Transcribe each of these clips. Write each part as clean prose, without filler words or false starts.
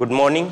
Good morning.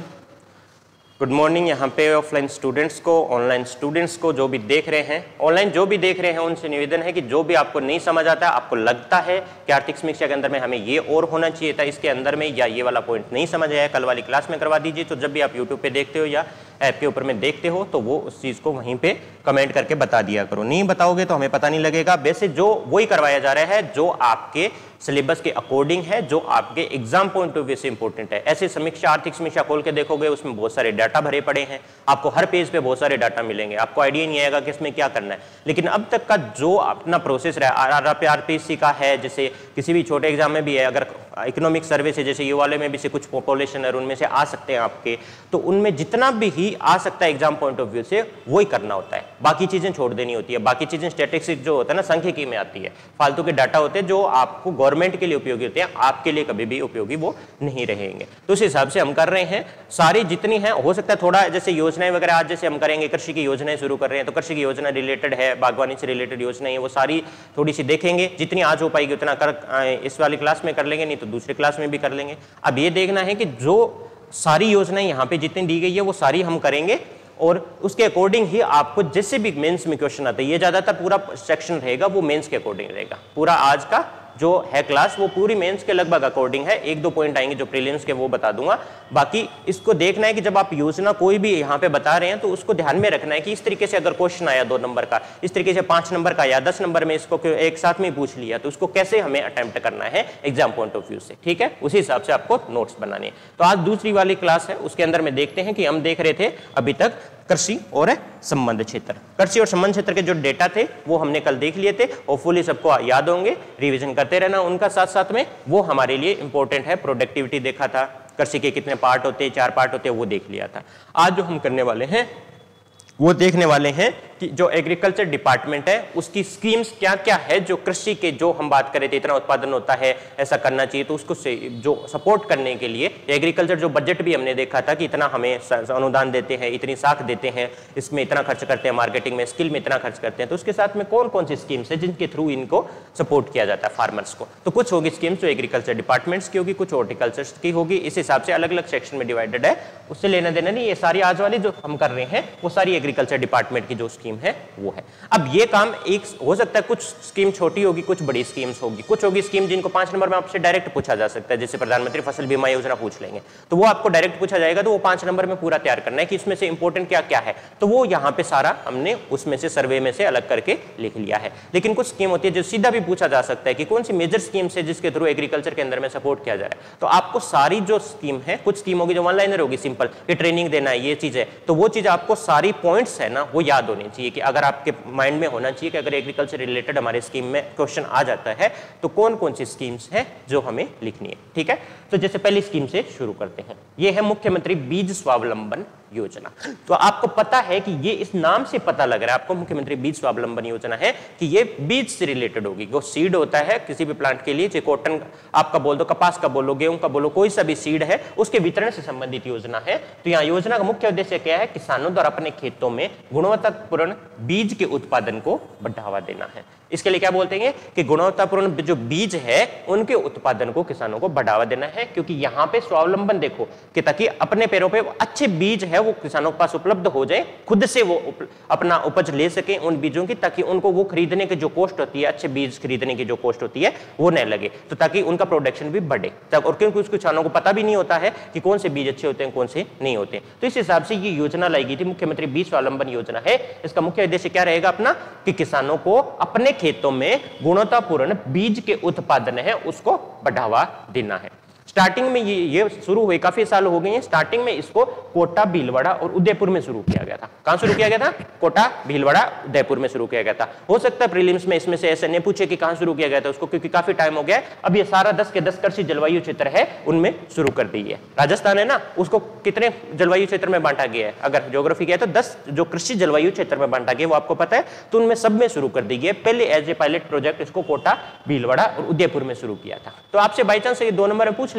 Good morning यहाँ पे offline students को, ऑनलाइन स्टूडेंट्स को, जो भी देख रहे हैं, ऑनलाइन जो भी देख रहे हैं, उनसे निवेदन है कि जो भी आपको नहीं समझ आता है, आपको लगता है कि आर्थिक समीक्षा के अंदर में हमें ये और होना चाहिए था इसके अंदर में, या ये वाला पॉइंट नहीं समझ आया, कल वाली क्लास में करवा दीजिए। तो जब भी आप यूट्यूब पे देखते हो या ऐप के ऊपर में देखते हो तो वो उस चीज़ को वहीं पे कमेंट करके बता दिया करो। नहीं बताओगे तो हमें पता नहीं लगेगा। वैसे जो वही करवाया जा रहा है जो आपके सिलेबस के अकॉर्डिंग है, जो आपके एग्जाम पॉइंट ऑफ व्यू से इंपॉर्टेंट है। ऐसे समीक्षा, आर्थिक समीक्षा खोल के देखोगे उसमें बहुत सारे डाटा भरे पड़े हैं, आपको हर पेज पे बहुत सारे डाटा मिलेंगे, आपको आइडिया नहीं आएगा कि इसमें क्या करना है। लेकिन अब तक का जो अपना प्रोसेस रहा, आरपीएससी का है, जैसे किसी भी छोटे एग्जाम में भी है, अगर इकोनॉमिक सर्वे से, जैसे ये वाले में भी से कुछ पॉपुलेशन है उनमें से आ सकते हैं आपके, तो उनमें जितना भी ही आ सकता है एग्जाम पॉइंट ऑफ व्यू से वही करना होता है, बाकी चीजें छोड़ देनी होती है। बाकी चीजें स्टैटिस्टिक्स जो होता है ना, सांख्यिकी में आती है, फालतू के डाटा होते हैं जो आपको गवर्नमेंट के लिए उपयोगी होते हैं, आपके लिए कभी भी उपयोगी वो नहीं रहेंगे। तो उस हिसाब से हम कर रहे हैं सारी जितनी है, हो सकता है थोड़ा जैसे योजनाएं वगैरह आज जैसे हम करेंगे, कृषि की योजनाएं शुरू कर रहे हैं तो कृषि की योजना रिलेटेड है, बागवानी से रिलेटेड योजनाएं, वो सारी थोड़ी सी देखेंगे, जितनी आज हो पाएगी उतना कर इस वाली क्लास में कर लेंगे, नहीं तो दूसरी क्लास में भी कर लेंगे। अब ये देखना है कि जो सारी योजनाएं यहाँ पे जितनी दी गई है वो सारी हम करेंगे और उसके अकॉर्डिंग ही आपको जैसे भी मेंस में क्वेश्चन आता है, ये ज्यादातर पूरा सेक्शन रहेगा वो मेंस के अकॉर्डिंग रहेगा। पूरा आज का जो है क्लास वो पूरी मेंस के लगभग अकॉर्डिंग है। एक दो पॉइंट आएंगे जो प्रीलिम्स के, वो बता दूंगा। बाकी इसको देखना है कि जब आप योजना कोई भी यहाँ पे बता रहे हैं तो उसको ध्यान में रखना है कि इस तरीके से अगर क्वेश्चन आया 2 नंबर का, इस तरीके से 5 नंबर का या 10 नंबर में इसको एक साथ में पूछ लिया, तो उसको कैसे हमें अटेम्प्ट करना है एग्जाम पॉइंट ऑफ व्यू से। ठीक है, उसी हिसाब से आपको नोट्स बनाने हैं। तो आज दूसरी वाली क्लास है, उसके अंदर में देखते हैं कि हम देख रहे थे अभी तक कृषि और संबंध क्षेत्र। कृषि और संबंध क्षेत्र के जो डेटा थे वो हमने कल देख लिए थे, होपफुली सबको याद होंगे, रिवीजन करते रहना उनका साथ साथ में, वो हमारे लिए इंपॉर्टेंट है। प्रोडक्टिविटी देखा था, कृषि के कितने पार्ट होते हैं, 4 पार्ट होते हैं, वो देख लिया था। आज जो हम करने वाले हैं वो देखने वाले हैं कि जो एग्रीकल्चर डिपार्टमेंट है उसकी स्कीम्स क्या क्या है, जो कृषि के, जो हम बात करें थे इतना उत्पादन होता है, ऐसा करना चाहिए, तो उसको जो सपोर्ट करने के लिए एग्रीकल्चर जो बजट भी हमने देखा था कि इतना हमें अनुदान देते हैं, इतनी साख देते हैं, इसमें इतना खर्च करते हैं, मार्केटिंग में, स्किल में इतना खर्च करते हैं, तो उसके साथ में कौन कौन सी स्कीम्स है जिनके थ्रू इनको सपोर्ट किया जाता है फार्मर्स को। तो कुछ होगी स्कीम्स जो एग्रीकल्चर डिपार्टमेंट्स की होगी, कुछ हॉर्टिकल्चर की होगी, इस हिसाब से अलग अलग सेक्शन में डिवाइडेड है, उससे लेना देना नहीं। ये सारी आज वाली जो हम कर रहे हैं वो सारी एग्रीकल्चर डिपार्टमेंट की जो स्कीम है वो है। अब ये काम एक हो सकता है, कुछ स्कीम छोटी होगी, कुछ बड़ी स्कीम्स होगी, कुछ होगी स्कीम जिनको 5 नंबर में आपसे डायरेक्ट पूछा जा सकता है, जैसे प्रधानमंत्री फसल बीमा योजना पूछ लेंगे तो वो आपको डायरेक्ट पूछा जाएगा, तो वो 5 नंबर में पूरा तैयार करना है कि इसमें से इंपॉर्टेंट क्या क्या है, तो वो यहाँ पे सारा हमने उसमें से सर्वे में से अलग करके लिख लिया है। लेकिन कुछ स्कीम होती है जो सीधा भी पूछा जा सकता है कि कौन सी मेजर स्कीम्स है जिसके थ्रू एग्रीकल्चर के अंदर में सपोर्ट किया जा रहा है, तो आपको सारी जो स्कीम है, कुछ स्कीम होगी जो वन लाइनर होगी, सिंपल कि ट्रेनिंग देना है, ये चीज है, तो वो चीज आपको सारी पॉइंट्स है ना वो याद होनी चाहिए कि अगर आपके माइंड में होना चाहिए कि अगर एग्रीकल्चर रिलेटेड हमारे स्कीम में क्वेश्चन आ जाता है तो कौन कौन सी स्कीम्स है जो हमें लिखनी है। ठीक है, तो जैसे पहली स्कीम से शुरू करते हैं, ये है मुख्यमंत्री बीज स्वावलंबन योजना। तो आपको पता है कि ये इस नाम से पता लग रहा है आपको मुख्यमंत्री बीज स्वावलंबन योजना है कि ये बीज से रिलेटेड होगी। वो सीड होता है किसी भी प्लांट के लिए, चाहे कॉटन आपका बोल दो, कपास का बोलो, गेहूं का बोलो, कोई सा भी सीड है उसके वितरण से संबंधित योजना है। तो यहाँ योजना का मुख्य उद्देश्य क्या है, किसानों द्वारा अपने खेतों में गुणवत्तापूर्ण बीज के उत्पादन को बढ़ावा देना है। इसके लिए क्या बोलते हैं कि गुणवत्तापूर्ण जो बीज है उनके उत्पादन को किसानों को बढ़ावा देना है, क्योंकि यहाँ पे स्वावलंबन देखो कि ताकि अपने पैरों पे अच्छे बीज है वो किसानों के पास उपलब्ध हो जाए, खुद से वो अपना उपज ले सके उन बीजों की, ताकि उनको वो खरीदने की जो कॉस्ट होती है, अच्छे बीज खरीदने की जो कॉस्ट होती है वो न लगे, तो ताकि उनका प्रोडक्शन भी बढ़े। और क्योंकि उसको किसानों को पता भी नहीं होता है कि कौन से बीज अच्छे होते हैं कौन से नहीं होते, तो इस हिसाब से ये योजना लाई गई थी, मुख्यमंत्री बीज स्वावलंबन योजना है। इसका मुख्य उद्देश्य क्या रहेगा अपना कि किसानों को अपने खेतों में गुणवत्तापूर्ण बीज के उत्पादन है उसको बढ़ावा देना है। स्टार्टिंग में ये शुरू हुए, काफी साल हो गए हैं, स्टार्टिंग में इसको कोटा, भीलवाड़ा और उदयपुर में शुरू किया गया था। कहां शुरू किया गया था? कोटा, भीलवाड़ा, उदयपुर में शुरू किया गया था। हो सकता है प्रीलिम्स में इसमें से ऐसे नहीं पूछे कि कहां शुरू किया गया था उसको, क्योंकि काफी टाइम हो गया है। अब ये सारा 10 के 10 कृषि जलवायु क्षेत्र है उनमें शुरू कर दी है। राजस्थान है ना, उसको कितने जलवायु क्षेत्र में बांटा गया है, अगर ज्योग्राफी किया तो 10 जो कृषि जलवायु क्षेत्र में बांटा गया वो आपको पता है, तो उनमें सब में शुरू कर दी गई। पहले एज ए पायलट प्रोजेक्ट इसको कोटा, भीलवाड़ा और उदयपुर में शुरू किया था। तो आपसे बाई चांस ये 2 नंबर में पूछ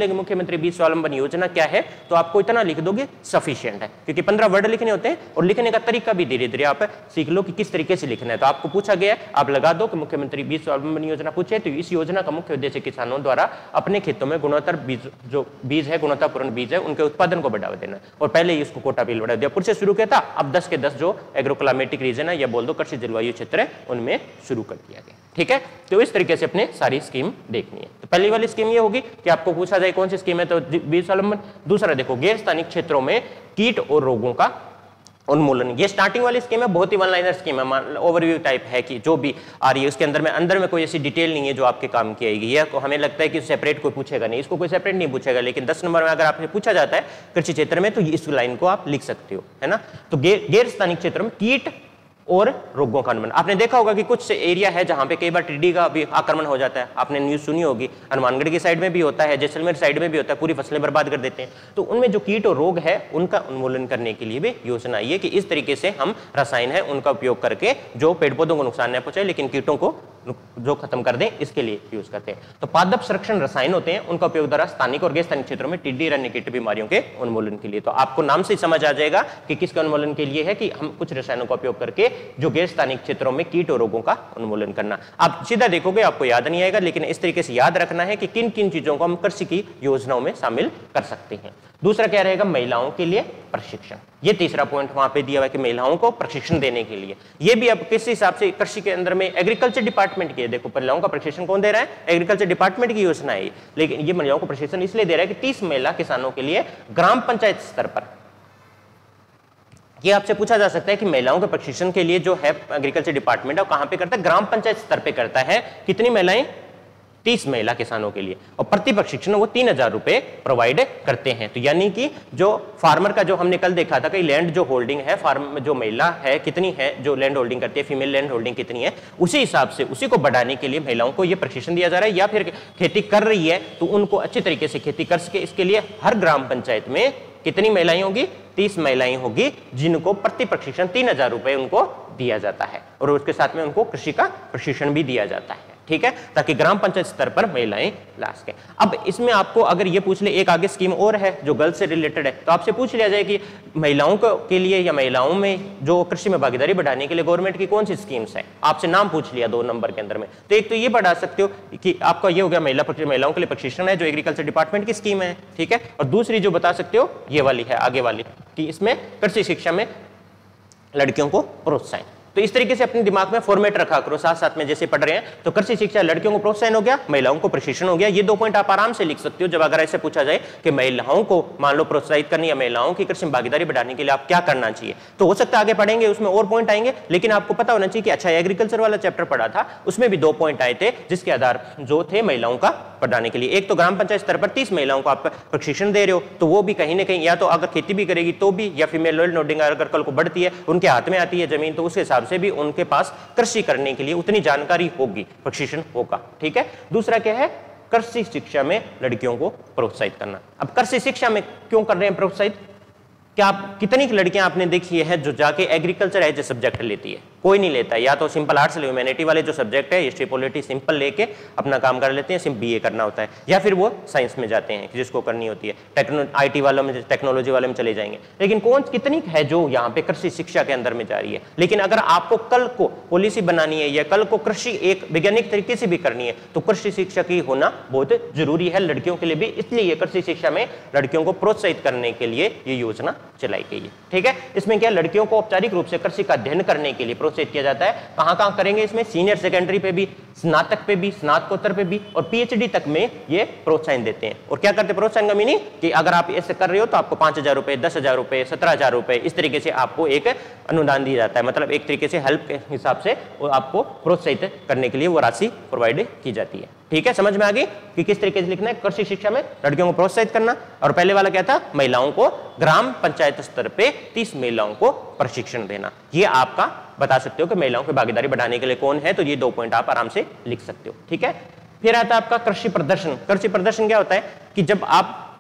ले कि मुख्यमंत्री बीज स्वावलंबन योजना क्या है, तो आपको इतना लिख दोगे सफिशिएंट है, क्योंकि 15 वर्ड लिखने होते हैं और लिखने का तरीका भी धीरे धीरे आप सीख लो कि किस तरीके से लिखना है। तो आपको पूछा गया है, आप लगा दो कि मुख्यमंत्री बीज स्वावलंबन योजना पूछे, तो इस योजना का मुख्य उद्देश्य किसानों द्वारा अपने खेतों में गुणवत्ता बीज, जो बीज है गुणवत्तापूर्ण बीज है, उनके उत्पादन को बढ़ावा देना। और पहले ही उसको कोटा बिल बढ़ा दिया, पुर से शुरू किया था, अब 10 के 10 जो एग्रो क्लाइमेटिक रीजन है या बोल दो कृषि जलवायु क्षेत्र है उनमें शुरू कर दिया गया। ठीक है, तो इस तरीके से अपने सारी स्कीम देखनी है। तो पहली वाली स्कीम ये होगी कि आपको पूछा जाए कौन सी स्कीम है, तो बीज स्वावलंबन। दूसरा देखो, गैर स्थानिक क्षेत्रों में कीट और रोगों का उन्मूलन। ये स्टार्टिंग वाली स्कीम है, बहुत ही वन लाइनर स्कीम है, ओवरव्यू टाइप है कि जो भी आ रही है उसके अंदर में कोई ऐसी डिटेल नहीं है जो आपके काम की आएगी। ये हमें लगता है कि सेपरेट कोई पूछेगा नहीं, इसको कोई सेपरेट नहीं पूछेगा, लेकिन 10 नंबर में अगर आपसे पूछा जाता है कृषि क्षेत्र में तो इस लाइन को आप लिख सकते हो, है ना। तो गैर स्थानिक क्षेत्र में कीट और रोगों का अनुमान। आपने देखा होगा कि कुछ एरिया है जहां पे कई बार टिड्डी का भी आक्रमण हो जाता है, आपने न्यूज सुनी होगी, हनुमानगढ़ की साइड में भी होता है, जैसलमेर साइड में भी होता है, पूरी फसलें बर्बाद कर देते हैं। तो उनमें जो कीट और रोग है उनका उन्मूलन करने के लिए भी योजना आई है कि इस तरीके से हम रसायन है उनका उपयोग करके जो पेड़ पौधों को नुकसान नहीं पहुंचाए लेकिन कीटों को जो खत्म कर दें, इसके लिए यूज करते हैं। तो पादप संरक्षण रसायन होते हैं, उनका उपयोग द्वारा स्थानिक और गैर स्थानिक क्षेत्रों में टिड्डी अन्य कीट बीमारियों के उन्मूलन के लिए। तो आपको नाम से समझ आ जाएगा कि किसके उन्मूलन के लिए है, कि हम कुछ रसायनों का उपयोग करके जो गैर स्थानिक क्षेत्रों में कीट और रोगों का उन्मूलन करना। आप सीधा देखोगे आपको याद नहीं आएगा, लेकिन इस तरीके से याद रखना है कि किन किन चीजों को हम कृषि की योजनाओं में शामिल कर सकते हैं। दूसरा क्या रहेगा, महिलाओं के लिए प्रशिक्षण। ये तीसरा पॉइंट वहां पे दिया हुआ है कि महिलाओं को प्रशिक्षण देने के लिए। ये भी अब किस हिसाब से कृषि के अंदर में एग्रीकल्चर डिपार्टमेंट की है, देखो महिलाओं का प्रशिक्षण कौन दे रहा है, एग्रीकल्चर डिपार्टमेंट की योजना है, लेकिन ये महिलाओं को प्रशिक्षण इसलिए दे रहा है कि 30 महिला किसानों के लिए ग्राम पंचायत स्तर पर। ये आपसे पूछा जा सकता है कि महिलाओं के प्रशिक्षण के लिए जो है एग्रीकल्चर डिपार्टमेंट है कहां पे करता है, ग्राम पंचायत स्तर पे करता है। कितनी महिलाएं, 30 महिला किसानों के लिए, और प्रति प्रशिक्षण वो 3000 रुपए प्रोवाइड करते हैं। तो यानी कि जो फार्मर का जो हमने कल देखा था कि लैंड जो होल्डिंग है फार्म में जो महिला है कितनी है, जो लैंड होल्डिंग करती है, फीमेल लैंड होल्डिंग कितनी है, उसी हिसाब से उसी को बढ़ाने के लिए महिलाओं को ये प्रशिक्षण दिया जा रहा है। या फिर खेती कर रही है तो उनको अच्छे तरीके से खेती कर सके, इसके लिए हर ग्राम पंचायत में कितनी महिलाएं होगी, 30 महिलाएं होगी, जिनको प्रति प्रशिक्षण 3000 रुपए उनको दिया जाता है और उसके साथ में उनको कृषि का प्रशिक्षण भी दिया जाता है। ठीक है, ताकि ग्राम पंचायत स्तर पर महिलाएं ला सके। अब इसमें आपको अगर ये पूछ ले, एक आगे स्कीम और है जो गर्ल्स से रिलेटेड है, तो आपसे पूछ लिया जाए कि महिलाओं के लिए या महिलाओं में जो कृषि में भागीदारी बढ़ाने के लिए गवर्नमेंट की कौन सी स्कीम्स है, आपसे नाम पूछ लिया 2 नंबर के अंदर में। तो एक तो ये बढ़ा सकते हो कि आपका ये हो गया महिलाओं के लिए प्रशिक्षण है जो एग्रीकल्चर डिपार्टमेंट की स्कीम है। ठीक है, और दूसरी जो बता सकते हो ये वाली है आगे वाली, कि इसमें कृषि शिक्षा में लड़कियों को प्रोत्साहन। तो इस तरीके से अपने दिमाग में फॉर्मेट रखा करो, साथ साथ में जैसे पढ़ रहे हैं। तो कृषि शिक्षा लड़कियों को प्रोत्साहन हो गया, महिलाओं को प्रशिक्षण हो गया। ये 2 पॉइंट आप आराम से लिख सकते हो। जब अगर ऐसे पूछा जाए कि महिलाओं को मान लो प्रोत्साहित करनी या महिलाओं की कृषि में भागीदारी बढ़ाने के लिए आप क्या करना चाहिए, तो हो सकता है आगे पढ़ेंगे उसमें और पॉइंट आएंगे, लेकिन आपको पता होना चाहिए कि अच्छा एग्रीकल्चर वाला चैप्टर पढ़ा था उसमें भी 2 पॉइंट आए थे जिसके आधार जो थे महिलाओं का बढ़ाने के लिए। एक तो ग्राम पंचायत स्तर पर 30 महिलाओं को आप प्रशिक्षण दे रहे हो, तो वो भी कहीं ना कहीं या तो अगर खेती भी करेगी तो भी, या फीमेल लैंड होल्डिंग अगर कल को बढ़ती है, उनके हाथ में आती है जमीन, तो उस हिसाब से भी उनके पास कृषि करने के लिए उतनी जानकारी होगी, प्रशिक्षण होगा। ठीक है, दूसरा क्या है, कृषि शिक्षा में लड़कियों को प्रोत्साहित करना। अब कृषि शिक्षा में क्यों कर रहे हैं प्रोत्साहित, क्या आप कितनी लड़कियां आपने देखी है जो जाके एग्रीकल्चर एज ए सब्जेक्ट लेती है, कोई नहीं लेता। या तो सिंपल आर्ट्स ह्यूमैनिटी वाले जो सब्जेक्ट है, हिस्ट्री पॉलिटी सिंपल लेके अपना काम कर लेते हैं, सिर्फ बीए करना होता है, या फिर वो साइंस में जाते हैं जिसको करनी होती है, आईटी वालों में, टेक्नोलॉजी वाले में चले जाएंगे। लेकिन कौन कितनी है जो यहाँ पे कृषि शिक्षा के अंदर में जा रही है। लेकिन अगर आपको कल को पॉलिसी बनानी है या कल को कृषि एक वैज्ञानिक तरीके से भी करनी है, तो कृषि शिक्षा की होना बहुत जरूरी है लड़कियों के लिए भी। इसलिए कृषि शिक्षा में लड़कियों को प्रोत्साहित करने के लिए ये योजना चलाई गई है। ठीक है, इसमें क्या लड़कियों को औपचारिक रूप से कृषि का अध्ययन करने के लिए प्रोत्साहित किया जाता है। कहां कहां करेंगे, इसमें सीनियर सेकेंडरी पे भी, स्नातक पे भी, स्नातकोत्तर पे भी और पीएचडी तक में ये प्रोत्साहन देते हैं। और क्या करते हैं प्रोत्साहन का मीनिंग, कि अगर आप ऐसे कर रहे हो तो आपको 5000 रुपए, 10,000 रुपए, 17,000 रुपए, इस तरीके से आपको एक अनुदान दिया जाता है। मतलब एक तरीके से हेल्प के हिसाब से आपको प्रोत्साहित करने के लिए वो राशि प्रोवाइड की जाती है। ठीक है, समझ में आ गई कि किस तरीके से लिखना है कृषि शिक्षा में लड़कियों को प्रोत्साहित करना। और पहले वाला क्या था, महिलाओं को ग्राम पंचायत स्तर पे 30 महिलाओं को प्रशिक्षण देना। ये आपका बता सकते हो कि महिलाओं की भागीदारी बढ़ाने के लिए कौन है, तो ये 2 पॉइंट आप आराम से लिख सकते हो। ठीक है, फिर आता है आपका कृषि प्रदर्शन। कृषि प्रदर्शन क्या होता है कि जब आप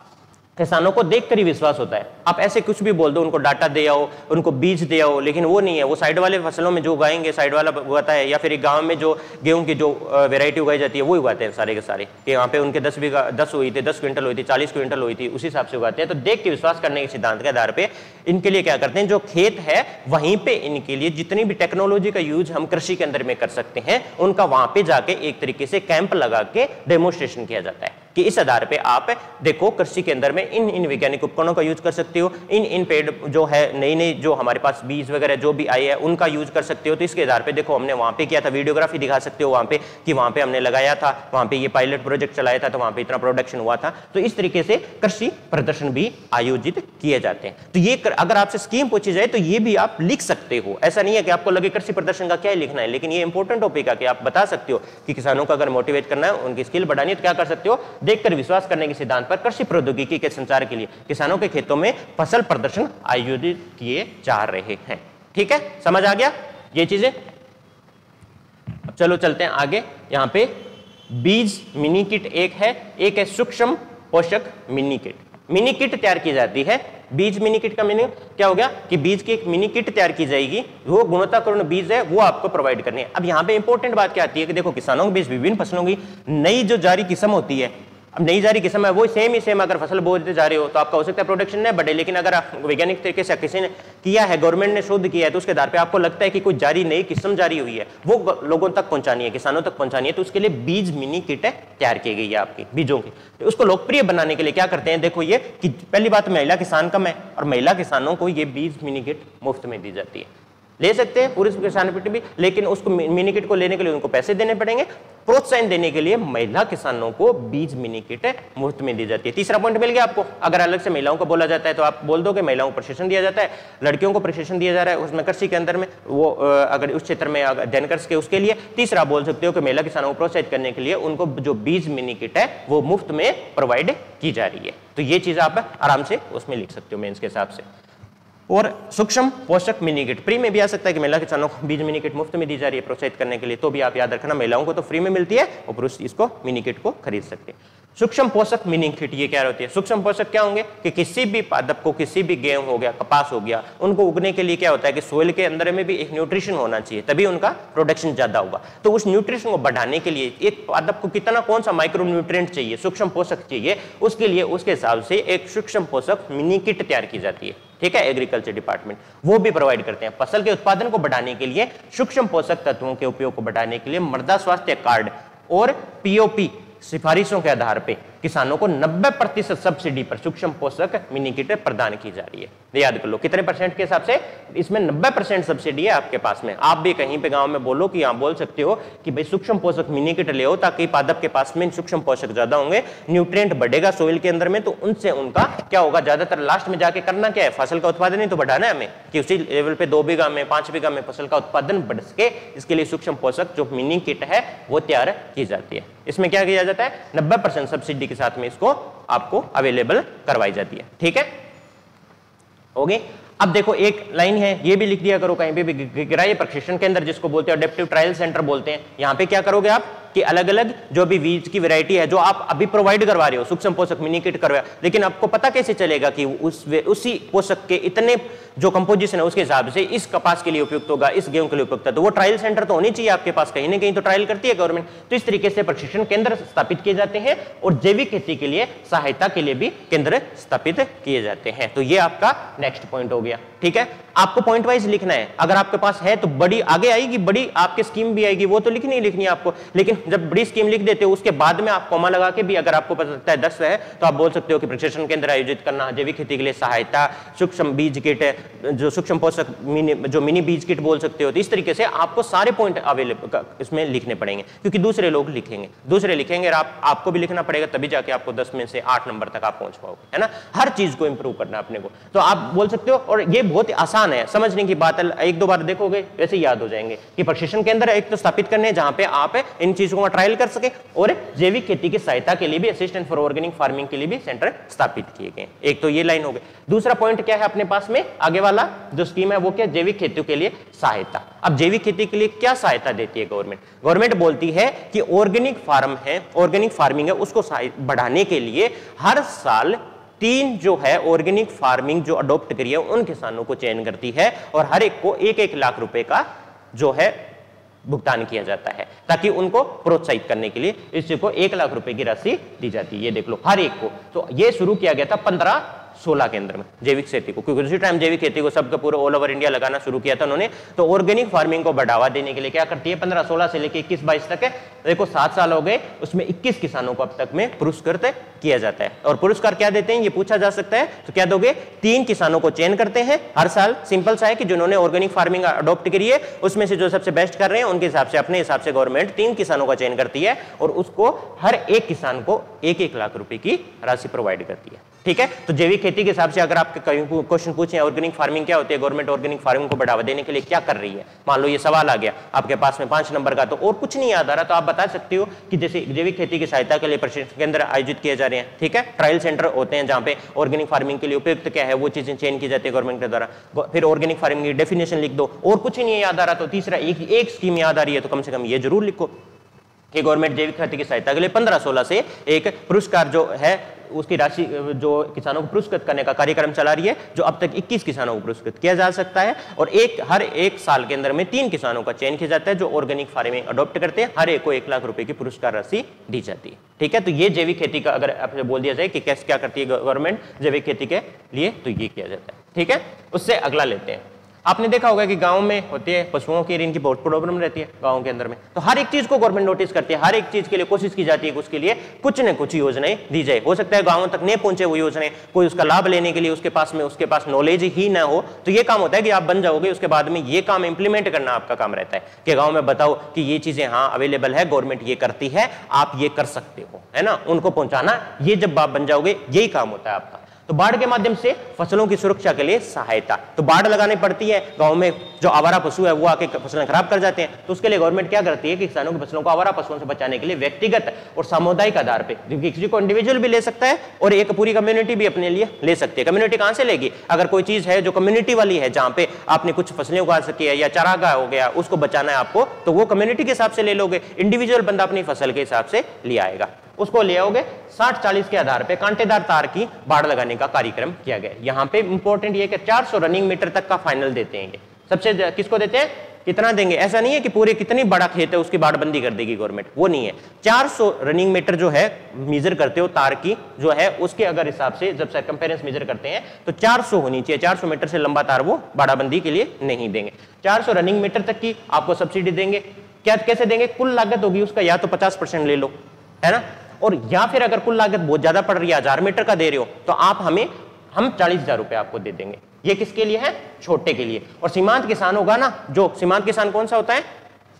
किसानों को देखकर ही विश्वास होता है। आप ऐसे कुछ भी बोल दो, उनको डाटा दे आओ, उनको बीज दे आओ, लेकिन वो नहीं है। वो साइड वाले फसलों में जो उगाएंगे, साइड वाला उगाता है, या फिर एक गांव में जो गेहूं की जो वैरायटी उगाई जाती है वो उगाते हैं सारे के सारे, कि यहाँ पे उनके 10 हुई थी, 10 क्विंटल हुई थी, 40 क्विंटल हुई थी, उसी हिसाब से उगाते हैं। तो देख के विश्वास करने के सिद्धांत के आधार पर इनके लिए क्या करते हैं, जो खेत है वहीं पे इनके लिए जितनी भी टेक्नोलॉजी का यूज हम कृषि के अंदर में कर सकते हैं, उनका वहां पे जाके एक तरीके से कैंप लगा के डेमोन्स्ट्रेशन किया जाता है कि इस आधार पे आप देखो कृषि के अंदर में इन वैज्ञानिक उपकरणों का यूज कर सकते हो, इन पेड़ जो है नई जो हमारे पास बीज वगैरह जो भी आए हैं उनका यूज कर सकते हो। तो इसके आधार पे देखो हमने वहां पे किया था, वीडियोग्राफी दिखा सकते हो वहां पे कि वहां पे हमने लगाया था, वहां पे ये पायलट प्रोजेक्ट चलाया था, तो वहां पे इतना प्रोडक्शन हुआ था। तो इस तरीके से कृषि प्रदर्शन भी आयोजित किए जाते हैं। तो ये अगर आपसे स्कीम पूछी जाए तो ये भी आप लिख सकते हो। ऐसा नहीं है कि आपको लगे कृषि प्रदर्शन का क्या लिखना है, लेकिन ये इंपॉर्टेंट टॉपिक है कि आप बता सकते हो कि किसानों को अगर मोटिवेट करना है, उनकी स्किल बढ़ानी है, तो क्या कर सकते हो, देखकर विश्वास करने के सिद्धांत पर कृषि प्रौद्योगिकी के संचार के लिए किसानों के खेतों में फसल प्रदर्शन आयोजित किए जा रहे हैं। ठीक है, समझ आ गया ये चीजें। अब चलो चलते हैं आगे। यहां पे बीज मिनी किट एक है सूक्ष्म पोषक मिनी किट। मिनी किट तैयार की जाती है। बीज मिनी किट का मीनिंग क्या हो गया कि बीज की एक मिनी किट तैयार की जाएगी, वो गुणवत्तापूर्ण बीज है वो आपको प्रोवाइड करनी है। अब यहाँ पे इंपॉर्टेंट बात क्या आती है कि देखो किसानों के बीच विभिन्न फसलों की नई जो जारी किस्म होती है, अब नई जारी किस्म है वो सेम अगर फसल बोते जा रहे हो तो आपका हो सकता है प्रोडक्शन नहीं बढ़े, लेकिन अगर आप वैज्ञानिक तरीके से किसी ने किया है, गवर्नमेंट ने शोध किया है, तो उसके आधार पे आपको लगता है कि कोई जारी नई किस्म जारी हुई है, वो लोगों तक पहुंचानी है, किसानों तक पहुंचानी है, तो उसके लिए बीज मिनी किट तैयार की गई है आपकी बीजों की। तो उसको लोकप्रिय बनाने के लिए क्या करते हैं, देखो ये कि पहली बात महिला किसान कम है और महिला किसानों को ये बीज मिनी किट मुफ्त में दी जाती है। ले सकते हैं पूरी किसान भी, लेकिन उसको मिनी किट को लेने के लिए उनको पैसे देने पड़ेंगे। प्रोत्साहन देने के लिए महिला किसानों को बीज मिनी किट मुफ्त में दी जाती है। तीसरा पॉइंट मिल गया आपको। अगर अलग से महिलाओं को बोला जाता है तो आप बोल दो कि महिलाओं को प्रशिक्षण दिया जाता है, लड़कियों को प्रशिक्षण दिया जा रहा है उसमें कृषि के अंदर में, वो अगर उस क्षेत्र में अध्ययन कर सके उसके लिए। तीसरा बोल सकते हो कि महिला किसानों को प्रोत्साहित करने के लिए उनको जो बीज मिनी किट है वो मुफ्त में प्रोवाइड की जा रही है। तो ये चीज आप आराम से उसमें लिख सकते हो मेंस के हिसाब से। और सूक्ष्म पोषक मिनी किट फ्री में भी आ सकता है कि महिला किसानों को बीज मिनी किट मुफ्त में दी जा रही है प्रोत्साहित करने के लिए, तो भी आप याद रखना महिलाओं को तो फ्री में मिलती है और पुरुष इसको मिनी किट को खरीद सकते हैं। सूक्ष्म पोषक मिनी किट ये क्या होती है, सूक्ष्म पोषक क्या होंगे कि किसी भी पादप को, किसी भी गेहूं हो गया, कपास हो गया, उनको उगने के लिए क्या होता है कि सोइल के अंदर में भी एक न्यूट्रिशन होना चाहिए, तभी उनका प्रोडक्शन ज्यादा होगा। तो उस न्यूट्रिशन को बढ़ाने के लिए एक पादप को कितना कौन सा माइक्रो न्यूट्रिएंट चाहिए, सूक्ष्म पोषक चाहिए, उसके लिए उसके हिसाब से एक सूक्ष्म पोषक मिनी किट तैयार की जाती है। ठीक है, एग्रीकल्चर डिपार्टमेंट वो भी प्रोवाइड करते हैं। फसल के उत्पादन को बढ़ाने के लिए, सूक्ष्म पोषक तत्वों के उपयोग को बढ़ाने के लिए मृदा स्वास्थ्य कार्ड और पीओपी सिफारिशों के आधार पे किसानों को 90% सब्सिडी पर सूक्ष्म पोषक मिनी किट प्रदान की जा रही है। याद कर लो कितने परसेंट के हिसाब से, इसमें 90% सब्सिडी है आपके पास में। आप भी कहीं पे गांव में बोलो कि आप बोल सकते हो कि भाई सूक्ष्म पोषक मिनी किट ले आओ, ताकि पादप के पास में सूक्ष्म पोषक ज्यादा होंगे, न्यूट्रिएंट बढ़ेगा सोइल के अंदर में, तो उनसे उनका क्या होगा, ज्यादातर लास्ट में जाके करना क्या है, फसल का उत्पादन ही तो बढ़ाना है हमें, कि उसी लेवल पे 2 बीघा में 5 बीघा में फसल का उत्पादन बढ़ सके। इसके लिए सूक्ष्म पोषक जो मिनी किट है वो तैयार की जाती है। इसमें क्या किया जाता है, 90% सब्सिडी के साथ में इसको आपको अवेलेबल करवाई जाती है। ठीक है, ओके। अब देखो एक लाइन है, ये भी लिख दिया करो कहीं पे भी, गहराई प्रशिक्षण केंद्र जिसको बोलते हैं, अडेप्टिव ट्रायल सेंटर बोलते हैं। यहां पे क्या करोगे आप कि अलग अलग जो भी बीज की वैरायटी है जो आप अभी प्रोवाइड करवा रहे हो, सूक्ष्म पोषक मिनी किट करवा, लेकिन आपको पता कैसे चलेगा कि उसी पोषक के इतने जो कंपोजिशन है उसके हिसाब से इस कपास के लिए उपयुक्त होगा, इस गेहूं के लिए उपयुक्त है। तो वो ट्रायल सेंटर तो होनी चाहिए आपके पास, कहीं ना कहीं तो ट्रायल करती है गवर्नमेंट। तो इस तरीके से प्रशिक्षण केंद्र स्थापित किए जाते हैं और जैविक खेती के लिए सहायता के लिए भी केंद्र स्थापित किए जाते हैं। तो ये आपका नेक्स्ट पॉइंट हो गया। ठीक है, आपको पॉइंट वाइज लिखना है। अगर आपके पास है तो बड़ी आगे आएगी, बड़ी आपकी स्कीम भी आएगी, वो तो लिखनी है आपको। लेकिन जब बड़ी स्कीम लिख देते हो उसके बाद में आप कॉमा लगा के भी, अगर आपको पता लगता है 10 है तो आप बोल सकते हो कि प्रशिक्षण केंद्र आयोजित करना, जैविक खेती के लिए सहायता, सूक्ष्म बीज किट, जो सूक्ष्म पोषक मिनी बीज किट बोल सकते हो। तो इस तरीके से आपको सारे पॉइंट अवेलेबल इसमें लिखने पड़ेंगे, क्योंकि दूसरे लोग लिखेंगे और आपको भी लिखना पड़ेगा, तभी जाके आपको 10 में से 8 नंबर तक आप पहुंच पाओगे, है ना। हर चीज को इंप्रूव करना अपने को, तो आप बोल सकते हो। और ये बहुत ही आसान है, समझने की बात है, 1-2 बार देखोगे वैसे याद हो जाएंगे कि प्रशिक्षण केंद्र एक तो स्थापित करने जहां पे आप इन चीजों का ट्रायल कर सके, और जैविक खेती की सहायता के लिए भी, असिस्टेंट फॉर ऑर्गेनिक फार्मिंग के लिए भी सेंटर स्थापित किए गए। एक तो ये लाइन हो गई। दूसरा पॉइंट क्या है अपने पास में, आगे वाला जो स्कीम है वो क्या, जैविक खेती के लिए सहायता। अब जैविक खेती के लिए क्या सहायता देती है गवर्नमेंट बोलती है कि ऑर्गेनिक फार्मिंग है उसको बढ़ाने के लिए हर साल 3 जो है ऑर्गेनिक फार्मिंग जो अडॉप्ट करी है उन किसानों को चयन करती है और हर एक को 1-1 लाख रुपए का जो है भुगतान किया जाता है ताकि उनको प्रोत्साहित करने के लिए इसको 1 लाख रुपए की राशि दी जाती है। ये देख लो हर एक को। तो ये शुरू किया गया था 15-16 के अंदर में जैविक खेती को, क्योंकि उसी टाइम जैविक खेती को सबका पूरा ऑल ओवर इंडिया लगाना शुरू किया था उन्होंने। तो ऑर्गेनिक फार्मिंग को बढ़ावा देने के लिए क्या करती है 15-16 से लेकर 21-22 तक है, देखो 7 साल हो गए, उसमें 21 किसानों को अब तक में पुरस्कृत किया जाता है। और पुरस्कार क्या देते हैं ये पूछा जा सकता है, तो क्या दोगे 3 किसानों को चयन करते हैं हर साल। सिंपल सा है कि जिन्होंने ऑर्गेनिक फार्मिंग अडॉप्ट करी है उसमें से जो सबसे बेस्ट कर रहे हैं उनके हिसाब से अपने हिसाब से गवर्नमेंट 3 किसानों का चयन करती है और उसको हर एक किसान को 1-1 लाख रुपए की राशि प्रोवाइड करती है। ठीक है, तो जैविक खेती के हिसाब से अगर आपके कहीं क्वेश्चन पूछे ऑर्गेनिक फार्मिंग क्या होती है, गवर्नमेंट ऑर्गेनिक फार्मिंग को बढ़ावा देने के लिए क्या कर रही है, मान लो ये सवाल आ गया आपके पास में 5 नंबर का, तो और कुछ नहीं याद आ रहा तो आप बता सकते हो कि जैसे जैविक खेती की सहायता के लिए प्रशिक्षण केंद्र आयोजित किए जा रहे हैं। ठीक है, ट्रायल सेंटर होते हैं जहां पे ऑर्गेनिक फार्मिंग के लिए उपयुक्त क्या है वो चीजें चयन की जाती है गवर्नमेंट के द्वारा। फिर ऑर्गेनिक फार्मिंग की डेफिनेशन लिख दो, और कुछ नहीं याद आ रहा तो तीसरा एक स्कीम याद आ रही है तो कम से कम ये जरूर लिखो कि गवर्नमेंट जैविक खेती की सहायता के लिए 15-16 से एक पुरस्कार जो है उसकी राशि जो किसानों को पुरस्कृत करने का कार्यक्रम चला रही है, जो अब तक 21 किसानों को पुरस्कृत किया जा सकता है और हर एक साल के अंदर में 3 किसानों का चयन किया जाता है जो ऑर्गेनिक फार्मिंग अडॉप्ट करते हैं, हर एक को 1 लाख रुपए की पुरस्कार राशि दी जाती है। ठीक है, तो ये जैविक खेती का अगर आपसे बोल दिया जाए कि कैसे क्या करती है गवर्नमेंट जैविक खेती के लिए, तो ये किया जाता है। ठीक है, उससे अगला लेते हैं। आपने देखा होगा कि गांव में होती है पशुओं की इनकी बहुत प्रॉब्लम रहती है गांव के अंदर में, तो हर एक चीज को गवर्नमेंट नोटिस करती है, हर एक चीज के लिए कोशिश की जाती है कि उसके लिए कुछ न कुछ योजनाएं दी जाए। हो सकता है गांवों तक नहीं पहुंचे वो योजनाएं, कोई उसका लाभ लेने के लिए उसके पास नॉलेज ही ना हो, तो ये काम होता है कि आप बन जाओगे, उसके बाद में ये काम इंप्लीमेंट करना आपका काम रहता है कि गाँव में बताओ कि ये चीजें हाँ अवेलेबल है, गवर्नमेंट ये करती है, आप ये कर सकते हो, है ना, उनको पहुंचाना। ये जब आप बन जाओगे यही काम होता है आपका। तो बाढ़ के माध्यम से फसलों की सुरक्षा के लिए सहायता, तो बाढ़ लगानी पड़ती है, गांव में जो आवारा पशु है वो आके फसलें खराब कर जाते हैं, तो उसके लिए गवर्नमेंट क्या करती है कि किसानों की फसलों को आवारा पशुओं से बचाने के लिए व्यक्तिगत और सामुदायिक आधार पे, क्योंकि किसी को इंडिविजुअल भी ले सकता है और एक पूरी कम्युनिटी भी अपने लिए ले सकती है। कम्युनिटी कहां से लेगी, अगर कोई चीज है जो कम्युनिटी वाली है, जहां पे आपने कुछ फसलें उगा सकी है या चारागाह हो गया उसको बचाना है आपको, तो वो कम्युनिटी के हिसाब से ले लोगे। इंडिविजुअल बंदा अपनी फसल के हिसाब से ले आएगा, उसको ले आओगे। 60-40 के आधार पे कांटेदार तार की बाड़ लगाने का कार्यक्रम किया गया। यहाँ पे इंपॉर्टेंट ये कि 400 रनिंग मीटर तक का फाइनल देते हैं। सबसे किसको देते हैं, कितना देंगे, ऐसा नहीं है कि पूरे कितनी बड़ा खेत है उसकी बाड़बंदी कर देगी गवर्नमेंट, वो नहीं है। 400 रनिंग मीटर जो है मेजर करते हो तार की जो है उसके अगर हिसाब से जब सर्कम्फेरेंस मेजर करते हैं तो 400 होनी चाहिए। 400 मीटर से लंबा तार वो बाड़ाबंदी के लिए नहीं देंगे। 400 रनिंग मीटर तक की आपको सब्सिडी देंगे। क्या कैसे देंगे, कुल लागत होगी उसका या तो 50% ले लो, है ना, और या फिर अगर कुल लागत बहुत ज्यादा पड़ रही है, 1000 मीटर का दे रहे हो, तो हम 40,000 रुपए आपको दे देंगे। ये किसके लिए है, छोटे के लिए। और सीमांत किसान होगा ना, जो सीमांत किसान कौन सा होता है,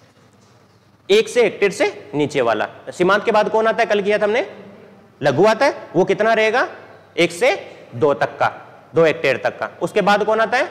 1 से हेक्टेयर से नीचे वाला। सीमांत के बाद कौन आता है, कल किया था हमने, लघु आता है, वो कितना रहेगा 1 से 2 तक का, 2 हेक्टेयर तक का। उसके बाद कौन आता है,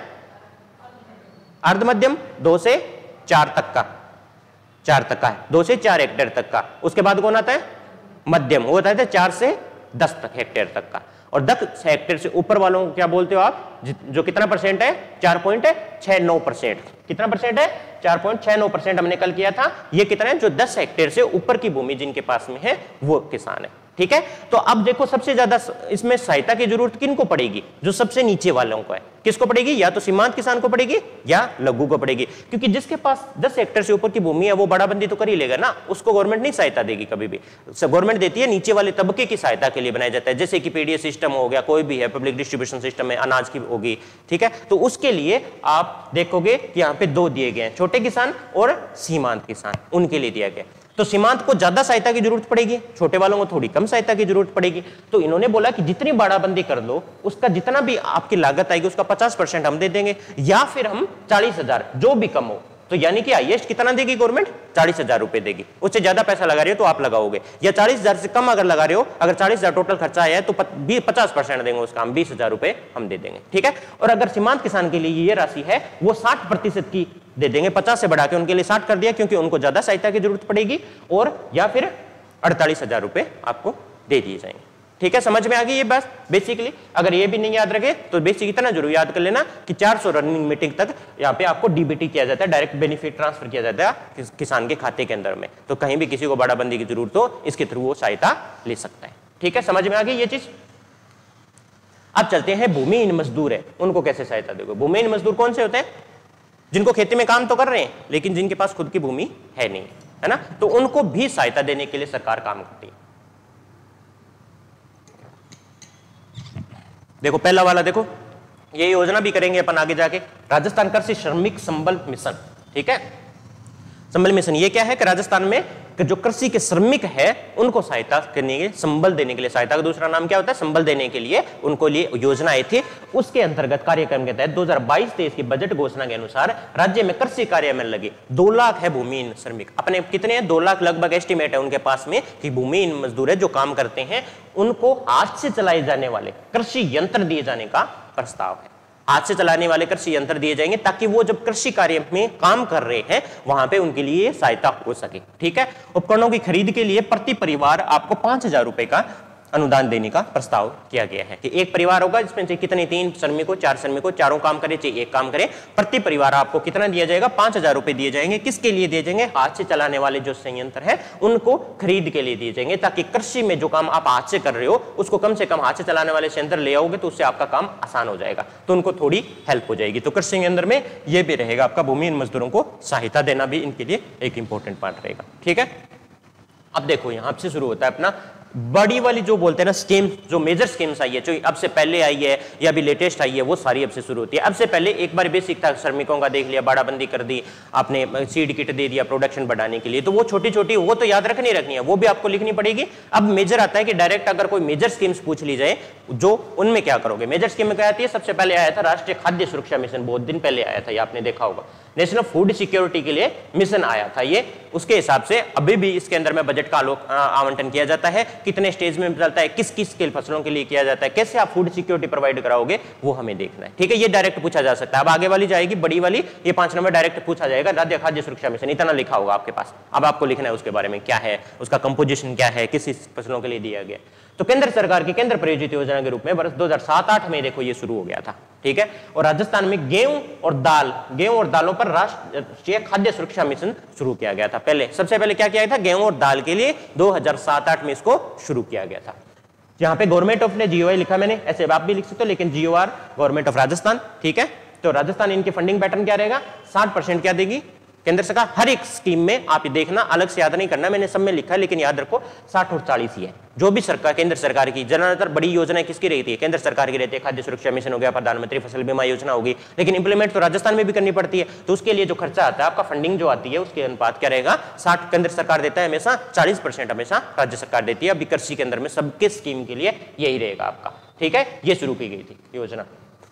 अर्ध मध्यम 2 से 4 तक का, 4 तक का है, 2 से 4 हेक्टेयर तक का। उसके बाद कौन आता है, मध्यम, वो होता है 4 से 10 तक हेक्टेयर तक का। और 10 हेक्टेयर से ऊपर वालों को क्या बोलते हो आप, जो कितना परसेंट है, 4.69%। कितना परसेंट है, 4.69% हमने कल किया था। ये कितना है, जो 10 हेक्टेयर से ऊपर की भूमि जिनके पास में है वो किसान है। ठीक है, तो अब देखो सबसे ज्यादा इसमें सहायता की जरूरत किनको पड़ेगी, जो सबसे नीचे वालों को है। किसको पड़ेगी, या तो सीमांत किसान को पड़ेगी या लघु को पड़ेगी, क्योंकि जिसके पास 10 हेक्टेयर से ऊपर की भूमि है वो बाड़ाबंदी तो कर ही लेगा ना, उसको गवर्नमेंट नहीं सहायता देगी कभी भी। गवर्नमेंट देती है नीचे वाले तबके की सहायता के लिए बनाया जाता है, जैसे कि पीडीएस सिस्टम हो गया, कोई भी है पब्लिक डिस्ट्रीब्यूशन सिस्टम है, अनाज की होगी। ठीक है, तो उसके लिए आप देखोगे कि यहाँ पे 2 दिए गए हैं, छोटे किसान और सीमांत किसान, उनके लिए दिया गया। तो सीमांत को ज्यादा सहायता की जरूरत पड़ेगी, छोटे वालों को थोड़ी कम सहायता की जरूरत पड़ेगी। तो इन्होंने बोला कि जितनी बाड़ाबंदी कर दो उसका जितना भी आपकी लागत आएगी उसका 50% हम दे देंगे, या फिर हम 40,000 जो भी कम हो। तो यानी कि हाईएस्ट कितना देगी गवर्नमेंट, 40,000 रुपए देगी। उससे ज्यादा पैसा लगा रहे हो तो आप लगाओगे, या 40,000 से कम अगर लगा रहे हो, अगर 40,000 टोटल खर्चा आया है तो 50% देंगे उसका, हम 20,000 रुपए हम दे देंगे। ठीक है, और अगर सीमांत किसान के लिए ये राशि है वो 60% की दे देंगे, 50 से बढ़ा के उनके लिए 60 कर दिया, क्योंकि उनको ज्यादा सहायता की जरूरत पड़ेगी, और या फिर 48,000 रुपए आपको दे दिए जाएंगे। ठीक है, समझ में आ गई ये बात बेसिकली। अगर ये भी नहीं याद रखे तो बेसिक इतना जरूर याद कर लेना कि 400 रनिंग मीटिंग तक यहाँ पे आपको डीबीटी किया जाता है, डायरेक्ट बेनिफिट ट्रांसफर किया जाता है किसान के खाते के अंदर में। तो कहीं भी किसी को बाड़ाबंदी की जरूरत हो इसके थ्रू वो सहायता ले सकता है। ठीक है, समझ में आ गई ये चीज। अब चलते हैं भूमिहीन मजदूर है, उनको कैसे सहायता दोगे। भूमिहीन मजदूर कौन से होते हैं? जिनको खेती में काम तो कर रहे हैं लेकिन जिनके पास खुद की भूमि है नहीं, है ना, तो उनको भी सहायता देने के लिए सरकार काम करती है। देखो पहला वाला, देखो ये योजना भी करेंगे अपन आगे जाके, राजस्थान कृषि श्रमिक संबल मिशन, ठीक है। संबल मिशन ये क्या है कि राजस्थान में जो कृषि के श्रमिक है उनको सहायता करने के लिए, संबल देने के लिए, सहायता का दूसरा नाम क्या होता है? संबल देने के लिए उनको लिए योजना आई थी। उसके अंतर्गत कार्यक्रम के तहत 2022-23 की बजट घोषणा के अनुसार राज्य में कृषि कार्य में लगे 2 लाख है भूमिहीन श्रमिक। अपने कितने हैं? 2 लाख लगभग एस्टिमेट है उनके पास में कि भूमिहीन मजदूर है जो काम करते हैं। उनको हाथ से चलाए जाने वाले कृषि यंत्र दिए जाने का प्रस्ताव है। हाथ से चलाने वाले कृषि यंत्र दिए जाएंगे ताकि वो जब कृषि कार्य में काम कर रहे हैं वहां पे उनके लिए सहायता हो सके, ठीक है। उपकरणों की खरीद के लिए प्रति परिवार आपको 5,000 रुपए का अनुदान देने का प्रस्ताव किया गया है कि एक परिवार होगा जिसमें से कितने 3 श्रमिकों 4 श्रमिकों चारों काम करे चाहे एक काम करे, प्रति परिवार आपको कितना दिया जाएगा? 5,000 रुपए दिए जाएंगे। किसके लिए दिए जाएंगे? हाथ से चलाने वाले जो संयंत्र है उनको खरीद के लिए दिए जाएंगे ताकि कृषि में जो काम आप हाथ से कर रहे हो उसको कम से कम हाथ से चलाने वाले संयंत्र ले आओगे तो उससे आपका काम आसान हो जाएगा, तो उनको थोड़ी हेल्प हो जाएगी। तो कृषि संयंत्र में यह भी रहेगा आपका भूमिहीन मजदूरों को सहायता देना भी इनके लिए एक इंपॉर्टेंट पार्ट रहेगा, ठीक है। अब देखो यहां से शुरू होता है अपना बड़ी वाली जो बोलते हैं ना स्कीम, जो मेजर स्कीम्स आई है, जो अब से पहले आई है या अभी लेटेस्ट आई है, वो सारी अब से शुरू होती है। अब से पहले एक बार बेसिक था, श्रमिकों का देख लिया, बाड़ाबंदी कर दी आपने, सीड किट दे दिया प्रोडक्शन बढ़ाने के लिए, तो वो छोटी छोटी वो तो याद रखनी है, वो भी आपको लिखनी पड़ेगी। अब मेजर आता है कि डायरेक्ट अगर कोई मेजर स्कीम्स पूछ ली जाए जो उनमें क्या करोगे। मेजर स्कीम में क्या आती है? सबसे पहले आया था राष्ट्रीय खाद्य सुरक्षा मिशन, बहुत दिन पहले आया था, ये आपने देखा होगा। नेशनल फूड सिक्योरिटी के लिए मिशन आया था ये, उसके हिसाब से अभी भी इसके अंदर में बजट का आवंटन किया जाता है, कितने स्टेज में चलता है, किस किस के फसलों के लिए किया जाता है, कैसे आप फूड सिक्योरिटी प्रोवाइड कराओगे वो हमें देखना है, ठीक है। ये डायरेक्ट पूछा जा सकता है। अब आगे वाली जाएगी बड़ी वाली, ये 5 नंबर डायरेक्ट पूछा जाएगा, राज्य खाद्य सुरक्षा मिशन, इतना लिखा होगा आपके पास। अब आपको लिखना है उसके बारे में क्या है, उसका कंपोजिशन क्या है, किस फसलों के लिए दिया गया। तो केंद्र सरकार की केंद्र प्रायोजित योजना के रूप में वर्ष 2007-08 में देखो ये शुरू हो गया था, ठीक है। और राजस्थान में गेहूं और दालों पर राष्ट्रीय खाद्य सुरक्षा मिशन शुरू किया गया था। पहले सबसे पहले क्या किया गया था? गेहूं और दाल के लिए 2007-08 में इसको शुरू किया गया था। यहाँ पे गवर्नमेंट ऑफ ने GOI लिखा मैंने, ऐसे आप भी लिख सकते हो, लेकिन GOR गवर्नमेंट ऑफ राजस्थान, ठीक है। तो राजस्थान इनकी फंडिंग पैटर्न क्या रहेगा? 60% क्या देगी केंद्र सरकार हर एक स्कीम में। आप ये देखना, अलग से याद नहीं करना, मैंने सब में लिखा है, लेकिन याद रखो 60 और 40 ही है। जो भी सरकार केंद्र सरकार की ज्यादातर बड़ी योजनाएं किसकी रहती है? केंद्र सरकार की रहती है। खाद्य सुरक्षा मिशन हो गया, प्रधानमंत्री फसल बीमा योजना होगी, लेकिन इंप्लीमेंट तो राजस्थान में भी करनी पड़ती है। तो उसके लिए जो खर्चा आता है, आपका फंडिंग जो आती है, उसके अनुपात क्या रहेगा? 60 केंद्र सरकार देता है हमेशा, 40% हमेशा राज्य सरकार देती है। अभी कृषि के अंदर में सबके स्कीम के लिए यही रहेगा आपका, ठीक है। ये शुरू की गई थी योजना।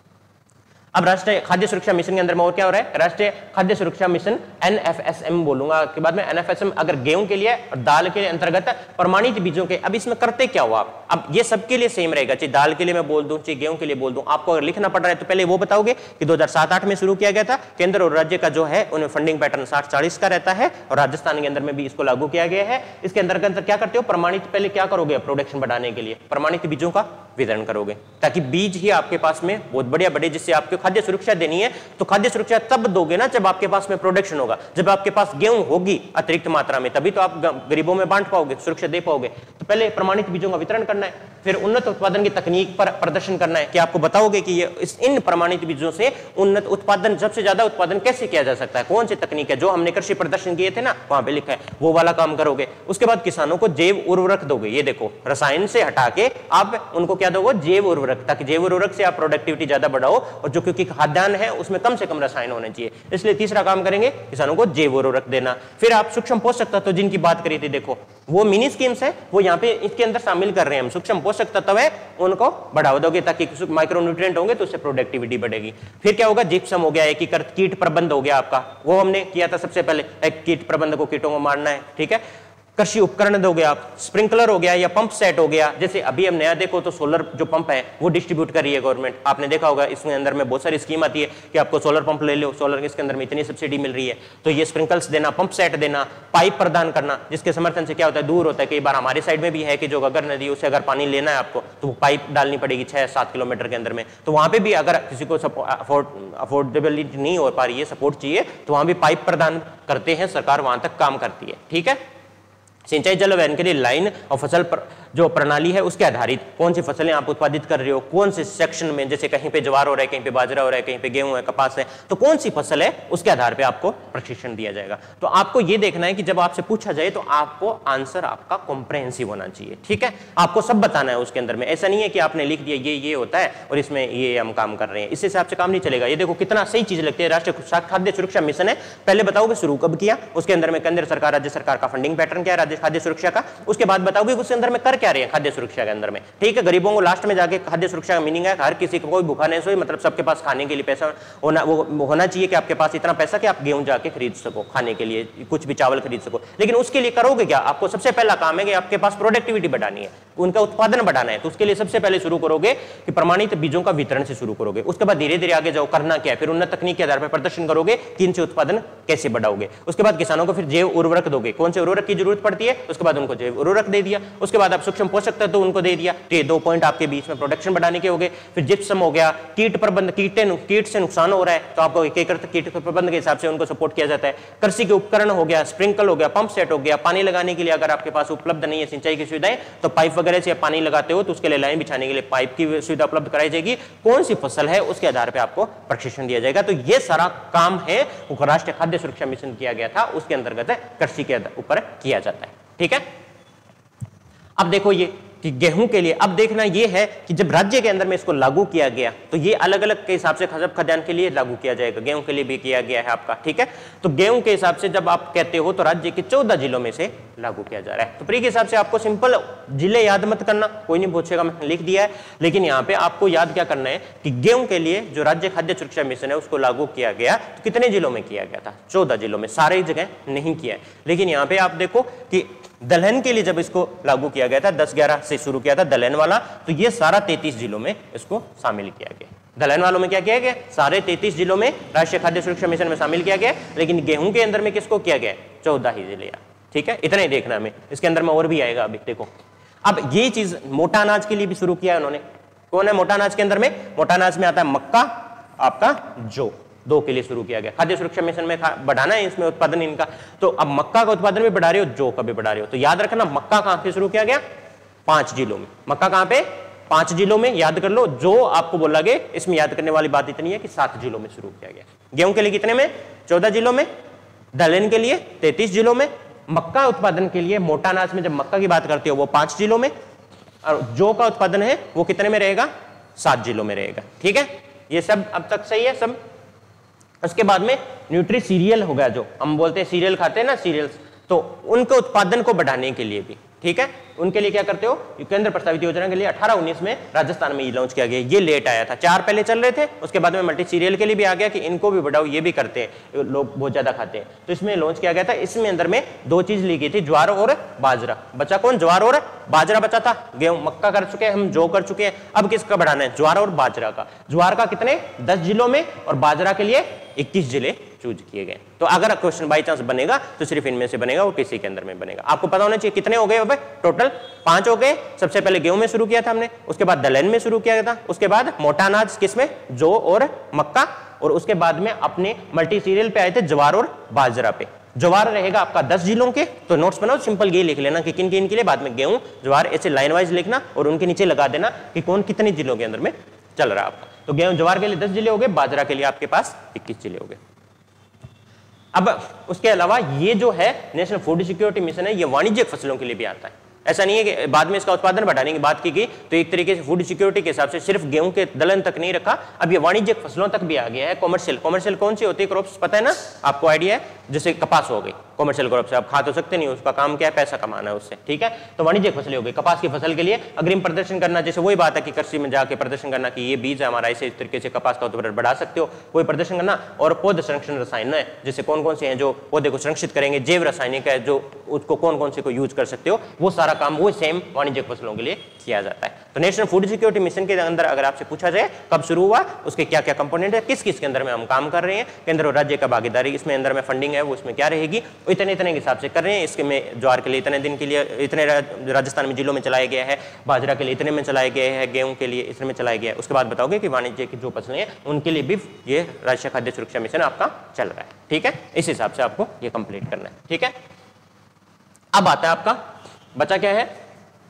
अब राष्ट्रीय खाद्य सुरक्षा मिशन के अंदर में और क्या हो रहा है? राष्ट्रीय खाद्य सुरक्षा मिशन NFSM बोलूंगा के बाद में, NFSM अगर गेहूं के लिए और दाल के लिए अंतर्गत प्रमाणित बीजों के। अब इसमें करते क्या हो आप? अब ये सबके लिए सेम रहेगा, चाहे दाल के लिए मैं बोल दूं चाहे गेहूं के लिए बोल दूं, आपको अगर लिखना पड़ रहा है तो पहले वो बताओगे कि 2007-08 में शुरू किया गया था। केंद्र और राज्य का जो है उनमें फंडिंग पैटर्न 60-40 का रहता है, और राजस्थान के अंदर में भी इसको लागू किया गया है। इसके अंतर्गत क्या करते हो? प्रमाणित, पहले क्या करोगे? प्रोडक्शन बढ़ाने के लिए प्रमाणित बीजों का वितरण करोगे, ताकि बीज ही आपके पास में बहुत बढ़िया बढ़े, जिससे आपको खाद्य सुरक्षा देनी है। तो खाद्य सुरक्षा तब दोगे ना जब आपके पास में प्रोडक्शन होगा, जब आपके पास गेहूं होगी अतिरिक्त मात्रा में, तभी तो आप गरीबों में बांट पाओगे, सुरक्षा दे पाओगे। तो पहले प्रमाणित बीजों का वितरण करना है, फिर उन्नत उत्पादन की तकनीक पर प्रदर्शन करना है कि आपको बताओगे कि ये इन प्रमाणित बीजों से उन्नत उत्पादन, सबसे ज्यादा उत्पादन कैसे किया जा सकता है, कौन सी तकनीक है, जो हमने कृषि प्रदर्शन किए थे ना वहां पे लिखा है, वो वाला काम करोगे। उसके बाद किसानों को जैव उर्वरक दोगे। ये देखो, रसायन से हटा के आप उनको क्या दोगे? जैव उर्वरक, ताकि जैव उर्वरक से आप प्रोडक्टिविटी ज्यादा बढ़ाओ, और जो क्योंकि खाद्यान्न है उसमें कम से कम रसायन होने चाहिए, इसलिए तीसरा काम करेंगे किसानों को जैव उर्वरक देना। फिर आप सूक्ष्म पोषक तत्व जिनकी बात करी थी, देखो वो मिनी स्कीम्स है, वो यहाँ पे इसके अंदर शामिल कर रहे हैं हम। सूक्ष्म पोषक तत्व है उनको बढ़ावा दोगे ताकि माइक्रोन्यूट्रिएंट होंगे तो उससे प्रोडक्टिविटी बढ़ेगी। फिर क्या होगा? जिप्सम हो गया, एकीकृत कीट प्रबंध हो गया आपका, वो हमने किया था सबसे पहले, एक कीट प्रबंध को, कीटों को मारना है, ठीक है। कृषि उपकरण दोगे आप, स्प्रिंकलर हो गया या पंप सेट हो गया, जैसे अभी हम नया देखो तो सोलर जो पंप है वो डिस्ट्रीब्यूट कर रही है गवर्नमेंट, आपने देखा होगा। इसमें अंदर में बहुत सारी स्कीम आती है कि आपको सोलर पंप ले लो, सोलर इसके अंदर में इतनी सब्सिडी मिल रही है, तो ये स्प्रिंकल्स देना, पंप सेट देना, पाइप प्रदान करना, जिसके समर्थन से क्या होता है, दूर होता है। कई बार हमारे साइड में भी है कि जो घग्गर नदी, उससे अगर पानी लेना है आपको तो वो पाइप डालनी पड़ेगी 6-7 किलोमीटर के अंदर में, तो वहां पे भी अगर किसी को अफोर्डेबिलिटी नहीं हो पा रही है, सपोर्ट चाहिए, तो वहां भी पाइप प्रदान करते हैं, सरकार वहां तक काम करती है, ठीक है। सिंचाई जल वहन के लिए लाइन और फसल जो प्रणाली है उसके आधारित कौन सी फसलें आप उत्पादित कर रहे हो, कौन से सेक्शन में, जैसे कहीं पे ज्वार हो रहा है, कहीं पे बाजरा हो रहा है, कहीं पे गेहूं है, कपास है, तो कौन सी फसल है उसके आधार पर आपको प्रशिक्षण दिया जाएगा। तो आपको यह देखना है कि जब आपसे पूछा जाए तो आपको आंसर आपका कॉम्प्रहेंसिव होना चाहिए, ठीक है, आपको सब बताना है उसके अंदर में। ऐसा नहीं है कि आपने लिख दिया ये होता है और इसमें ये हम काम कर रहे हैं, इससे हिसाब से काम नहीं चलेगा। ये देखो कितना सही चीज लगती है, राष्ट्रीय खाद्य सुरक्षा मिशन है, पहले बताओगे शुरू कब किया, उसके अंदर में केंद्र सरकार राज्य सरकार का फंडिंग पैटर्न क्या है राज्य खाद्य सुरक्षा का, उसके बाद बताओगे उसके अंदर में कर क्या रहे हैं खाद्य सुरक्षा के अंदर में, ठीक है। गरीबों को लास्ट में जाके खाद्य सुरक्षा का मीनिंग है हर किसी को कोई भूखा नहीं सोए, मतलब सबके पास खाने के लिए पैसा होना चाहिए कि आपके पास इतना पैसा कि आप गेहूं जाके खरीद सको, खाने के लिए कुछ भी चावल खरीद सको। लेकिन उसके लिए करोगे क्या, आपको सबसे पहला काम है कि आपके पास प्रोडक्टिविटी बढ़ानी है, उनका उत्पादन बढ़ाना है। तो उसके लिए सबसे पहले शुरू करोगे कि प्रमाणित बीजों का वितरण से शुरू करोगे, उसके बाद धीरे धीरे आगे जाओ, करना क्या है, फिर उन्नत तकनीक के आधार पर प्रदर्शन करोगे कि इनसे उत्पादन कैसे बढ़ाओगे। उसके बाद किसानों को फिर जैव उर्वरक दोगे, कौन से उर्वरक की जरूरत पड़ती है, उसके बाद उनको जैव उर्वरक दे दिया, उसके बाद आप सूक्ष्म पोषक तत्व तो उनको दे दिया, ये 2 पॉइंट आपके बीच में प्रोडक्शन बढ़ाने के हो गए। फिर जिप्सम हो गया, कीट प्रबंध, कीट से नुकसान हो रहा है तो आपको एक एकड़ कीट प्रबंध के हिसाब से उनको सपोर्ट किया जाता है। कृषि के उपकरण हो गया, स्प्रिंकल हो गया, पंप सेट हो गया, पानी लगाने के लिए अगर आपके पास उपलब्ध नहीं है सिंचाई की सुविधाएं तो पाइप वगैरह से पानी लगाते हो तो उसके लिए लाइन बिछाने के लिए पाइप की सुविधा उपलब्ध कराई जाएगी। कौन सी फसल है उसके आधार पर आपको प्रशिक्षण दिया जाएगा। तो ये सारा काम है राष्ट्रीय खाद्य सुरक्षा मिशन किया गया था, उसके अंतर्गत कृषि के ऊपर किया जाता है, ठीक है। अब देखो ये कि गेहूं के लिए अब देखना यह है कि जब राज्य के अंदर में इसको लागू किया गया तो ये अलग अलग के हिसाब से खाद्यान्न के लिए लागू किया जाएगा, गेहूं के लिए भी किया गया है आपका, ठीक है। तो गेहूं के हिसाब से जब आप कहते हो तो राज्य के 14 जिलों में से लागू किया जा रहा है। तो प्री के हिसाब से आपको सिंपल जिले याद मत करना, कोई नहीं पूछेगा, मैंने लिख दिया है, लेकिन यहाँ पे आपको याद क्या करना है कि गेहूं के लिए जो राज्य खाद्य सुरक्षा मिशन है उसको लागू किया गया तो कितने जिलों में किया गया था, 14 जिलों में, सारी जगह नहीं किया है। लेकिन यहाँ पे आप देखो कि दलहन के लिए जब इसको लागू किया गया था 10-11 से शुरू किया था दलहन वाला, तो ये सारा 33 जिलों में इसको शामिल किया गया। दलहन वालों में क्या किया गया, सारे 33 जिलों में राष्ट्रीय खाद्य सुरक्षा मिशन में शामिल किया गया। लेकिन गेहूं के अंदर में किसको किया गया, 14 ही जिले, ठीक है, इतना ही देखना हमें, इसके अंदर में और भी आएगा अभी देखो। अब ये चीज मोटा अनाज के लिए भी शुरू किया है उन्होंने, कौन है मोटा अनाज के अंदर में, मोटा अनाज में आता है मक्का, आपका जौ, 2 के लिए शुरू किया गया। खाद्य सुरक्षा मिशन में बढ़ाना है इसमें उत्पादन इनका, तो अब मक्का का उत्पादन भी बढ़ा रहे हो, जौ का भी बढ़ा रहे हो। तो याद रखना मक्का कहां पे शुरू किया गया, 5 जिलों में। मक्का कहां पे, 5 जिलों में, याद कर लो। जो आपको बोला गया इसमें याद करने वाली बात इतनी है कि 7 जिलों में शुरू किया गया। गेहूं के लिए कितने में, 14 जिलों में, दलहन के लिए 33 जिलों में, मक्का उत्पादन के लिए मोटा अनाज में जब मक्का की बात करते हो वो 5 जिलों में, और जौ का उत्पादन है वो कितने में रहेगा, 7 जिलों में रहेगा, ठीक है। ये सब अब तक सही है सब। उसके बाद में न्यूट्री सीरियल हो गया, जो हम बोलते हैं सीरियल खाते हैं ना, सीरियल्स, तो उनके उत्पादन को बढ़ाने के लिए भी, ठीक है, उनके लिए क्या करते हो, केंद्र प्रस्तावित योजना के लिए 18-19 में राजस्थान में ये लॉन्च किया गया। ये लेट आया था, 4 पहले चल रहे थे, उसके बाद में मल्टी सीरियल के लिए भी आ गया कि इनको भी बढ़ाओ, ये भी करते हैं, लोग बहुत ज्यादा खाते हैं, तो इसमें लॉन्च किया गया था। इसमें अंदर में 2 चीज ली गई थी, ज्वार और बाजरा। बचा कौन, ज्वार और बाजरा बचा था। गेहूं मक्का कर चुके हैं हम, जौ कर चुके हैं, अब किसका बढ़ाना है, ज्वार और बाजरा का। ज्वार का कितने, 10 जिलों में, और बाजरा के लिए 21 जिले चूज किए गए। तो अगर क्वेश्चन बाई चांस बनेगा तो सिर्फ इनमें से बनेगा और किसी के अंदर में बनेगा। आपको पता होना चाहिए कितने हो गए, टोटल 5 हो गए। सबसे पहले गेहूं में शुरू किया था हमने, उसके बाद दलहन में शुरू किया था, उसके बाद मोटा अनाज किसमें, जौ और मक्का, और उसके बाद में अपने मल्टी सीरियल पे आए थे ज्वार और बाजरा पे। ज्वार रहेगा आपका 10 जिलों के, तो नोट्स बनाओ, सिंपल ये लिख लेना कि किन किन के लिए, बाद में गेहूं ज्वार ऐसे लाइन वाइज लिखना और उनके नीचे लगा देना कि कौन कितने जिलों के अंदर में चल रहा है आपका। तो गेहूं ज्वार के लिए 10 जिले हो गए, बाजरा के लिए आपके पास 21 जिले हो गए। अब उसके अलावा ये जो है नेशनल फूड सिक्योरिटी मिशन है, ये वाणिज्यिक फसलों के लिए भी आता है। ऐसा नहीं है कि बाद में इसका उत्पादन बढ़ाने की बात की गई तो एक तरीके से फूड सिक्योरिटी के हिसाब से सिर्फ गेहूं के दलहन तक नहीं रखा, अब ये वाणिज्यिक फसलों तक भी आ गया है। कॉमर्शियल कौन सी होती है क्रॉप्स, पता है ना आपको, आइडिया है, जैसे कपास हो गई कॉमर्शियल क्रॉप से, आप खा तो सकते नहीं, उसका काम क्या है, पैसा कमाना है उससे, ठीक है। तो वाणिज्यिक फसलें हो गई, कपास की फसल के लिए अग्रिम प्रदर्शन करना, जैसे वही बात है कि कृषि में जाके प्रदर्शन करना कि ये बीज है हमारा, ऐसे इस तरीके से कपास का उत्पादन बढ़ा सकते हो, कोई प्रदर्शन करना। और पौध संरक्षण रसायन है, जैसे कौन कौन से हैं जो पौधे को संरक्षित करेंगे, जैव रासायनिक है जो उसको कौन कौन से को यूज कर सकते हो, वो सारा काम वो सेम वाणिज्यिक फसलों के लिए किया जाता है। तो नेशनल फूड सिक्योरिटी मिशन के अंदर अगर आपसे पूछा जाए कब शुरू हुआ, उसके क्या क्या कंपोनेंट है, किस किस के अंदर में हम काम कर रहे हैं, केंद्र और राज्य का भागीदारी इसमें अंदर में फंडिंग है वो उसमें क्या रहेगी, इतने इतने के हिसाब से कर रहे हैं। इसके में ज्वार के लिए इतने दिन के लिए इतने राजस्थान में जिलों में चलाया गया है, बाजरा के लिए इतने में चलाया गया है, गेहूं के लिए इतने में चलाया गया है। उसके बाद बताओगे कि वाणिज्य की जो फसलें हैं उनके लिए भी ये राष्ट्रीय खाद्य सुरक्षा मिशन आपका चल रहा है, ठीक है। इस हिसाब से आपको ये कंप्लीट करना है, ठीक है। अब आता है आपका बचा क्या है,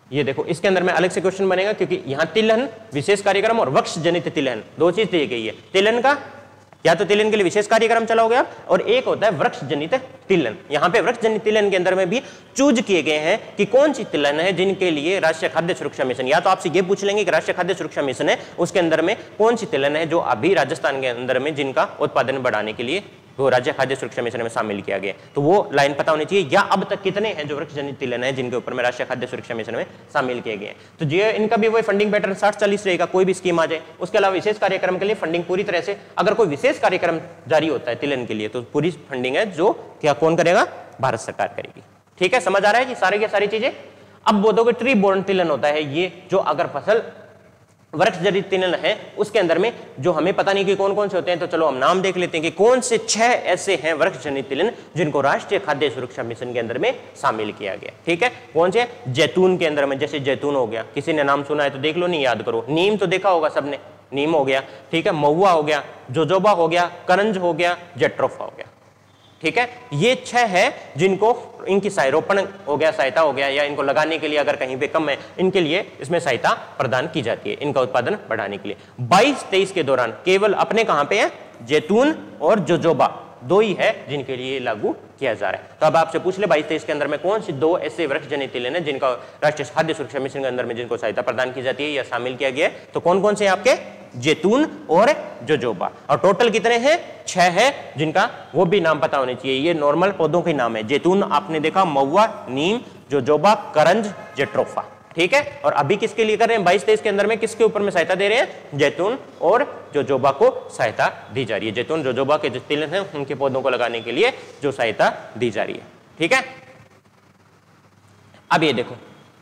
ये देखो इसके अंदर में अलग से क्वेश्चन बनेगा, क्योंकि यहां तिलहन विशेष कार्यक्रम और वृक्ष जनित तिलहन दो चीज दी गई है। तिलहन का या तो तिलहन के लिए विशेष कार्यक्रम चलाओगे आप, और एक होता है वृक्ष जनित तिलहन। यहां पे वृक्ष जनित तिलहन के अंदर में भी चूज किए गए हैं कि कौन सी तिलहन है जिनके लिए राष्ट्रीय खाद्य सुरक्षा मिशन, या तो आपसे ये पूछ लेंगे कि राष्ट्रीय खाद्य सुरक्षा मिशन है उसके अंदर में कौन सी तिलहन है जो अभी राजस्थान के अंदर में जिनका उत्पादन बढ़ाने के लिए वो राज्य खाद्य सुरक्षा मिशन में शामिल किया गया, तो वो लाइन पता होनी चाहिए, या अब तक कितने हैं जो वृक्ष जनित तिलहन है जिनके ऊपर में राष्ट्रीय खाद्य सुरक्षा मिशन में शामिल किए गए हैं। तो ये इनका भी वही फंडिंग पैटर्न 60-40 रहेगा, कोई भी स्कीम आ जाए। उसके अलावा विशेष कार्यक्रम के लिए फंडिंग पूरी तरह से, अगर कोई विशेष कार्यक्रम जारी होता है तिलहन के लिए तो पूरी फंडिंग है जो क्या कौन करेगा, भारत सरकार करेगी। ठीक है, समझ आ रहा है जी सारी की सारी चीजें। अब बोलोगे ट्री बोर्न तिलहन होता है ये जो अगर फसल वृक्ष जनित तिलहन है उसके अंदर में जो हमें पता नहीं कि कौन कौन से होते हैं, तो चलो हम नाम देख लेते हैं कि कौन से 6 ऐसे हैं वृक्ष जनित तिलहन जिनको राष्ट्रीय खाद्य सुरक्षा मिशन के अंदर में शामिल किया गया। ठीक है, कौन से? जैतून के अंदर में, जैसे जैतून हो गया, किसी ने नाम सुना है तो देख लो, नहीं याद करो। नीम तो देखा होगा सबने, नीम हो गया। ठीक है, महुआ हो गया, जोजोबा हो गया, करंज हो गया, जेट्रोफा हो गया। ठीक है, ये 6 है जिनको इनकी रोपण हो गया, सहायता हो गया, या इनको लगाने के लिए अगर कहीं पे कम है इनके लिए इसमें सहायता प्रदान की जाती है इनका उत्पादन बढ़ाने के लिए। 22-23 के दौरान केवल अपने कहां पे है, जैतून और जोजोबा दो ही है जिनके लिए लागू किया जा रहा है। तो अब आपसे पूछ ले 22-23 के अंदर में कौन सी 2 ऐसे वृक्ष जनित तिलहन है जिनका राष्ट्रीय खाद्य सुरक्षा मिशन के अंदर में जिनको सहायता प्रदान की जाती है या शामिल किया गया है, तो कौन कौन से आपके? जैतून और जोजोबा। और टोटल कितने हैं? 6 है जिनका वो भी नाम पता होने चाहिए। ये नॉर्मल पौधों के नाम है। जैतून आपने देखा, महुआ, नीम, जोजोबा, करंज, जेट्रोफा। ठीक है, और अभी किसके लिए कर रहे हैं? 22-23 के अंदर में किसके ऊपर में सहायता दे रहे हैं? जैतून और जोजोबा को सहायता दी जा रही है। जैतून जोजोबा के जो तिलहन है उनके पौधों को लगाने के लिए जो सहायता दी जा रही है। ठीक है, अब ये देखो,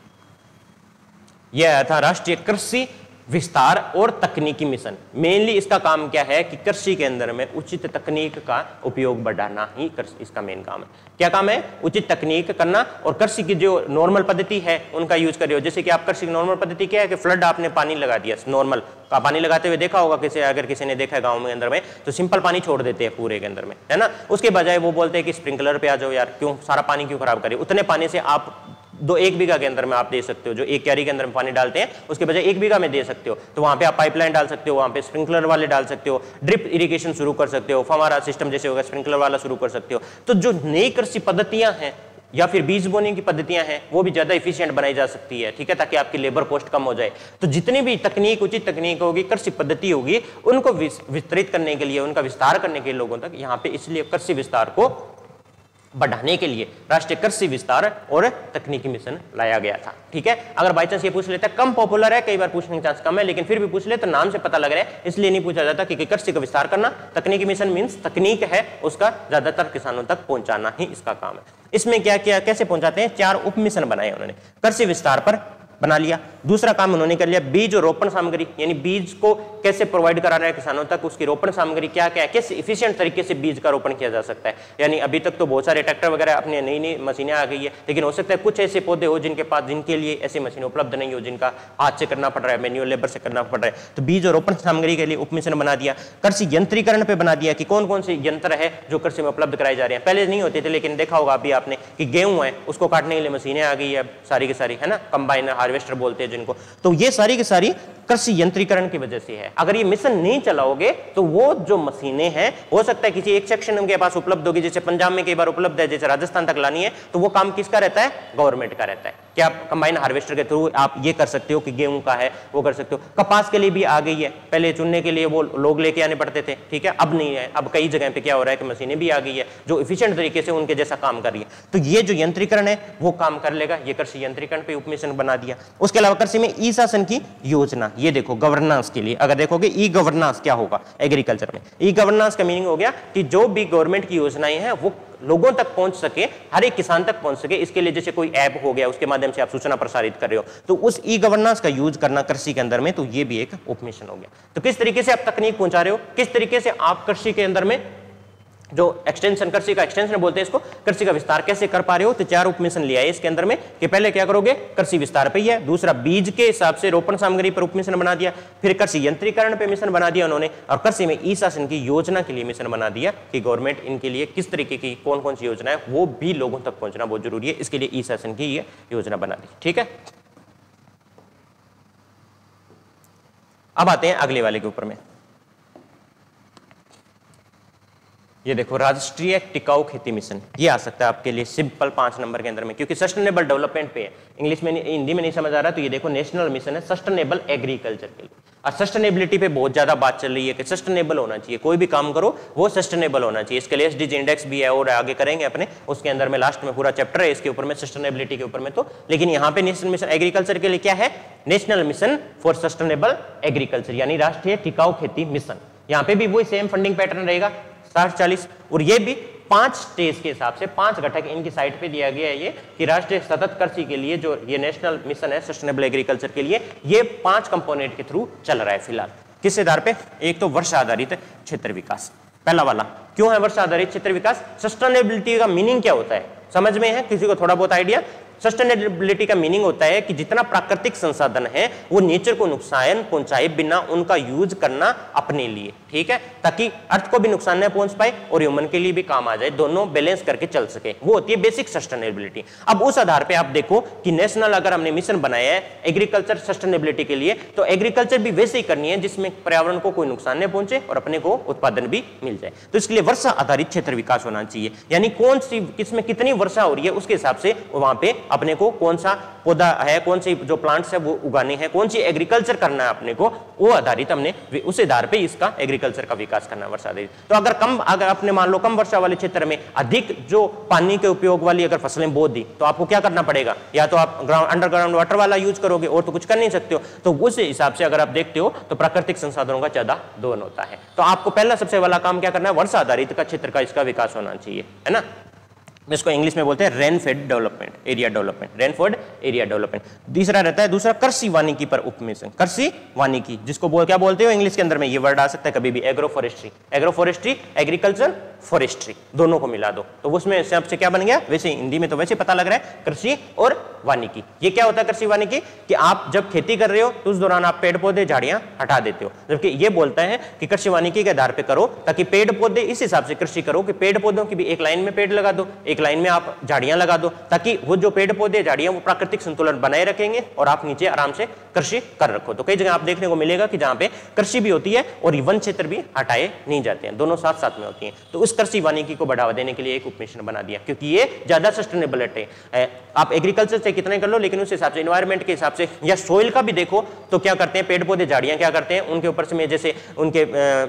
यह आया था राष्ट्रीय कृषि विस्तार और तकनीकी मिशन। मेनली इसका काम क्या है कि कृषि के अंदर में उचित तकनीक का उपयोग बढ़ाना ही इसका मेन काम है। क्या काम है? उचित तकनीक करना, और कृषि की जो नॉर्मल पद्धति है उनका यूज कर रहे हो। जैसे कि आप कृषि की नॉर्मल पद्धति क्या है कि फ्लड आपने पानी लगा दिया, नॉर्मल का पानी लगाते हुए देखा होगा किसी, अगर किसी ने देखा है गांव में अंदर में, तो सिंपल पानी छोड़ देते हैं पूरे के अंदर में, है ना। उसके बजाय वो बोलते हैं कि स्प्रिंकलर पे आ जाओ यार, क्यों सारा पानी क्यों खराब करिए, उतने पानी से आप 1 बीघा के अंदर में आप दे सकते हो। जो 1 क्यारी के अंदर में पानी डालते हैं उसके बजाय 1 बीघा में दे सकते हो, तो वहां पे आप पाइपलाइन डाल सकते हो, वहां पे स्प्रिंकलर वाले डाल सकते हो, ड्रिप इरिगेशन शुरू कर सकते हो, फव्वारा सिस्टम जैसे होगा स्प्रिंकलर वाला शुरू कर सकते हो। तो जो नई कृषि पद्धतियां हैं या फिर बीज बोने की पद्धतियां हैं वो भी ज्यादा इफिशिएंट बनाई जा सकती है। ठीक है, ताकि आपकी लेबर कॉस्ट कम हो जाए। तो जितनी भी तकनीक, उचित तकनीक होगी, कृषि पद्धति होगी, उनको विस्तृत करने के लिए, उनका विस्तार करने के लिए लोगों तक, यहाँ पे इसलिए कृषि विस्तार को बढ़ाने के लिए राष्ट्रीय कृषि विस्तार और तकनीकी मिशन लाया गया था। ठीक है, अगर बाई चांस ये पूछ लेता है, कम पॉपुलर है, कई बार पूछने का चांस कम है, लेकिन फिर भी पूछ ले तो नाम से पता लग रहा है, इसलिए नहीं पूछा जाता कि कृषि का विस्तार करना। तकनीकी मिशन मींस तकनीक है उसका ज्यादातर किसानों तक पहुंचाना ही इसका काम है। इसमें क्या किया, कैसे पहुंचाते हैं? 4 उप मिशन बनाए उन्होंने। कृषि विस्तार पर बना लिया। दूसरा काम उन्होंने कर लिया बीज और रोपण सामग्री, यानी बीज को कैसे प्रोवाइड कराना है किसानों तक, उसकी रोपण सामग्री क्या क्या है, कैसे इफिशिएंट तरीके से बीज का रोपण किया जा सकता है। यानी अभी तक तो बहुत सारे ट्रैक्टर वगैरह अपने नई नई मशीनें आ गई है, लेकिन हो सकता है कुछ ऐसे पौधे हो जिनके पास, जिनके लिए ऐसी मशीनें उपलब्ध नहीं हो, जिनका हाथ से करना पड़ रहा है, मैन्युअल लेबर से करना पड़ रहा है। तो बीज और रोपण सामग्री के लिए उपमिशन बना दिया। कृषि यंत्रीकरण पे बना दिया कि कौन कौन से यंत्र है जो कृषि में उपलब्ध कराए जा रहे हैं। पहले नहीं होते थे, लेकिन देखा होगा अभी आपने कि गेहूं है उसको काटने के लिए मशीनें आ गई है सारी की सारी, है ना, कंबाइनर, हार्वेस्टर बोलते हैं जिनको। तो ये सारी की सारी कृषि यंत्रीकरण की वजह से है। अगर ये मिशन नहीं चलाओगे तो वो जो मशीनें हैं, हो सकता है किसी एक सेक्शन उनके पास उपलब्ध होगी, जैसे पंजाब में कई बार उपलब्ध है, जैसे राजस्थान तक लानी है, तो वो काम किसका रहता है? गवर्नमेंट का रहता है। क्या आप कंबाइन हार्वेस्टर के थ्रू आप ये कर सकते हो कि गेहूं का है वो कर सकते हो। कपास के लिए भी आ गई है, पहले चुनने के लिए वो लोग लेके आने पड़ते थे, ठीक है, अब नहीं है। अब कई जगह पे क्या हो रहा है कि मशीनें भी आ गई है जो इफिशिएंट तरीके से उनके जैसा काम कर रही है। तो ये जो यंत्रीकरण है वो काम कर लेगा, ये कृषि यंत्रीकरण पे उपमिशन बना दिया। उसके अलावा कृषि में ई शासन की योजना, ये देखो गवर्नेंस के लिए, अगर देखोगे ई गवर्नेंस क्या होगा एग्रीकल्चर में, ई गवर्नेंस का मीनिंग हो गया कि जो भी गवर्नमेंट की योजनाएं हैं वो लोगों तक पहुंच सके, हर एक किसान तक पहुंच सके। इसके लिए जैसे कोई ऐप हो गया, उसके माध्यम से आप सूचना प्रसारित कर रहे हो, तो उस ई गवर्नेंस का यूज करना कृषि के अंदर में, तो ये भी एक उपमिशन हो गया। तो किस तरीके से आप तकनीक पहुंचा रहे हो, किस तरीके से आप कृषि के अंदर में जो एक्सटेंशन, कृषि का एक्सटेंशन बोलते हैं इसको, कृषि का विस्तार कैसे कर पा रहे हो। तो 4 उपमिशन लिया है इसके अंदर में कि पहले क्या करोगे, कृषि विस्तार पे ही है, दूसरा बीज के हिसाब से रोपण सामग्री पर उपमिशन बना दिया, फिर कृषि यंत्रीकरण पे मिशन बना दिया उन्होंने, और कृषि में ई शासन की योजना के लिए मिशन बना दिया कि गवर्नमेंट इनके लिए किस तरीके की कौन कौन सी योजना है वो भी लोगों तक पहुंचना बहुत जरूरी है, इसके लिए ई शासन की ये योजना बना दी। ठीक है, अब आते हैं अगले वाले के ऊपर में। ये देखो, राष्ट्रीय टिकाऊ खेती मिशन, ये आ सकता है आपके लिए सिंपल 5 नंबर के अंदर में, क्योंकि सस्टेनेबल डेवलपमेंट पे है। इंग्लिश में हिंदी में नहीं समझ आ रहा तो ये देखो, नेशनल मिशन है सस्टेनेबल एग्रीकल्चर के लिए। और सस्टेनेबिलिटी पे बहुत ज्यादा बात चल रही है कि सस्टेनेबल होना चाहिए, कोई भी काम करो वो सस्टेनेबल होना चाहिए। इसके लिए एसडीजी इंडेक्स भी है और आगे करेंगे अपने, उसके अंदर में लास्ट में पूरा चैप्टर है इसके ऊपर में, सस्टेनेबिलिटी के ऊपर में। तो लेकिन यहाँ पे नेशनल मिशन एग्रीकल्चर के लिए क्या है, national mission for sustainable agriculture, यानी राष्ट्रीय टिकाऊ खेती मिशन। यहाँ पे भी वही सेम फंडिंग पैटर्न रहेगा 60-40, और ये भी 5 स्टेज के हिसाब से 5 घटक इनकी साइड पे दिया गया है ये, कि राष्ट्रीय सतत कृषि के लिए जो ये नेशनल मिशन है सस्टेनेबल एग्रीकल्चर के लिए, ये 5 कंपोनेंट के थ्रू चल रहा है फिलहाल। किस आधार पे, एक तो वर्षा आधारित क्षेत्र विकास, पहला वाला। क्यों है वर्षा आधारित क्षेत्र विकास? सस्टेनेबिलिटी का मीनिंग क्या होता है, समझ में है किसी को थोड़ा बहुत आइडिया? सस्टेनेबिलिटी का मीनिंग होता है कि जितना प्राकृतिक संसाधन है वो नेचर को नुकसान पहुंचाए बिना उनका यूज करना अपने लिए, ठीक है, ताकि अर्थ को भी नुकसान न पहुंच पाए और ह्यूमन के लिए भी काम आ जाए, दोनों बैलेंस करके चल सके, वो होती है बेसिक सस्टेनेबिलिटी। अब उस आधार पे आप देखो कि नेशनल अगर हमने मिशन बनाया है एग्रीकल्चर सस्टेनेबिलिटी के लिए, तो एग्रीकल्चर भी वैसे ही करनी है जिसमें पर्यावरण को कोई नुकसान न पहुंचे और अपने को उत्पादन भी मिल जाए। तो इसके लिए वर्षा आधारित क्षेत्र विकास होना चाहिए, यानी कौन सी किसमें कितनी वर्षा हो रही है उसके हिसाब से वहां पे अपने को कौन सा पौधा है, कौन सी जो प्लांट्स है वो उगाने हैं, कौन सी एग्रीकल्चर करना है अपने को, वो आधारित हमने उस आधार पे इसका एग्रीकल्चर का विकास करना है वर्षा आधारित। तो अगर आपने मान लो कम वर्षा वाले क्षेत्र में अधिक जो पानी के उपयोग वाली अगर फसलें बो दी, तो आपको क्या करना पड़ेगा, या तो आप अंडरग्राउंड वाटर वाला यूज करोगे और तो कुछ कर नहीं सकते हो। तो उस हिसाब से अगर आप देखते हो तो प्राकृतिक संसाधनों का ज्यादा दोहन होता है। तो आपको पहला सबसे वाला काम क्या करना है, वर्षा आधारित का क्षेत्र का इसका विकास होना चाहिए, है ना। इसको इंग्लिश में बोलते हैं rainfed development, area development, rainfed area development. तीसरा रहता है दूसरा कृषि वानिकी पर उपमिशन, कृषि वानिकी जिसको क्या बोलते हो इंग्लिश के अंदर में, ये वर्ड आ सकता है कभी भी, agro forestry, agro forestry, agriculture forestry, दोनों को मिला दो तो उसमें सबसे क्या बन गया, वैसे हिंदी में तो वैसे पता लग रहा है कृषि और वानिकी। ये क्या होता है कृषि वानिकी, कि आप जब खेती कर रहे हो तो उस दौरान आप पेड़ पौधे झाड़ियां हटा देते हो, जबकि ये बोलता है कि कृषि वानिकी के आधार पे करो, ताकि पेड़ पौधे इस हिसाब से कृषि करो कि पेड़ पौधों की भी एक लाइन में पेड़ लगा दो, एक लाइन में आप झाड़ियां लगा दो, ताकि वो जो पेड़ पौधे झाड़ियां वो प्राकृतिक संतुलन बनाए रखेंगे और आप नीचे आराम से कृषि कर रखो। तो कई जगह आप देखने को मिलेगा कि जहां पे कृषि भी होती है और वन क्षेत्र भी हटाए नहीं जाते हैं, दोनों साथ साथ में होती हैं। तो उस कृषि वानिकी को बढ़ावा देने के लिए एक उपमिशन बना दिया, क्योंकि ये ज्यादा सस्टेनेबिलिटी है। आप एग्रीकल्चर से कितने कर लो, लेकिन उस हिसाब से एनवायरमेंट के हिसाब से या सोइल का भी देखो तो क्या करते हैं, पेड़ पौधे झाड़ियां क्या करते हैं, उनके ऊपर से जैसे उनके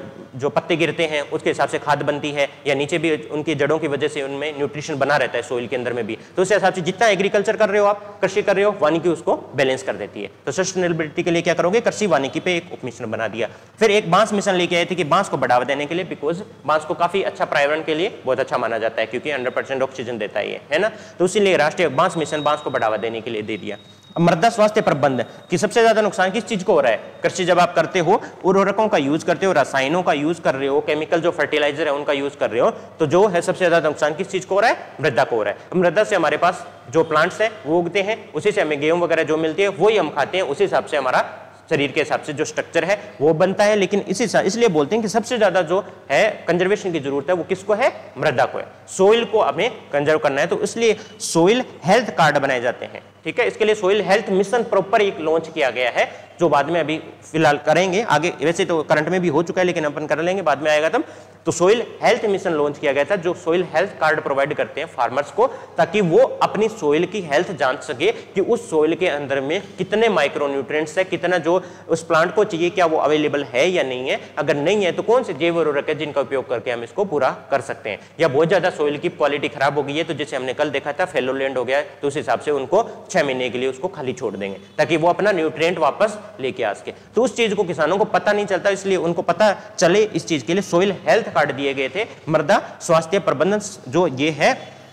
जो पत्ते गिरते हैं उसके हिसाब से खाद बनती है, या नीचे भी उनकी जड़ों की वजह से उनमें न्यूट्रिशन बना रहता है सोइल के अंदर में भी। तो उस हिसाब से जितना एग्रीकल्चर कर रहे हो आप, कृषि कर रहे हो, वानिकी उसको बैलेंस कर देती है। तो सस्टेनेबिलिटी के लिए क्या करोगे, कृषि वानिकी पे एक उपमिशन बना दिया। फिर एक बांस मिशन लेके आए थे कि बांस को बढ़ावा देने के लिए, बिकॉज बांस को काफी अच्छा पर्यावरण के लिए बहुत अच्छा माना जाता है, क्योंकि 100% ऑक्सीजन देता है ना। तो इसीलिए राष्ट्रीय बांस मिशन बांस को बढ़ावा देने के लिए दे दिया। मृदा स्वास्थ्य प्रबंधन कि सबसे ज्यादा नुकसान किस चीज को हो रहा है, कृषि जब आप करते हो उर्वरकों का यूज करते हो, रसायनों का यूज कर रहे हो, केमिकल जो फर्टिलाइजर है उनका यूज कर रहे हो, तो जो है सबसे ज्यादा नुकसान किस चीज को हो रहा है, मृदा को हो रहा है। मृदा से हमारे पास जो प्लांट्स है वो उगते हैं, उसी से हमें गेहूं वगैरह जो मिलती है वही हम खाते हैं, उसी हिसाब से हमारा शरीर के हिसाब से जो स्ट्रक्चर है वो बनता है। लेकिन इसलिए बोलते हैं कि सबसे ज्यादा जो है कंजर्वेशन की जरूरत है वो किसको है, मृदा को है, सोइल को हमें कंजर्व करना है। तो इसलिए सोइल हेल्थ कार्ड बनाए जाते हैं, ठीक है। इसके लिए सोइल हेल्थ मिशन प्रॉपर एक लॉन्च किया गया है, जो बाद में अभी फिलहाल करेंगे आगे, वैसे तो करंट में भी हो चुका है लेकिन अपन कर लेंगे, बाद में आएगा तब। तो सोइल हेल्थ मिशन लॉन्च किया गया था, जो सोइल हेल्थ कार्ड प्रोवाइड करते हैं फार्मर्स को, ताकि वो अपनी सोइल की हेल्थ जान सके कि उस सोइल के अंदर में कितने माइक्रोन्यूट्रिएंट्स है, कितना जो उस प्लांट को चाहिए क्या वो अवेलेबल है या नहीं है, अगर नहीं है तो कौन से जैव उर्वरक है जिनका उपयोग करके हम इसको पूरा कर सकते हैं। या बहुत ज्यादा सोइल की क्वालिटी खराब हो गई है, तो जैसे हमने कल देखा था फेलो लैंड हो गया, तो उस हिसाब से उनको 6 महीने के लिए उसको खाली छोड़ देंगे, ताकि वो अपना न्यूट्रिएंट वापस लेके आ सके। तो उस चीज को किसानों को पता नहीं चलता, इसलिए उनको पता चले इस चीज के लिए सोइल हेल्थ कार्ड दिए गए थे। मृदा स्वास्थ्य प्रबंधन जो ये है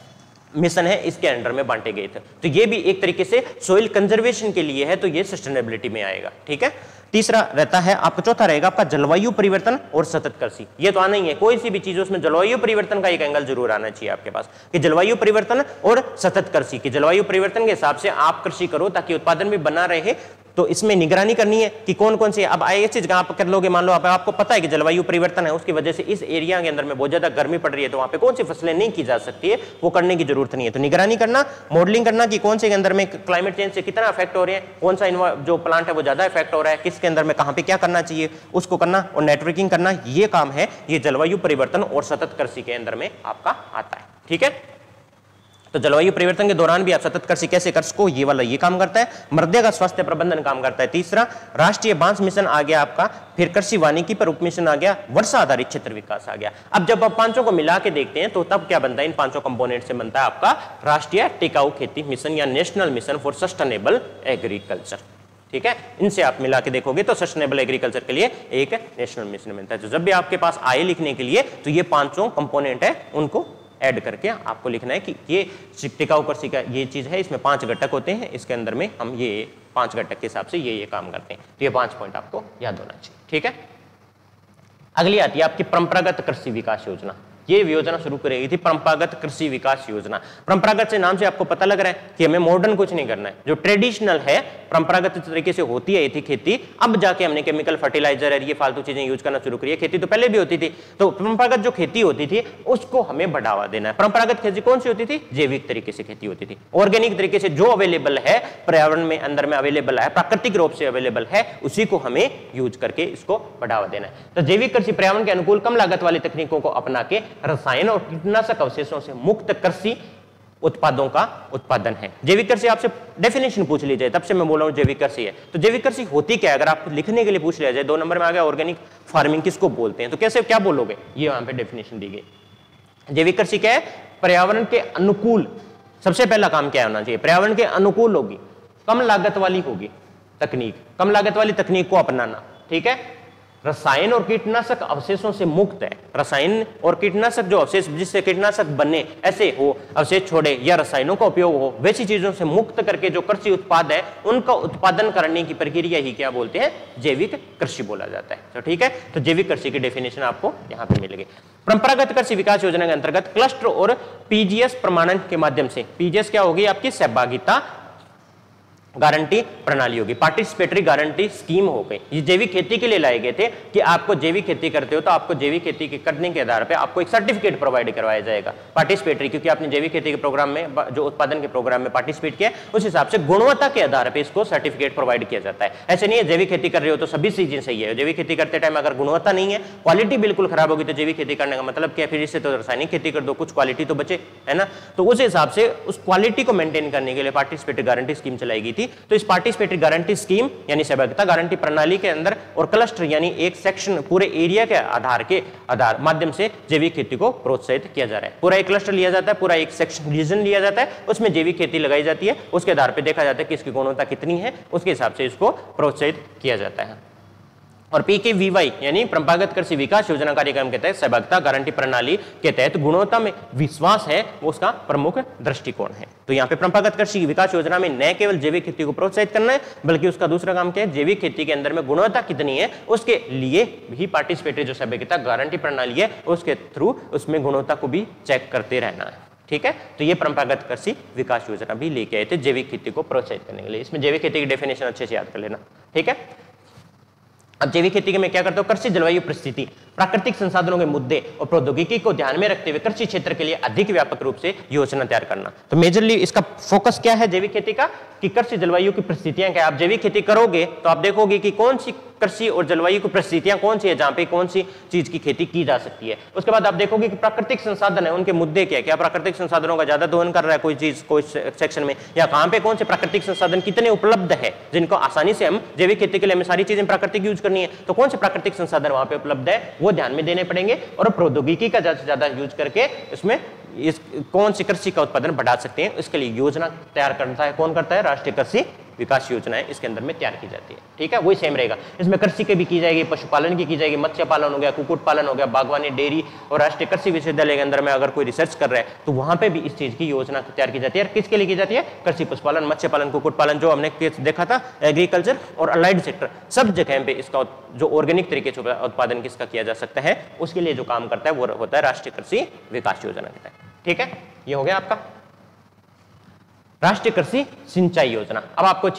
मिशन है, इसके अंडर में बांटे गए थे। तो ये भी एक तरीके से सोइल कंजर्वेशन के लिए है, तो ये सस्टेनेबिलिटी में आएगा, ठीक है। तीसरा रहता है आपका, चौथा रहेगा आपका जलवायु परिवर्तन और सतत कृषि। ये तो आना ही है, कोई सी भी चीज उसमें जलवायु परिवर्तन का एक एंगल जरूर आना चाहिए आपके पास, कि जलवायु परिवर्तन और सतत कृषि, कि जलवायु परिवर्तन के हिसाब से आप कृषि करो ताकि उत्पादन भी बना रहे, तो इसमें निगरानी करनी है कि कौन कौन सी, अब ये चीज आप कर लोगे, मान लो आपको पता है कि जलवायु परिवर्तन है, उसकी वजह से इस एरिया के अंदर में बहुत ज्यादा गर्मी पड़ रही है, तो वहां पे कौन सी फसलें नहीं की जा सकती है, वो करने की जरूरत नहीं है। तो निगरानी करना, मॉडलिंग करना कि कौन से के अंदर में क्लाइमेट चेंज से कितना इफेक्ट हो रहे हैं, कौन सा जो प्लांट है वो ज्यादा इफेक्ट हो रहा है, किसके अंदर में कहां पे क्या करना चाहिए उसको करना, और नेटवर्किंग करना, ये काम है ये जलवायु परिवर्तन और सतत कृषि के अंदर में आपका आता है। ठीक है, तो जलवायु परिवर्तन के दौरान भी आप सतत कृषि कैसे कर सको, ये वाला ये काम करता है। मृदा का स्वास्थ्य प्रबंधन काम करता है। तीसरा राष्ट्रीय बांस मिशन आ गया आपका, फिर कृषि वानिकी पर उप मिशन आ गया, वर्षा आधारित क्षेत्र विकास आ गया। अब जब आप पांचों को मिला के देखते हैं तो तब क्या बनता है, इन पांचों कंपोनेंट से बनता है आपका राष्ट्रीय टिकाऊ खेती मिशन या national mission for sustainable agriculture. ठीक है, इनसे आप मिला के देखोगे तो सस्टेनेबल एग्रीकल्चर के लिए एक नेशनल मिशन मिलता है। तो जब भी आपके पास आए लिखने के लिए तो ये पांचों कंपोनेंट है, उनको ऐड करके आपको लिखना है कि ये टिकाऊ कृषि का ये चीज है, इसमें 5 घटक होते हैं, इसके अंदर में हम ये 5 घटक के हिसाब से ये काम करते हैं। तो ये 5 पॉइंट आपको याद होना चाहिए। ठीक है, अगली आती है आपकी परंपरागत कृषि विकास योजना। ये योजना शुरू करी गई थी परंपरागत कृषि विकास योजना। परंपरागत से नाम से आपको पता लग रहा है कि हमें मॉडर्न कुछ नहीं करना है, जो ट्रेडिशनल है परंपरागत तरीके से होती है थी खेती, अब जाके हमने केमिकल फर्टिलाइजर है ये फालतू चीजें यूज करना शुरू करी है। खेती तो पहले भी होती थी, तो परंपरागत जो खेती होती थी उसको हमें बढ़ावा देना है। परंपरागत खेती कौन सी होती थी, जैविक तरीके से खेती होती थी, ऑर्गेनिक तरीके से जो अवेलेबल है पर्यावरण में अंदर में अवेलेबल है, प्राकृतिक रूप से अवेलेबल है, उसी को हमें यूज करके इसको बढ़ावा देना है। तो जैविक कृषि पर्यावरण के अनुकूल कम लागत वाली तकनीकों को अपना के रसायन और कीटनाशक अवशेषों से मुक्त कृषि उत्पादों का उत्पादन है। जैविक कृषि आपसे डेफिनेशन पूछ ली जाए, तब से मैं बोल रहा हूं जैविक कृषि है। तो जैविक कृषि होती क्या है, अगर आपको लिखने के लिए पूछ लिया जाए, 2 नंबर में आ गया ऑर्गेनिक फार्मिंग किसको बोलते हैं, तो कैसे क्या बोलोगे, ये वहां पे डेफिनेशन दी गई। जैविक कृषि क्या है, पर्यावरण के अनुकूल, सबसे पहला काम क्या होना चाहिए, पर्यावरण के अनुकूल होगी, कम लागत वाली होगी तकनीक, कम लागत वाली तकनीक को अपनाना। ठीक है, रसायन और कीटनाशक अवशेषों से मुक्त है, रसायन और कीटनाशक जो अवशेष जिससे कीटनाशक बने ऐसे हो, अवशेष छोड़े या रसायनों का उपयोग हो, वैसी चीजों से मुक्त करके जो कृषि उत्पाद है उनका उत्पादन करने की प्रक्रिया ही क्या बोलते हैं, जैविक कृषि बोला जाता है। तो ठीक है, तो जैविक कृषि की डेफिनेशन आपको यहाँ पे मिलेगी। परंपरागत कृषि विकास योजना के अंतर्गत क्लस्टर और पीजीएस प्रमाणन के माध्यम से, पीजीएस क्या होगी आपकी सहभागिता गारंटी प्रणाली होगी, पार्टिसिपेटरी गारंटी स्कीम हो गई। ये जैविक खेती के लिए लाए गए थे कि आपको जैविक खेती करते हो तो आपको जैविक खेती के करने के आधार पे आपको एक सर्टिफिकेट प्रोवाइड करवाया जाएगा, पार्टिसिपेटरी, क्योंकि आपने जैविक खेती के प्रोग्राम में जो उत्पादन के प्रोग्राम में पार्टिसिपेट किया उस हिसाब से गुणवत्ता के आधार पर इसको सर्टिफिकेट प्रोवाइड किया जाता है। ऐसे नहीं है जैविक खेती कर रहे हो तो सभी चीजें सही है, जैविक खेती करते टाइम अगर गुणवत्ता नहीं है, क्वालिटी बिल्कुल खराब होगी तो जैविक खेती करने का मतलब क्या, फिर इससे तो रासायनिक खेती कर दो, कुछ क्वालिटी तो बचे, है ना। तो उस हिसाब से उस क्वालिटी को मेंटेन करने के लिए पार्टिसिपेटरी गारंटी स्कीम चलाई गई थी। तो इस पार्टिसिपेटरी गारंटी स्कीम यानी सहभागिता गारंटी प्रणाली के अंदर और क्लस्टर यानी एक सेक्शन पूरे एरिया के आधार माध्यम से जैविक खेती को प्रोत्साहित किया जा रहा है। पूरा एक क्लस्टर लिया जाता है, पूरा एक सेक्शन रीजन लिया जाता है, उसमें जैविक खेती लगाई जाती है, उसके आधार पर देखा जाता है कि इसकी गुणवत्ता कितनी है, उसके हिसाब से इसको प्रोत्साहित किया जाता है। और पीकेवीवाई यानी परंपरागत कृषि विकास योजना कार्यक्रम के तहत सहभागिता गारंटी प्रणाली के तहत गुणवत्ता में विश्वास है वो उसका प्रमुख दृष्टिकोण है। तो यहाँ पे परंपरागत कृषि विकास योजना में न केवल जैविक खेती को प्रोत्साहित करना है बल्कि उसका दूसरा काम क्या है, जैविक खेती के अंदर में गुणवत्ता कितनी है उसके लिए भी पार्टिसिपेटरी जो सहभागिता गारंटी प्रणाली है उसके थ्रू उसमें गुणवत्ता को भी चेक करते रहना है। ठीक है, तो ये परंपरागत कृषि विकास योजना भी लेके आए थे जैविक खेती को प्रोत्साहित करने के लिए। इसमें जैविक खेती की डेफिनेशन अच्छे से याद कर लेना। ठीक है, अब जैविक खेती में क्या करते हो, कृषि जलवायु परिस्थिति, प्राकृतिक संसाधनों के मुद्दे और प्रौद्योगिकी को ध्यान में रखते हुए कृषि क्षेत्र के लिए अधिक व्यापक रूप से योजना तैयार करना। तो मेजरली इसका फोकस क्या है जैविक खेती का, कि कृषि जलवायु की परिस्थितियां क्या है। आप जैविक खेती करोगे तो आप देखोगे कि कौन सी कृषि और जलवायु की परिस्थितियां कौन सी है, जहां पे कौन सी चीज की खेती की जा सकती है। उसके बाद आप देखोगे कि प्राकृतिक संसाधन है उनके मुद्दे क्या है, क्या प्राकृतिक संसाधनों का ज्यादा दोहन कर रहा है कोई चीज कोई सेक्शन में, या कहां पे कौन से प्राकृतिक संसाधन कितने उपलब्ध है जिनको आसानी से हम जैविक खेती के लिए हमें सारी चीजें प्राकृतिक यूज करनी है, तो कौन से प्राकृतिक संसाधन वहां पे उपलब्ध है वो ध्यान में देने पड़ेंगे। और प्रौद्योगिकी का ज्यादा से ज्यादा यूज करके इसमें कौन सी कृषि का उत्पादन बढ़ा सकते हैं, इसके लिए योजना तैयार करता है, कौन करता है, राष्ट्रीय कृषि विकास योजना है इसके अंदर में तैयार की जाती है। ठीक है, वही सेम रहेगा, इसमें कृषि की भी की जाएगी, पशुपालन की जाएगी, मत्स्य पालन हो गया, कुक्कुट पालन हो गया, बागवानी, डेयरी, और राष्ट्रीय कृषि विश्वविद्यालय के अंदर में अगर कोई रिसर्च कर रहा है तो वहां पे भी इस चीज की योजना तैयार की जाती है। किसके लिए की जाती है, कृषि, पशुपालन, मत्स्य पालन, कुक्कुट पालन, जो हमने देखा था, एग्रीकल्चर और अलाइड सेक्टर, सब जगह पे इसका जो ऑर्गेनिक तरीके से उत्पादन किसका किया जा सकता है उसके लिए जो काम करता है वो होता है राष्ट्रीय कृषि विकास योजना के तहत। ठीक है, ये हो गया आपका राष्ट्रीय कृषि सिंचाई योजना। अब आपको चाहिए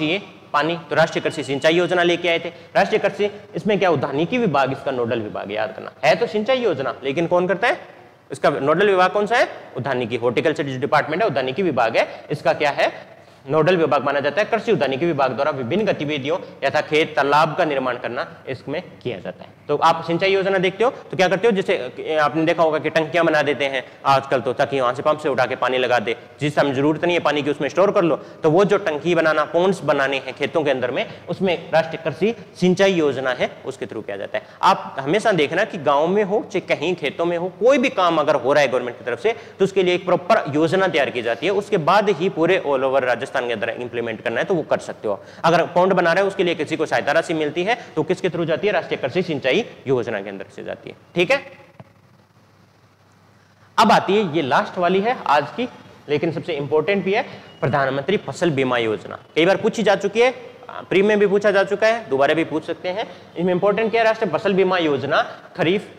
पानी, तो राष्ट्रीय कृषि सिंचाई योजना लेके आए थे। राष्ट्रीय कृषि इसमें क्या उद्यानिकी विभाग इसका नोडल विभाग, याद करना है तो सिंचाई योजना, लेकिन कौन करता है इसका नोडल विभाग, कौन सा है, उद्यानिकी। हॉर्टिकल्चर जो डिपार्टमेंट है उद्यानिकी विभाग है, इसका क्या है नोडल विभाग माना जाता है। कृषि उद्यानिकी विभाग द्वारा विभिन्न गतिविधियों यथा खेत तालाब का निर्माण करना इसमें किया जाता है। तो आप सिंचाई योजना देखते हो तो क्या करते हो, जैसे आपने देखा होगा कि टंकियां बना देते हैं आजकल तो, ताकि वहां से पंप से उठा के पानी लगा दे, जिस समय जरूरत नहीं है पानी की उसमें स्टोर कर लो। तो वो जो टंकी बनाना, पोन्ड्स बनाने हैं खेतों के अंदर में, उसमें राष्ट्रीय कृषि सिंचाई योजना है उसके थ्रू किया जाता है। आप हमेशा देखना कि गाँव में हो चाहे कहीं खेतों में हो, कोई भी काम अगर हो रहा है गवर्नमेंट की तरफ से तो उसके लिए एक प्रॉपर योजना तैयार की जाती है, उसके बाद ही पूरे ऑल ओवर राजस्थान के अंदर इंप्लीमेंट करना है तो वो कर सकते हो। अगर पौंड बना रहे हो उसके लिए किसी को सहायता राशि मिलती है तो किसके थ्रू जाती है, राष्ट्रीय कृषि सिंचाई योजना के अंदर से जाती है। ठीक है, अब आती है ये लास्ट वाली है आज की, लेकिन सबसे इंपॉर्टेंट भी है, प्रधानमंत्री फसल बीमा योजना। कई बार पूछी जा चुकी है, प्री में भी पूछा जा चुका है, दोबारा भी पूछ सकते हैं। इसमें इंपॉर्टेंट क्या है, राष्ट्रीय फसल बीमा योजना खरीफ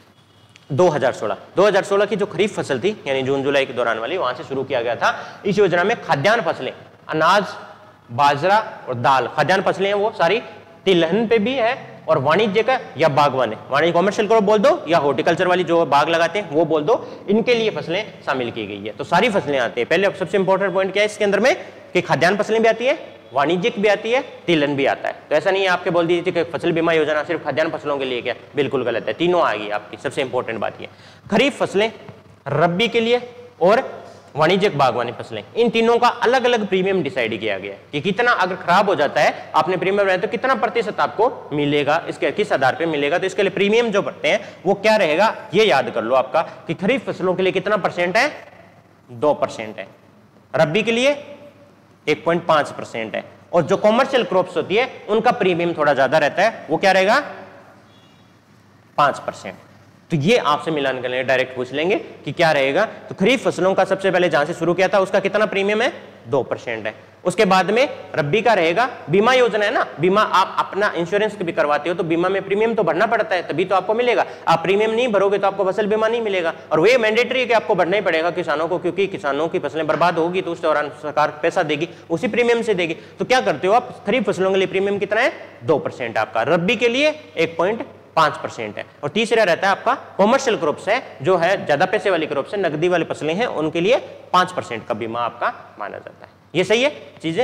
2016 की जो खरीफ फसल थी यानी जून जुलाई के दौरान वाली, वहां से शुरू किया गया था। इस योजना में खाद्यान्न फसलें, अनाज, बाजरा और दाल, खाद्यान्न फसलें हैं वो सारी, तिलहन पे भी है और वाणिज्य का या बागवानी, वाणिज्य कॉमर्शियल क्रॉप बोल दो या हॉर्टिकल्चर वाली जो बाग लगाते हैं वो बोल दो, इनके लिए फसलें शामिल की गई है। तो सारी फसलें आती है। पहले सबसे इंपॉर्टेंट पॉइंट क्या है इसके अंदर में कि खाद्यान्न फसलें भी आती है, वाणिज्यिक भी आती है, तिलहन भी आता है। तो ऐसा नहीं है आपके बोल दीजिए कि फसल बीमा योजना सिर्फ खाद्यान्न फसलों के लिए, क्या बिल्कुल गलत है, तीनों आ गई आपकी। सबसे इंपॉर्टेंट बात ये, खरीफ फसलें, रबी के लिए और वाणिज्यिक बागवानी फसलें, इन तीनों का अलग अलग प्रीमियम डिसाइड किया गया है कि कितना अगर खराब हो जाता है आपने प्रीमियम बनाया तो कितना प्रतिशत आपको मिलेगा, इसके किस आधार पे मिलेगा। तो इसके लिए प्रीमियम जो भरते हैं वो क्या रहेगा, ये याद कर लो आपका कि खरीफ फसलों के लिए कितना परसेंट है, 2% है, रबी के लिए 1.5% है, और जो कॉमर्शियल क्रॉप्स होती है उनका प्रीमियम थोड़ा ज्यादा रहता है, वो क्या रहेगा 5%। तो ये आपसे मिलान करने डायरेक्ट पूछ लेंगे कि क्या रहेगा। तो खरीफ फसलों का सबसे पहले जहां से शुरू किया था उसका कितना प्रीमियम है, 2% है। उसके बाद में रब्बी का रहेगा, बीमा योजना है ना, बीमा आप अपना इंश्योरेंस भी करवाते हो तो बीमा में प्रीमियम तो भरना पड़ता है तभी तो आपको मिलेगा। आप प्रीमियम नहीं भरोगे तो आपको फसल बीमा नहीं मिलेगा, और वो मैंडेटरी है कि आपको भरना ही पड़ेगा किसानों को, क्योंकि किसानों की फसलें बर्बाद होगी तो उस दौरान सरकार पैसा देगी, उसी प्रीमियम से देगी। तो क्या करते हो आप, खरीफ फसलों के लिए प्रीमियम कितना है, 2% आपका, रब्बी के लिए 1.5% है, और तीसरा रहता है आपका कॉमर्शियल क्रॉप्स है, जो है ज्यादा पैसे वाली क्रॉप्स है, नकदी वाली फसलें हैं, उनके लिए 5% का बीमा आपका माना जाता है। ये सही है चीजें,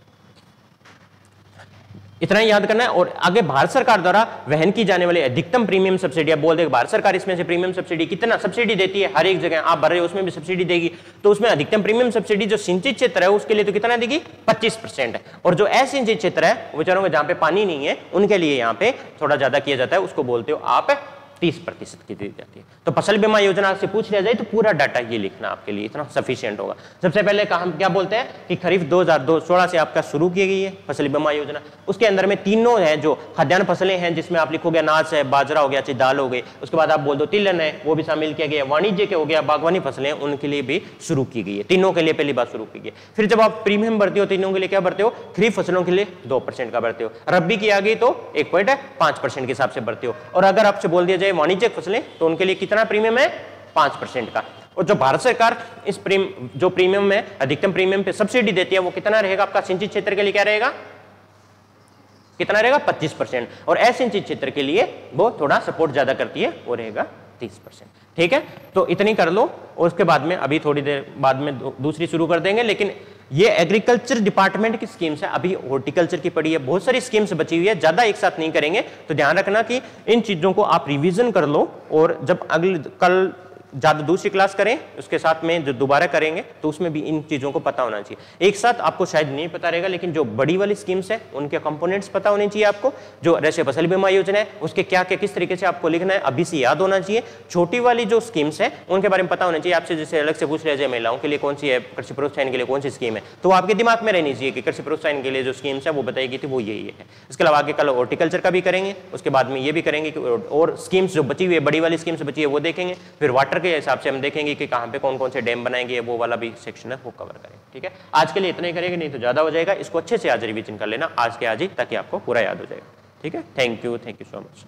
इतना ही याद करना है। और आगे भारत सरकार द्वारा वहन की जाने वाली अधिकतम प्रीमियम सब्सिडी, अब बोल दे भारत सरकार इसमें से प्रीमियम सब्सिडी कितना सब्सिडी देती है, हर एक जगह आप भर रहे हो उसमें भी सब्सिडी देगी, तो उसमें अधिकतम प्रीमियम सब्सिडी जो सिंचित क्षेत्र है उसके लिए तो कितना देगी, 25%। और जो असिंचित क्षेत्र है बेचारों में जहां पे पानी नहीं है उनके लिए यहाँ पे थोड़ा ज्यादा किया जाता है, उसको बोलते हो आप 30% की दी जाती है। तो फसल बीमा योजना से पूछ लिया जाए तो पूरा डाटा ये लिखना आपके लिए इतना सफिशिएंट होगा। सबसे पहले हम क्या बोलते हैं कि खरीफ 2016 से आपका शुरू की गई है फसल बीमा योजना। उसके अंदर में तीनों है जो खाद्यान्न फसलें हैं, जिसमें आप लिखोगे अनाज है, बाजरा हो गया, चाहे दाल हो गई, उसके बाद आप बोल दो तिलहन है, वो भी शामिल किया गया, वाणिज्य के हो गया, बागवानी फसलें उनके लिए भी शुरू की गई है, तीनों के लिए पहली बार शुरू की गई। फिर जब आप प्रीमियम भरते हो तीनों के लिए क्या भरते हो, खरीफ फसलों के लिए 2% का भरते हो, रब्बी की आ गई तो 1.5% के हिसाब से भरते हो, और अगर आपसे बोल दिया जाए वाणिज्यिक फसलें तो उनके लिए कितना प्रीमियम है, 5% का। और जो भारत सरकार इस जो प्रीमियम में अधिकतम प्रीमियम पे सब्सिडी देती है वो कितना रहेगा आपका, सिंचित क्षेत्र के लिए क्या रहेगा, कितना रहेगा 25%, और असिंचित क्षेत्र के लिए वो थोड़ा सपोर्ट ज्यादा करती है, वो रहेगा 30%। ठीक है, तो इतनी कर लो, और उसके बाद में अभी थोड़ी देर बाद में दूसरी शुरू कर देंगे। लेकिन ये एग्रीकल्चर डिपार्टमेंट की स्कीम्स है, अभी हॉर्टिकल्चर की पड़ी है, बहुत सारी स्कीम्स बची हुई है, ज्यादा एक साथ नहीं करेंगे, तो ध्यान रखना कि इन चीजों को आप रिवीजन कर लो, और जब अगले कल ज्यादा दूसरी क्लास करें उसके साथ में जो दोबारा करेंगे तो उसमें भी इन चीजों को पता होना चाहिए। एक साथ आपको शायद नहीं पता रहेगा, लेकिन जो बड़ी वाली स्कीम्स है उनके कंपोनेंट्स पता होने चाहिए आपको। जो जैसे फसल बीमा योजना है उसके क्या क्या किस तरीके से आपको लिखना है अभी से याद होना चाहिए। छोटी वाली जो स्कीम्स है उनके बारे में पता होना चाहिए आपसे, जैसे अलग से पूछ लिया जाए महिलाओं के लिए कौन सी है, कृषि प्रोत्साहन के लिए कौन सी स्कीम है, तो आपके दिमाग में रहनी चाहिए कि कृषि प्रोत्साहन के लिए जो स्कीम्स है वो बताएगी थी वो यही है। इसके अलावा आगे कल हॉर्टिकल्चर का भी करेंगे, उसके बाद में ये भी करेंगे और स्कीम्स जो बची हुई है बड़ी वाली स्कीम्स बची है वो देखेंगे, फिर वाटर के हिसाब से हम देखेंगे कि कहां पे कौन कौन से डैम बनाएंगे, वो वाला भी सेक्शन है वो कवर करेंगे। ठीक है, आज के लिए इतना ही करेंगे, नहीं तो ज्यादा हो जाएगा। इसको अच्छे से आज रिवीजन कर लेना आज के आज ही, ताकि आपको पूरा याद हो जाएगा। ठीक है, thank you so much.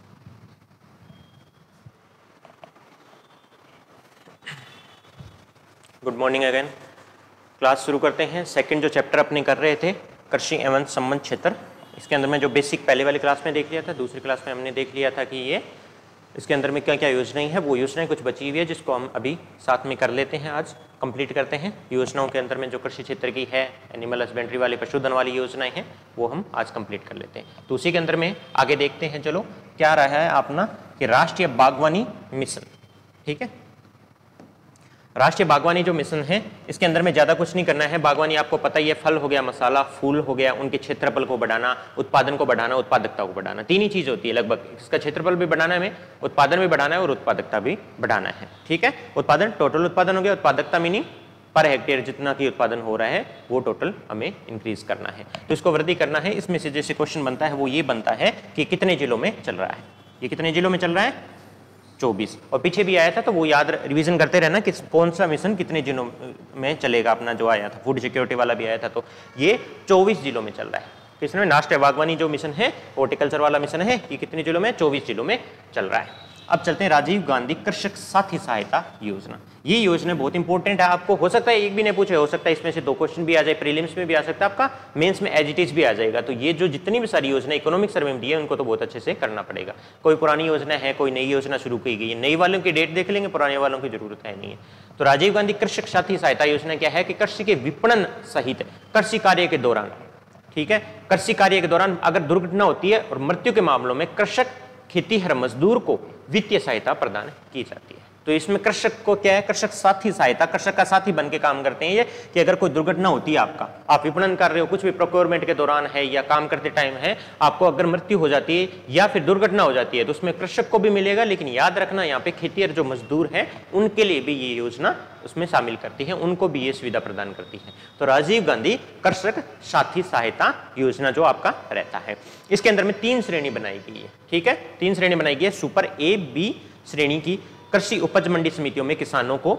Good morning again. Class शुरू करते हैं। सेकंड जो चैप्टर अपने कर रहे थे कृषि एवं संबंध क्षेत्र, इसके अंदर में जो बेसिक पहले वाली क्लास में देख लिया था, दूसरी क्लास में हमने देख लिया था कि ये इसके अंदर में क्या क्या योजनाएं हैं, वो योजनाएं कुछ बची हुई है जिसको हम अभी साथ में कर लेते हैं, आज कंप्लीट करते हैं। योजनाओं के अंदर में जो कृषि क्षेत्र की है, एनिमल हस्बेंड्री वाली, पशुधन वाली योजनाएं हैं, वो हम आज कंप्लीट कर लेते हैं। तो उसी के अंदर में आगे देखते हैं, चलो क्या रहा है अपना कि राष्ट्रीय बागवानी मिशन। ठीक है, राष्ट्रीय बागवानी जो मिशन है, इसके अंदर में ज्यादा कुछ नहीं करना है। बागवानी आपको पता ही है, फल हो गया, मसाला, फूल हो गया, उनके क्षेत्रफल को बढ़ाना, उत्पादन को बढ़ाना, उत्पादकता को बढ़ाना, तीन ही चीज होती है लगभग। इसका क्षेत्रफल भी बढ़ाना है हमें, उत्पादन भी बढ़ाना है और उत्पादकता भी बढ़ाना है। ठीक है, उत्पादन टोटल उत्पादन हो गया, उत्पादकता मीनिंग पर हेक्टेयर जितना की उत्पादन हो रहा है वो टोटल हमें इंक्रीज करना है, तो इसको वृद्धि करना है। इसमें से जैसे क्वेश्चन बनता है वो ये बनता है कि कितने जिलों में चल रहा है, ये कितने जिलों में चल रहा है, 24। और पीछे भी आया था तो वो याद रिवीजन करते रहना कि कौन सा मिशन कितने जिलों में चलेगा। अपना जो आया था फूड सिक्योरिटी वाला भी आया था, तो ये 24 जिलों में चल रहा है। किसमें, राष्ट्रीय बागवानी जो मिशन है, हॉर्टिकल्चर वाला मिशन है, ये कितने जिलों में, 24 जिलों में चल रहा है। अब चलते हैं राजीव गांधी कृषक साथी सहायता योजना। ये योजना बहुत इंपॉर्टेंट है, आपको हो सकता है एक भी नहीं पूछे, हो सकता है इसमें से 2 क्वेश्चन भी आ जाए, प्रीलिम्स में भी आ सकता है, आपका मेंस में एज इट इज भी आ जाएगा। तो ये जो जितनी भी सारी योजना इकोनॉमिक सर्वे में दी है उनको तो बहुत अच्छे से करना पड़ेगा। कोई पुरानी योजना है, कोई नई योजना शुरू की गई है, नई वालों की डेट देख लेंगे, पुराने वालों की जरूरत है नहीं है। तो राजीव गांधी कृषक साथी सहायता योजना क्या है कि कृषि के विपणन सहित कृषि कार्य के दौरान, ठीक है, कृषि कार्य के दौरान अगर दुर्घटना होती है और मृत्यु के मामलों में कृषक खेतीहर मजदूर को वित्तीय सहायता प्रदान की जाती है। तो इसमें कृषक को क्या है, कृषक साथी सहायता, कृषक का साथी बन के काम करते हैं ये, कि अगर कोई दुर्घटना होती है, आपका आप विपणन कर रहे हो, कुछ भी प्रोक्योरमेंट के दौरान है या काम करते टाइम है, आपको अगर मृत्यु हो जाती है या फिर दुर्घटना हो जाती है तो उसमें कृषक को भी मिलेगा। लेकिन याद रखना यहाँ पे खेतीहर जो मजदूर है उनके लिए भी ये योजना उसमें शामिल करती है, उनको भी ये सुविधा प्रदान करती है। तो राजीव गांधी कृषक साथी सहायता योजना जो आपका रहता है, इसके अंदर में 3 श्रेणी बनाई गई है। ठीक है, 3 श्रेणी बनाई गई है। सुपर A, B श्रेणी की कृषि उपज मंडी समितियों में किसानों को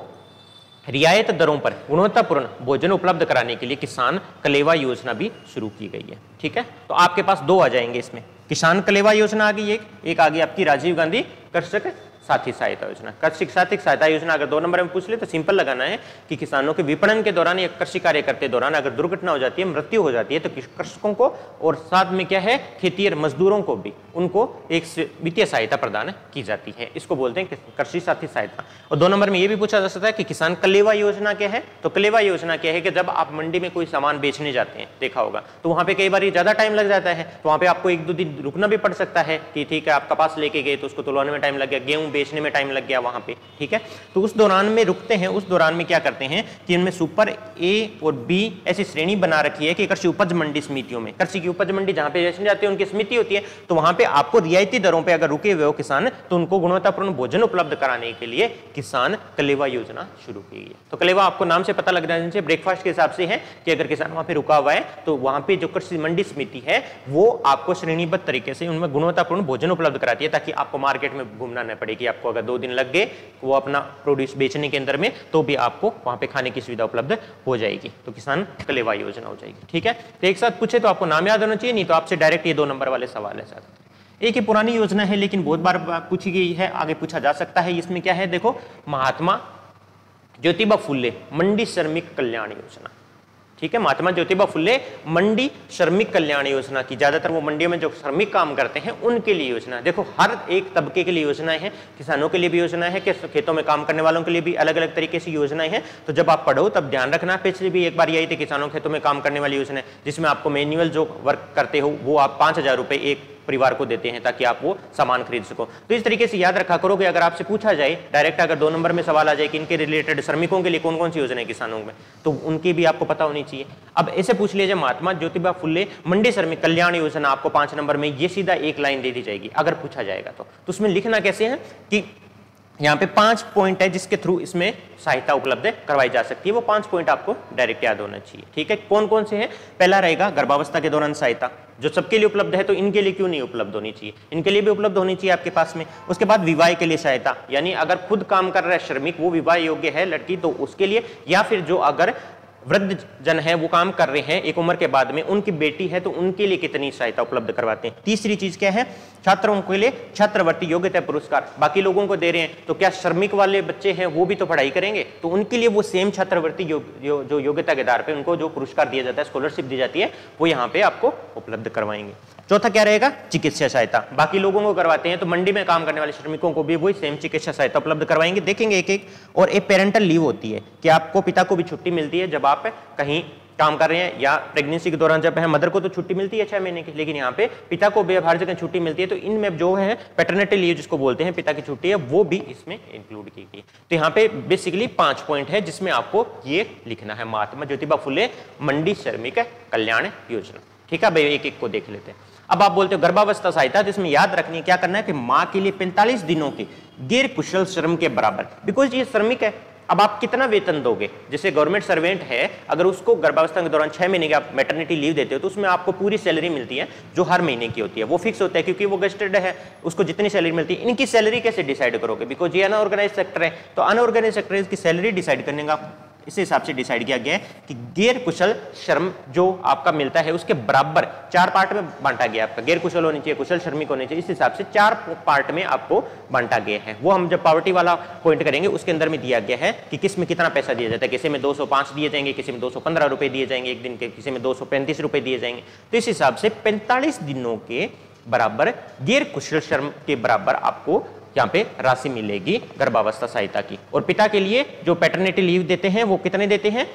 रियायत दरों पर गुणवत्तापूर्ण भोजन उपलब्ध कराने के लिए किसान कलेवा योजना भी शुरू की गई है। ठीक है, तो आपके पास 2 आ जाएंगे इसमें, किसान कलेवा योजना आ गई, एक आ गई आपकी राजीव गांधी कृषक साथी सहायता योजना। कृषि साथी सहायता योजना अगर 2 नंबर में पूछ ले तो सिंपल लगाना है कि किसानों के विपणन के दौरान या कृषि कार्य करते दौरान अगर दुर्घटना हो जाती है, मृत्यु हो जाती है, तो कृषकों को और साथ में क्या है, खेतीहर मजदूरों को भी उनको एक वित्तीय सहायता प्रदान की जाती है। इसको बोलते हैं कृषि साथी सहायता। और 2 नंबर में यह भी पूछा जा सकता है कि किसान कलेवा योजना क्या है। तो कलेवा योजना क्या है कि जब आप मंडी में कोई सामान बेचने जाते हैं, देखा होगा, तो वहां पे कई बार ज्यादा टाइम लग जाता है, तो वहां पे आपको 1-2 दिन रुकना भी पड़ सकता है कि ठीक है, आप कपास लेके गए तो उसको तुलवाने में टाइम लग गया, गेहूं बेचने में टाइम लग गया वहां पे। ठीक है, तो उस दौरान में रुकते हैं, उस दौरान में क्या करते हैं कि इनमें सुपर A और B ऐसी श्रेणी बना रखी है कि कृषि उपज मंडी समितियों में, कृषि की उपज मंडी जहां पे बेचने जाते हैं उनकी समिति होती है, तो वहां पे आपको रियायती दरों पे अगर रुके हुए हो किसान, तो उनको गुणवत्तापूर्ण भोजन उपलब्ध कराने के लिए किसान कलेवा योजना शुरू की गई है। तो कलेवा आपको नाम से पता लग जाने से ब्रेकफास्ट के हिसाब से है कि अगर किसान वहां पे रुका हुआ है तो वहां पे जो कृषि मंडी समिति है वो आपको श्रेणीबद्ध तरीके से उनमें गुणवत्तापूर्ण भोजन उपलब्ध कराती है, ताकि आपको मार्केट में घूमना न पड़े कि आपको अगर 2 दिन लग गए वो अपना प्रोड्यूस बेचने के अंदर में, तो भी आपको वहां पे खाने की सुविधा उपलब्ध हो जाएगी। तो किसान कलेवा योजना हो जाएगी। ठीक है, तो एक साथ पूछे तो आपको नाम याद होना चाहिए, नहीं तो आपसे डायरेक्ट ये 2 नंबर वाले सवाल है। साथ एक ही पुरानी योजना है लेकिन बहुत बार पूछी गई है, आगे पूछा जा सकता है। इसमें क्या है, देखो, महात्मा ज्योतिबा फुले मंडी श्रमिक कल्याण योजना। ठीक है, महात्मा ज्योतिबा फुले मंडी श्रमिक कल्याण योजना की, ज्यादातर वो मंडियों में जो श्रमिक काम करते हैं उनके लिए योजना। देखो, हर एक तबके के लिए योजनाएं हैं, किसानों के लिए भी योजना है, कि खेतों में काम करने वालों के लिए भी अलग अलग तरीके से योजनाएं हैं। तो जब आप पढ़ो तब ध्यान रखना, पिछले भी एक बार यही थी किसानों खेतों में काम करने वाली योजना, जिसमें आपको मैन्युअल जो वर्क करते हो वो आप 5,000 रुपए एक परिवार को देते हैं ताकि आप वो सामान खरीद सको। तो इस तरीके से याद रखा करो कि अगर आपसे पूछा जाए डायरेक्ट, अगर 2 नंबर में सवाल आ जाए कि इनके रिलेटेड श्रमिकों के लिए कौन कौन सी योजना है किसानों में, तो उनकी भी आपको पता होनी चाहिए। अब ऐसे पूछ लीजिए, महात्मा ज्योतिबा फुले मंडी श्रमिक कल्याण योजना, आपको 5 नंबर में ये सीधा एक लाइन दे दी जाएगी अगर पूछा जाएगा तो उसमें लिखना कैसे है कि यहाँ पे 5 पॉइंट है जिसके थ्रू इसमें सहायता उपलब्ध करवाई जा सकती है। वो 5 पॉइंट आपको डायरेक्ट याद होना चाहिए। ठीक है, कौन कौन से हैं? पहला रहेगा गर्भावस्था के दौरान सहायता, जो सबके लिए उपलब्ध है, तो इनके लिए क्यों नहीं उपलब्ध होनी चाहिए, इनके लिए भी उपलब्ध होनी चाहिए आपके पास में। उसके बाद विवाह के लिए सहायता, यानी अगर खुद काम कर रहा है श्रमिक, वो विवाह योग्य है लड़की, तो उसके लिए, या फिर जो अगर वृद्ध जन है वो काम कर रहे हैं एक उम्र के बाद में, उनकी बेटी है तो उनके लिए कितनी सहायता उपलब्ध करवाते हैं। तीसरी चीज क्या है, छात्रों के लिए छात्रवृत्ति योग्यता पुरस्कार बाकी लोगों को दे रहे हैं, तो क्या श्रमिक वाले बच्चे हैं वो भी तो पढ़ाई करेंगे, तो उनके लिए वो सेम छात्रवृत्ति जो योग्यता के आधार पे उनको जो पुरस्कार दिया जाता है, स्कॉलरशिप दी जाती है, वो यहाँ पे आपको उपलब्ध करवाएंगे। चौथा क्या रहेगा, चिकित्सा सहायता बाकी लोगों को करवाते हैं तो मंडी में काम करने वाले श्रमिकों को भी वही सेम चिकित्सा सहायता उपलब्ध करवाएंगे। देखेंगे एक एक। और एक पेरेंटल लीव होती है कि आपको पिता को भी छुट्टी मिलती है जब आप कहीं काम कर रहे हैं, या प्रेगनेंसी के दौरान जब है मदर को तो छुट्टी मिलती है 6 महीने की, लेकिन यहाँ पे पिता को भी हर जगह छुट्टी मिलती है, तो इनमें जो है पैटर्निटी लीव जिसको बोलते हैं पिता की छुट्टी है वो भी इसमें इंक्लूड की गई। तो यहाँ पे बेसिकली 5 पॉइंट है जिसमें आपको ये लिखना है, महात्मा ज्योतिबा फुले मंडी श्रमिक कल्याण योजना। ठीक है भाई, एक एक को देख लेते हैं। अब आप बोलते हो गर्भावस्था सहायता, जिसमें याद रखनी है क्या करना है कि माँ के लिए 45 दिनों के गैर कुशल श्रम के बराबर, बिकॉज ये श्रमिक है, अब आप कितना वेतन दोगे, जैसे गवर्नमेंट सर्वेंट है अगर उसको गर्भावस्था के दौरान 6 महीने की आप मैटरनिटी लीव देते हो तो उसमें आपको पूरी सैलरी मिलती है जो हर महीने की होती है, वो फिक्स होता है क्योंकि वो गेस्टेड है, उसको जितनी सैलरी मिलती है। इनकी सैलरी कैसे डिसाइड करोगे, बिकॉज ये अनऑर्गेनाइज सेक्टर है, तो अनऑर्गेनाइज सेक्टर की सैलरी डिसाइड करने का इस हिसाब से डिसाइड किया गया है कि गैर कुशल श्रम जो आपका मिलता है उसके बराबर 4 पार्ट में बांटा गया। आपका गैर कुशल होनी चाहिए, कुशल श्रमिक होने चाहिए, इस हिसाब से 4 पार्ट में आपको बांटा गया है। वो हम जब पॉवर्टी वाला पॉइंट करेंगे उसके अंदर में दिया गया है कि किस में कितना पैसा दिया जाता है, किसी में 205 दिए जाएंगे, किसी में 215 रुपए दिए जाएंगे एक दिन के, किसी में 235 रुपए दिए जाएंगे। तो इस हिसाब से 45 दिनों के बराबर गैर कुशल श्रम के बराबर आपको यहाँ पे राशि मिलेगी गर्भावस्था सहायता की। और पिता के लिए जो पैटर्निटी लीव देते हैं वो कितने देते हैं,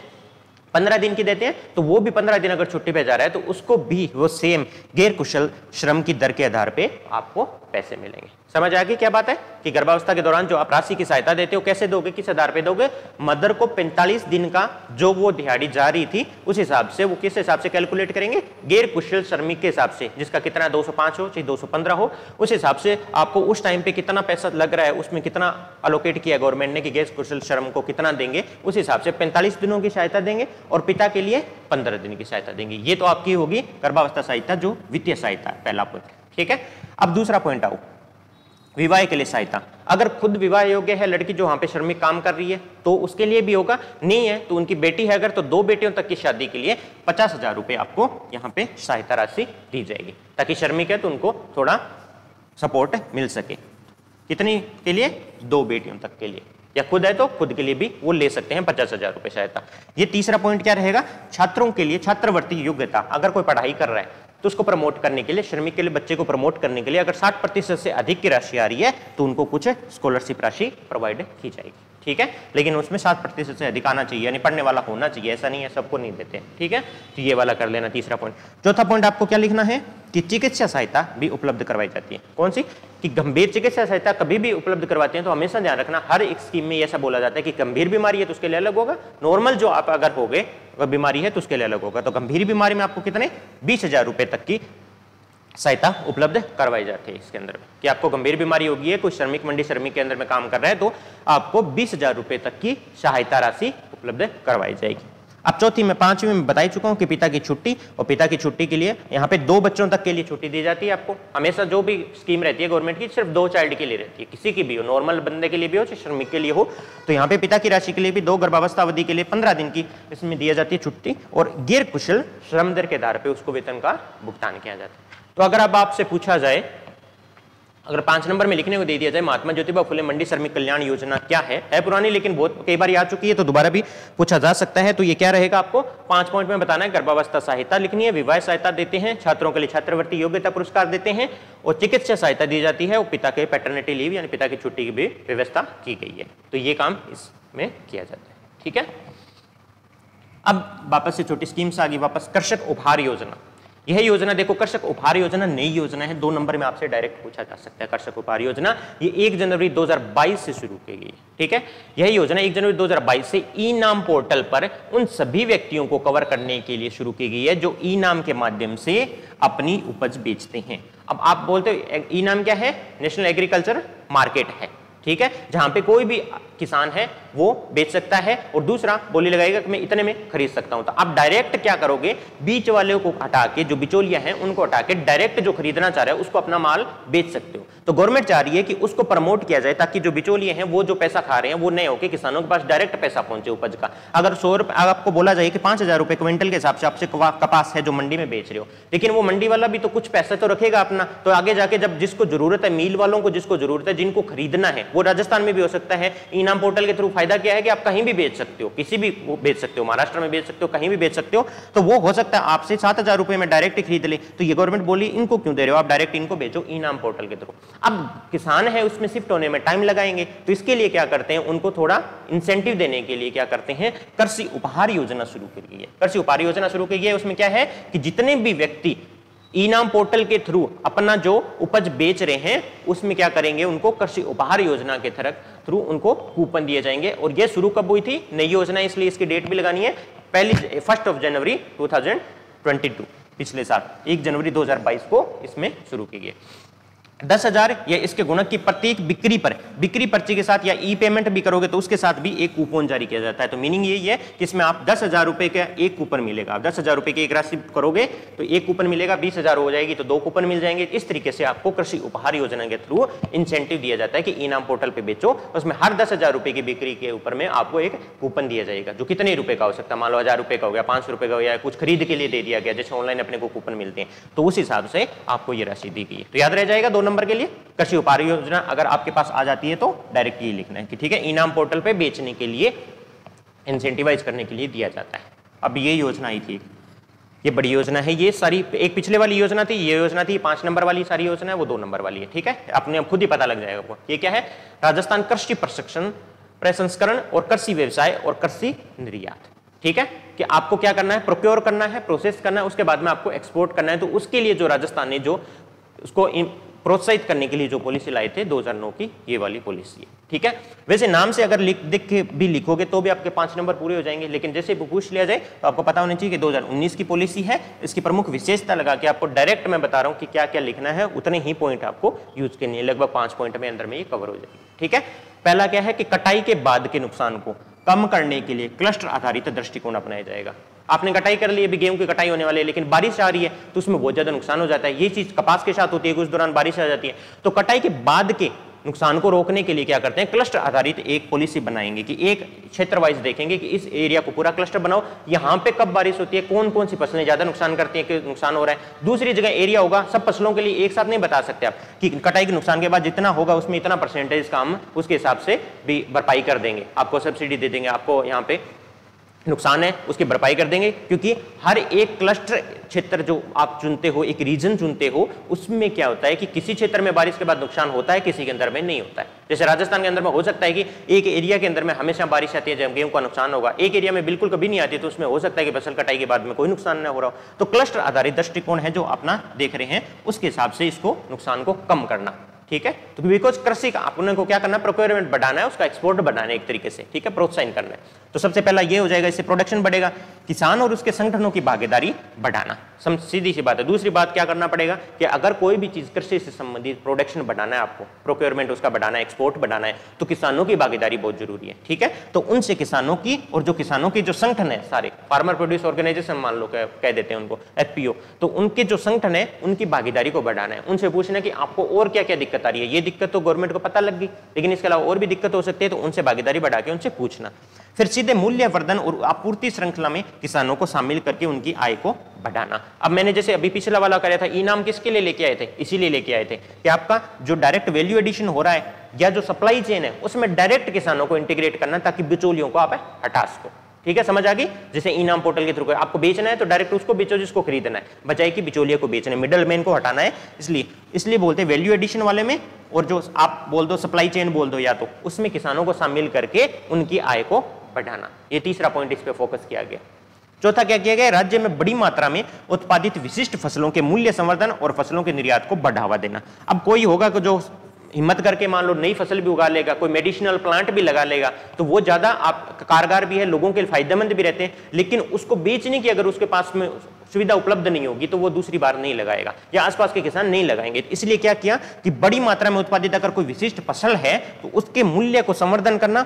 15 दिन की देते हैं, तो वो भी 15 दिन अगर छुट्टी पे जा रहा है तो उसको भी वो सेम गैर कुशल श्रम की दर के आधार पे आपको पैसे मिलेंगे। समझ आ गई क्या बात है कि गर्भावस्था के दौरान जो आप राशि की सहायता देते हो कैसे दोगे, किस आधार पे दोगे, मदर को 45 दिन का जो वो दिहाड़ी जा रही थी उस हिसाब से, वो किस हिसाब से कैलकुलेट करेंगे, गैर कुशल श्रमिक के हिसाब से, जिसका कितना 205 हो चाहे 215 हो, उस हिसाब से आपको उस टाइम पे कितना पैसा लग रहा है, उसमें कितना अलोकेट किया गवर्नमेंट ने कि गैर कुशल श्रम को कितना देंगे, उस हिसाब से 45 दिनों की सहायता देंगे और पिता के लिए 15 दिन की सहायता देंगे। ये तो आपकी होगी गर्भावस्था सहायता जो वित्तीय सहायता है, पहला पॉइंट। ठीक है, अब दूसरा पॉइंट आओ, विवाह के लिए सहायता। अगर खुद विवाह योग्य है लड़की जो वहां पे श्रमिक काम कर रही है तो उसके लिए भी होगा, नहीं है तो उनकी बेटी है अगर तो 2 बेटियों तक की शादी के लिए 50,000 रुपए आपको यहाँ पे सहायता राशि दी जाएगी, ताकि श्रमिक है तो उनको थोड़ा सपोर्ट मिल सके। कितनी के लिए, 2 बेटियों तक के लिए, या खुद है तो खुद के लिए भी वो ले सकते हैं 50,000 रुपए सहायता। ये तीसरा पॉइंट क्या रहेगा, छात्रों के लिए छात्रवृत्ति योग्यता। अगर कोई पढ़ाई कर रहा है तो उसको प्रमोट करने के लिए, श्रमिक के लिए बच्चे को प्रमोट करने के लिए अगर 60% से अधिक की राशि आ रही है तो उनको कुछ स्कॉलरशिप राशि प्रोवाइड की जाएगी। ठीक है, लेकिन उसमें 60% से अधिक आना चाहिए, यानी पढ़ने वाला होना चाहिए, ऐसा नहीं है सबको नहीं देते। ठीक है, तो ये वाला कर लेना तीसरा पॉइंट। चौथा पॉइंट आपको क्या लिखना है कि चिकित्सा सहायता भी उपलब्ध करवाई जाती है। कौन सी, कि गंभीर चिकित्सा सहायता कभी भी उपलब्ध करवाते हैं तो हमेशा ध्यान रखना, हर एक स्कीम में ऐसा बोला जाता है कि गंभीर बीमारी है तो उसके लिए अलग होगा, नॉर्मल जो आप अगर हो गए बीमारी है तो उसके लिए अलग होगा। तो गंभीर बीमारी में आपको कितने 20,000 रुपए तक की सहायता उपलब्ध करवाई जाती है इसके अंदर में, कि आपको गंभीर बीमारी होगी है, कोई श्रमिक मंडी श्रमिक के अंदर में काम कर रहा है तो आपको 20,000 रुपए तक की सहायता राशि उपलब्ध करवाई जाएगी। अब चौथी में 5वीं में बता ही चुका हूं कि पिता की छुट्टी, और पिता की छुट्टी के लिए यहाँ पे 2 बच्चों तक के लिए छुट्टी दी जाती है आपको। हमेशा जो भी स्कीम रहती है गवर्नमेंट की सिर्फ 2 चाइल्ड के लिए रहती है, किसी की भी हो, नॉर्मल बंदे के लिए भी हो चाहे श्रमिक के लिए हो। तो यहाँ पे पिता की राशि के लिए भी 2 गर्भावस्था अवधि के लिए 15 दिन की इसमें दी जाती है छुट्टी, और गैर कुशल श्रम दर के आधार पर उसको वेतन का भुगतान किया जाता है। तो अगर अब आपसे पूछा जाए, अगर 5 नंबर में लिखने को दे दिया जाए महात्मा ज्योतिबा फुले मंडी श्रमिक कल्याण योजना क्या है पुरानी लेकिन बहुत कई बार आ चुकी है तो दोबारा भी पूछा जा सकता है। तो ये क्या रहेगा, आपको 5 पॉइंट में बताना है। गर्भावस्था सहायता लिखनी है, विवाह सहायता देते हैं, छात्रों के लिए छात्रवृत्ति योग्यता पुरस्कार देते हैं, और चिकित्सा सहायता दी जाती है, और पिता के पैटर्निटी लीव यानी पिता की छुट्टी की भी व्यवस्था की गई है। तो ये काम इसमें किया जाता है। ठीक है, अब वापस से छोटी स्कीम से आगे वापस कृषक उपहार योजना। यह योजना देखो, कृषक उपहार योजना नई योजना है, 2 नंबर में आपसे डायरेक्ट पूछा जा सकता है। कृषक उपहार योजना ये 1 जनवरी 2022 से शुरू की गई है। ठीक है, यह योजना 1 जनवरी 2022 से ई नाम पोर्टल पर उन सभी व्यक्तियों को कवर करने के लिए शुरू की गई है जो ई नाम के माध्यम से अपनी उपज बेचते हैं। अब आप बोलते हो ई नाम क्या है, नेशनल एग्रीकल्चर मार्केट है। ठीक है, जहां पे कोई भी किसान है वो बेच सकता है और दूसरा बोली लगाएगा कि मैं इतने में खरीद सकता हूं। तो आप डायरेक्ट क्या करोगे, बीच वाले को हटा के, जो बिचौलिया हैं उनको हटा के डायरेक्ट जो खरीदना चाह रहा है उसको अपना माल बेच सकते हो। तो गवर्नमेंट चाह रही है कि उसको प्रमोट किया जाए ताकि जो बिचौलिए हैं वो जो पैसा खा रहे हैं वो नहीं होके किसानों के पास डायरेक्ट पैसा पहुंचे उपज का। अगर 100 रुपए आपको बोला जाए कि 5,000 रुपए क्विंटल के हिसाब से आपसे कपास है जो मंडी में बेच रहे हो, लेकिन वो मंडी वाला भी तो कुछ पैसा तो रखेगा अपना, तो आगे जाके जब जिसको जरूरत है, मिल वालों को जिसको जरूरत है, जिनको खरीदना है, वो राजस्थान में भी हो सकता है। इनाम पोर्टल के थ्रू फायदा क्या है कि आप कहीं भी बेच सकते हो, किसी भी बेच सकते हो, महाराष्ट्र में बेच सकते हो, कहीं भी बेच सकते हो। तो वो हो सकता है आपसे 7,000 रुपए में डायरेक्ट खरीद ले, तो ये गवर्नमेंट बोली इनको क्यों दे रहे हो, आप डायरेक्ट इनको बेचो इनाम पोर्टल के थ्रू। अब किसान है उसमें शिफ्ट होने में टाइम लगाएंगे, तो इसके लिए क्या करते हैं, उनको थोड़ा इंसेंटिव देने के लिए क्या करते हैं, कृषि उपहार योजना शुरू की है। कृषि उपहार योजना शुरू की है, उसमें क्या है कि जितने भी व्यक्ति इनाम पोर्टल के थ्रू अपना जो उपज बेच रहे हैं उसमें क्या करेंगे, उनको कृषि उपहार योजना के थ्रू उनको कूपन दिए जाएंगे। और ये शुरू कब हुई थी, नई योजना, इसलिए इसकी डेट भी लगानी है 1 जनवरी 2022, पिछले साल 1 जनवरी 2022 को इसमें शुरू की गई। 10,000 या इसके गुणक की प्रत्येक बिक्री पर, बिक्री पर्ची के साथ या ई पेमेंट भी करोगे तो उसके साथ भी एक कूपन जारी किया जाता है। तो मीनिंग यही है कि इसमें आप 10,000 रुपए का एक कूपन मिलेगा, आप 10,000 रुपए की एक राशि करोगे तो एक कूपन मिलेगा, 20,000 हो जाएगी तो 2 कूपन मिल जाएंगे। इस तरीके से आपको कृषि उपहार योजना के थ्रू इंसेंटिव दिया जाता है कि इनाम पोर्टल पे बेचो, उसमें हर 10,000 रुपए की बिक्री के ऊपर में आपको एक कूपन दिया जाएगा, जो कितने रुपए का हो सकता है, मान लो 1,000 रुपए का हो गया, 500 रुपए का हो गया, कुछ खरीद के लिए दे दिया गया, जैसे ऑनलाइन अपने को कूपन मिलते हैं, तो उस हिसाब से आपको ये राशि दी गई है। तो याद रह जाएगा 2 नंबर के लिए कृषि उपहार योजना अगर आपके पास आ जाती है तो डायरेक्ट ये लिखना है कि ठीक है, इनाम पोर्टल पे बेचने के लिए इंसेंटिवाइज करने के लिए दिया जाता है। अब ये योजना आई थी, ये बड़ी योजना है, ये सारी एक पिछले वाली योजना थी, ये योजना थी 5 नंबर वाली सारी योजना है, वो 2 नंबर वाली है। ठीक है, अपने आप खुद ही पता लग जाएगा आपको। ये क्या है, राजस्थान कृषि प्रसंस्करण और कृषि व्यवसाय और कृषि निर्यात। ठीक है, कि आपको क्या करना है, प्रोक्योर करना है, प्रोसेस करना है, उसके बाद में आपको एक्सपोर्ट करना है। तो उसके लिए जो राजस्थान ने जो उसको प्रोत्साहित करने के लिए जो पॉलिसी लाए थे 2009 की, ये वाली पॉलिसी है। ठीक है, वैसे नाम से अगर लिख के भी लिखोगे तो भी आपके 5 नंबर पूरे हो जाएंगे, लेकिन जैसे पूछ लिया जाए तो आपको पता होना चाहिए कि 2019 की पॉलिसी है। इसकी प्रमुख विशेषता लगा के आपको डायरेक्ट मैं बता रहा हूं कि क्या क्या लिखना है, उतने ही पॉइंट आपको यूज करनी है, लगभग 5 पॉइंट में अंदर में ये कवर हो जाएगी। ठीक है, पहला क्या है कि कटाई के बाद के नुकसान को कम करने के लिए क्लस्टर आधारित दृष्टिकोण अपनाया जाएगा। आपने कटाई कर ली, अभी गेहूं की कटाई होने वाली है, लेकिन बारिश आ रही है तो उसमें बहुत ज्यादा नुकसान हो जाता है। ये चीज कपास के साथ होती है कि उस दौरान बारिश आ जाती है। तो कटाई के बाद के नुकसान को रोकने के लिए क्या करते हैं, क्लस्टर आधारित एक पॉलिसी बनाएंगे कि एक क्षेत्र वाइज देखेंगे कि इस एरिया को पूरा क्लस्टर बनाओ, यहाँ पे कब बारिश होती है, कौन कौन सी फसलें ज्यादा नुकसान करती हैं, कि नुकसान हो रहा है। दूसरी जगह एरिया होगा, सब फसलों के लिए एक साथ नहीं बता सकते आप कि कटाई के नुकसान के बाद जितना होगा उसमें इतना परसेंटेज का हम उसके हिसाब से भी भरपाई कर देंगे, आपको सब्सिडी दे देंगे, आपको यहाँ पे नुकसान है उसकी भरपाई कर देंगे। क्योंकि हर एक क्लस्टर क्षेत्र जो आप चुनते हो, एक रीजन चुनते हो, उसमें क्या होता है कि किसी क्षेत्र में बारिश के बाद नुकसान होता है, किसी के अंदर में नहीं होता है। जैसे राजस्थान के अंदर में हो सकता है कि एक एरिया के अंदर में हमेशा बारिश आती है जब गेहूं का नुकसान होगा, एक एरिया में बिल्कुल कभी नहीं आती, तो उसमें हो सकता है कि फसल कटाई के बाद में कोई नुकसान न हो रहा हो। तो क्लस्टर आधारित दृष्टिकोण है जो अपना देख रहे हैं, उसके हिसाब से इसको नुकसान को कम करना। ठीक है, तो बिकॉज कृषि का अपने को क्या करना है, प्रोक्योरमेंट बढ़ाना है, उसका एक्सपोर्ट बढ़ाना है एक तरीके से। ठीक है, प्रोत्साहन करना है। तो सबसे पहला ये हो जाएगा, इससे प्रोडक्शन बढ़ेगा, किसान और उसके संगठनों की भागीदारी बढ़ाना, सीधी सी बात है। दूसरी बात क्या करना पड़ेगा कि अगर कोई भी चीज कृषि से संबंधित प्रोडक्शन बढ़ाना है, आपको प्रोक्योरमेंट उसका बढ़ाना है, एक्सपोर्ट बढ़ाना है, तो किसानों की भागीदारी बहुत जरूरी है। ठीक है, तो उनसे किसानों की और जो किसानों के जो संगठन है, सारे फार्मर प्रोड्यूस ऑर्गेनाइजेशन मान लो कह देते हैं उनको, FPO, तो उनके जो संगठन है उनकी भागीदारी को बढ़ाना है। उनसे पूछना कि आपको और क्या क्या दिक्कत आ रही है, ये दिक्कत तो गवर्नमेंट को पता लग गई, लेकिन इसके अलावा और भी दिक्कत हो सकती है, तो उनसे भागीदारी बढ़ा के उनसे पूछना। फिर सीधे मूल्य वर्धन और आपूर्ति श्रृंखला में किसानों को शामिल करके उनकी आय को बढ़ाना। अब मैंने जैसे अभी पिछला वाला कराया था, इनाम किसके लिए लेके आए थे, इसीलिए लेके आए थे कि आपका जो डायरेक्ट वैल्यू एडिशन हो रहा है या जो सप्लाई चेन है उसमें डायरेक्ट किसानों को इंटीग्रेट करना, ताकि बिचौलियों को आप हटा सको। ठीक है, समझ आ गई। जैसे इनाम पोर्टल के थ्रू आपको बेचना है तो डायरेक्ट उसको बेचो जिसको खरीदना है, बजाय कि बिचौलिया को बेचना है, मिडल मैन को हटाना है। इसलिए बोलते हैं वैल्यू एडिशन वाले में, और जो आप बोल दो सप्लाई चेन बोल दो या तो, उसमें किसानों को शामिल करके उनकी आय को बढ़ाना। ये तीसरा पॉइंट, इस पे फोकस किया गया। चौथा क्या किया गया, राज्य में बड़ी मात्रा में उत्पादित विशिष्ट फसलों के मूल्य संवर्धन और फसलों के निर्यात को बढ़ावा देना। अब कोई होगा कि जो हिम्मत करके मान लो नई फसल भी उगा लेगा, कोई मेडिसिनल प्लांट भी लगा लेगा, तो वो ज्यादा आप कारगर भी है, लोगों के लिए फायदेमंद भी रहते हैं, लेकिन उसको बेचने की अगर उसके पास में सुविधा उपलब्ध नहीं होगी तो वो दूसरी बार नहीं लगाएगा या आसपास के किसान नहीं लगाएंगे। इसलिए क्या किया कि बड़ी मात्रा में उत्पादित अगर कोई विशिष्ट फसल है तो उसके मूल्य को संवर्धन करना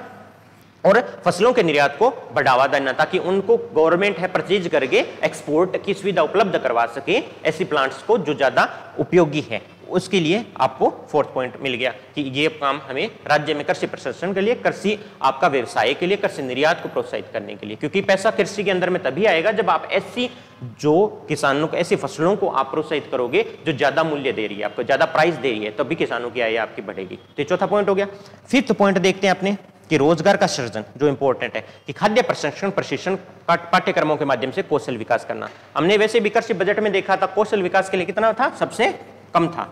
और फसलों के निर्यात को बढ़ावा देना, ताकि उनको गवर्नमेंट है परचेज करके एक्सपोर्ट की सुविधा उपलब्ध करवा सके ऐसी प्लांट्स को जो ज्यादा उपयोगी है। उसके लिए आपको फोर्थ पॉइंट मिल गया कि ये काम हमें राज्य में कृषि प्रसंस्करण के लिए, कृषि आपका व्यवसाय के लिए, कृषि निर्यात को प्रोत्साहित करने के लिए, क्योंकि पैसा कृषि के अंदर में तभी आएगा जब आप ऐसी जो किसानों को ऐसी फसलों को आप प्रोत्साहित करोगे जो ज्यादा मूल्य दे रही है, आपको ज्यादा प्राइस दे रही है, तभी किसानों की आय आपकी बढ़ेगी। तो ये चौथा पॉइंट हो गया। फिफ्थ पॉइंट देखते हैं अपने कि रोजगार का सृजन जो इंपॉर्टेंट है कि खाद्य प्रसंस्करण प्रशिक्षण पाठ्यक्रमों के माध्यम से कौशल विकास करना। हमने वैसे भी कृषि बजट में देखा था कौशल विकास के लिए कितना था, सबसे कम था,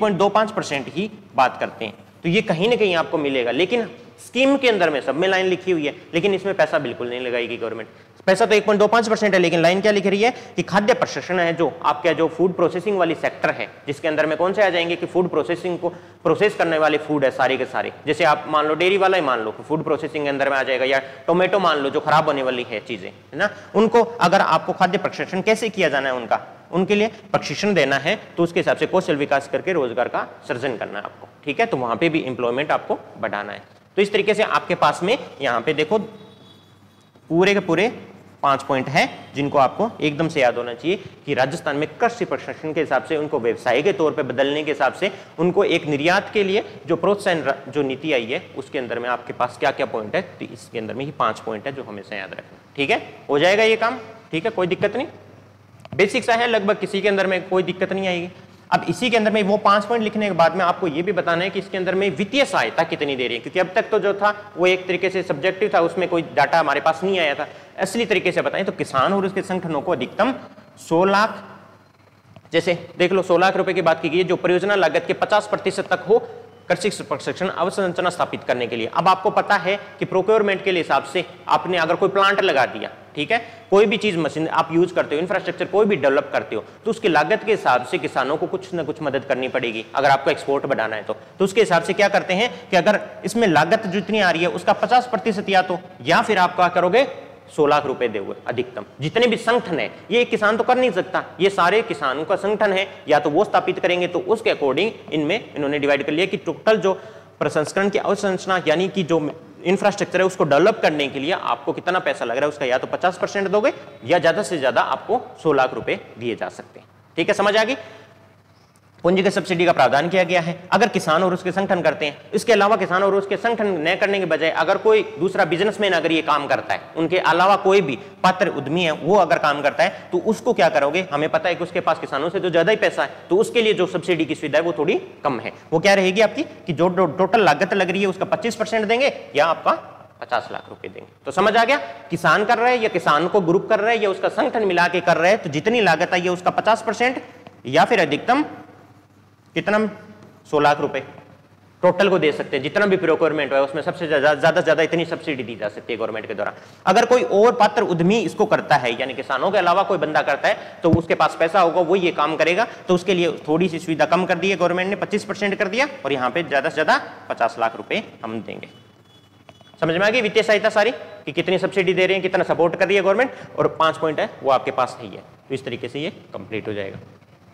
1.25% ही बात करते हैं। तो ये कहीं ना कहीं आपको मिलेगा, लेकिन स्कीम के अंदर में सब में लाइन लिखी हुई है, लेकिन इसमें पैसा बिल्कुल नहीं लगाएगी गवर्नमेंट। पैसा तो 1.25% है, लेकिन लाइन क्या लिख रही है कि खाद्य प्रसंस्करण है जो आपका जो फूड प्रोसेसिंग वाली सेक्टर है, जिसके अंदर में कौन से आ जाएंगे कि फूड प्रोसेसिंग को प्रोसेस करने वाले फूड है सारे के सारे। जैसे आप मान लो डेयरी वाला ही मान लो फूड प्रोसेसिंग के अंदर में आ जाएगा, या टोमेटो मान लो जो खराब होने वाली है चीजें, है ना, उनको अगर आपको खाद्य प्रसंस्करण कैसे किया जाना है उनके लिए प्रशिक्षण देना है, तो उसके हिसाब से कौशल विकास करके रोजगार का सृजन करना है आपको। ठीक है, तो वहां पे भी एम्प्लॉयमेंट आपको बढ़ाना है। तो इस तरीके से आपके पास में यहाँ पे देखो पूरे के पूरे 5 पॉइंट है जिनको आपको एकदम से याद होना चाहिए कि राजस्थान में कृषि प्रशिक्षण के हिसाब से उनको व्यवसाय के तौर पे बदलने के हिसाब से उनको एक निर्यात के लिए जो प्रोत्साहन जो नीति आई है उसके अंदर में आपके पास क्या क्या पॉइंट है, तो इसके अंदर में ही 5 पॉइंट है जो हमेशा याद रखना। ठीक है, हो जाएगा ये काम। ठीक है, कोई दिक्कत नहीं, बेसिक सा है, लगभग किसी के अंदर में कोई दिक्कत नहीं आएगी। अब इसी के अंदर में वो 5 पॉइंट लिखने के बाद में आपको ये भी बताना है कि इसके अंदर में वित्तीय सहायता कितनी दे रही है, क्योंकि अब तक तो जो था वो एक तरीके से सब्जेक्टिव था, उसमें कोई डाटा हमारे पास नहीं आया था। असली तरीके से बताएं तो किसान और उसके संगठनों को अधिकतम 100 लाख, जैसे देख लो 100 लाख रुपए की बात की गई है, जो परियोजना लागत के 50% तक हो कृषि प्रशिक्षण अवसंरचना स्थापित करने के लिए। अब आपको पता है कि प्रोक्योरमेंट के हिसाब से आपने अगर कोई प्लांट लगा दिया, ठीक है, कोई भी चीज मशीन आप यूज करते हो, इंफ्रास्ट्रक्चर कोई भी डेवलप करते हो, तो उसकी लागत के हिसाब से किसानों को कुछ ना कुछ मदद करनी पड़ेगी अगर आपको एक्सपोर्ट बढ़ाना है तो उसके हिसाब से क्या करते हैं कि अगर इसमें लागत जितनी आ रही है उसका 50% या फिर आप क्या करोगे 100 लाख रुपए दोगे अधिकतम। जितने भी संगठन है, ये एक किसान तो कर नहीं सकता, ये सारे किसानों का संगठन है, या तो वो स्थापित करेंगे, तो उसके अकॉर्डिंग इनमें इन्होंने डिवाइड कर लिया कि टोटल जो प्रसंस्करण की अवसंरचना यानी कि जो इंफ्रास्ट्रक्चर है उसको डेवलप करने के लिए आपको कितना पैसा लग रहा है उसका या तो 50% दोगे या ज्यादा से ज्यादा आपको 100 लाख रुपए दिए जा सकते हैं। ठीक है, समझ आ गई। पूंजीगत सब्सिडी का प्रावधान किया गया है अगर किसान और उसके संगठन करते हैं। इसके अलावा किसान और उसके संगठन न करने के बजाय अगर कोई दूसरा बिजनेसमैन अगर ये काम करता है, उनके अलावा कोई भी पात्र उद्यमी है वो अगर काम करता है, तो उसको क्या करोगे, हमें पता है कि उसके पास किसानों से तो ज्यादा ही पैसा है, तो उसके लिए जो सब्सिडी की सुविधा है वो थोड़ी कम है। वो क्या रहेगी आपकी कि जो टोटल लागत लग रही है उसका 25% देंगे या आपका 50 लाख रुपए देंगे। तो समझ आ गया, किसान कर रहे हैं या किसान को ग्रुप कर रहे हैं या उसका संगठन मिला के कर रहे हैं, तो जितनी लागत आई है उसका 50% या फिर अधिकतम कितना 100 लाख रुपए टोटल को दे सकते हैं। जितना भी प्रोक्योरमेंट है उसमें सबसे ज्यादा इतनी सब्सिडी दी जा सकती है गवर्नमेंट के द्वारा। अगर कोई और पात्र उद्यमी इसको करता है यानी किसानों के अलावा कोई बंदा करता है, तो उसके पास पैसा होगा, वो ये काम करेगा, तो उसके लिए थोड़ी सी सुविधा कम कर दी है गवर्नमेंट ने, 25% कर दिया, और यहाँ पे ज्यादा से ज्यादा 50 लाख रुपए हम देंगे। समझ में आ गई वित्तीय सहायता सारी कि कितनी सब्सिडी दे रहे हैं, कितना सपोर्ट कर रही है गवर्नमेंट, और 5 पॉइंट है वो आपके पास नहीं है। तो इस तरीके से ये कंप्लीट हो जाएगा।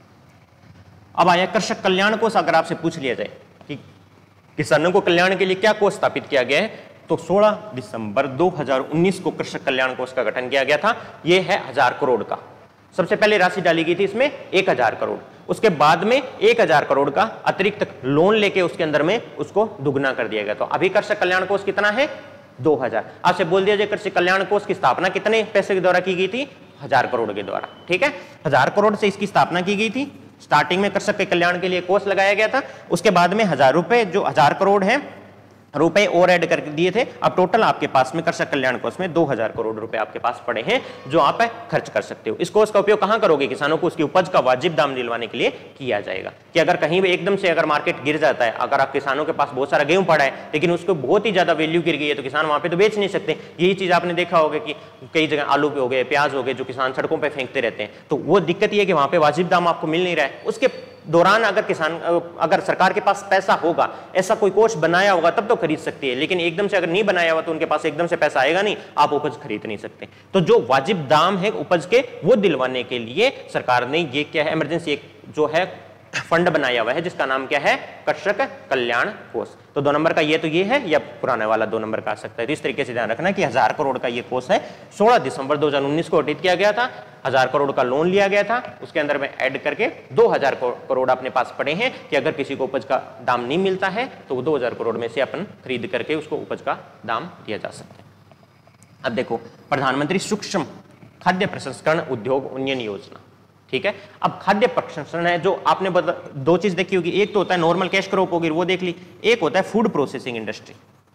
अब आया कृषक कल्याण कोष। अगर आपसे पूछ लिया जाए कि किसानों को कल्याण के लिए क्या कोष स्थापित किया गया है, तो 16 दिसंबर 2019 को कृषक कल्याण कोष का गठन किया गया था। यह है 1000 करोड़ का। सबसे पहले राशि डाली गई थी इसमें 1000 करोड़, उसके बाद में 1000 करोड़ का अतिरिक्त लोन लेके उसके अंदर में उसको दुगना कर दिया गया। तो अभी कृषक कल्याण कोष कितना है 2000। आपसे बोल दिया जाए कृषि कल्याण कोष की स्थापना कितने पैसे के द्वारा की गई थी, 1000 करोड़ के द्वारा। ठीक है, 1000 करोड़ से इसकी स्थापना की गई थी। स्टार्टिंग में कृषक के कल्याण के लिए कोष लगाया गया था, उसके बाद में 1000 रुपए जो 1000 करोड़ है रुपए और ऐड कर दिए थे। अब टोटल आपके पास में कृषक कल्याण कोष में 2000 करोड़ रुपए आपके पास पड़े हैं जो आप खर्च कर सकते हो। इस कोष का उपयोग कहां करोगे, किसानों को उसकी उपज का वाजिब दाम दिलवाने के लिए किया जाएगा। कि अगर कहीं भी एकदम से अगर मार्केट गिर जाता है, अगर आप किसानों के पास बहुत सारा गेहूं पड़ा है लेकिन उसको बहुत ही ज्यादा वैल्यू गिर गई है, तो किसान वहां पे तो बेच नहीं सकते। यही चीज आपने देखा होगा कि कई जगह आलू पे हो गए, प्याज हो गए, जो किसान सड़कों पर फेंकते रहते हैं, तो वो दिक्कत ये है कि वहां पे वाजिब दाम आपको मिल नहीं रहा है। उसके दौरान अगर सरकार के पास पैसा होगा, ऐसा कोई कोष बनाया होगा तब तो खरीद सकती है, लेकिन एकदम से अगर नहीं बनाया हुआ तो उनके पास एकदम से पैसा आएगा नहीं, आप उपज खरीद नहीं सकते। तो जो वाजिब दाम है उपज के वो दिलवाने के लिए सरकार ने ये क्या है, इमरजेंसी एक जो है फंड बनाया हुआ है जिसका नाम क्या है, कृषक कल्याण कोष। तो 2 नंबर का ये तो ये है, या पुराने वाला 2 नंबर का आ सकता है। तो इस तरीके से ध्यान रखना कि 1000 करोड़ का ये कोष है। 16 दिसंबर 2019 को ऑडिट किया गया था, 1000 करोड़ का लोन लिया गया था, उसके अंदर में ऐड करके 2000 करोड़ अपने पास पड़े हैं कि अगर किसी को उपज का दाम नहीं मिलता है तो वो 2000 करोड़ में से अपन खरीद करके उसको उपज का दाम दिया जा सकता है। अब देखो, प्रधानमंत्री सूक्ष्म खाद्य प्रसंस्करण उद्योग उन्नयन योजना, ठीक है। अब खाद्य प्रसंस्करण है जो आपने 2 चीज देखी होगी, एक तो होता है नॉर्मल कैश क्रॉप होगी वो देख ली, एक होता है फूड प्रोसेसिंग इंडस्ट्री।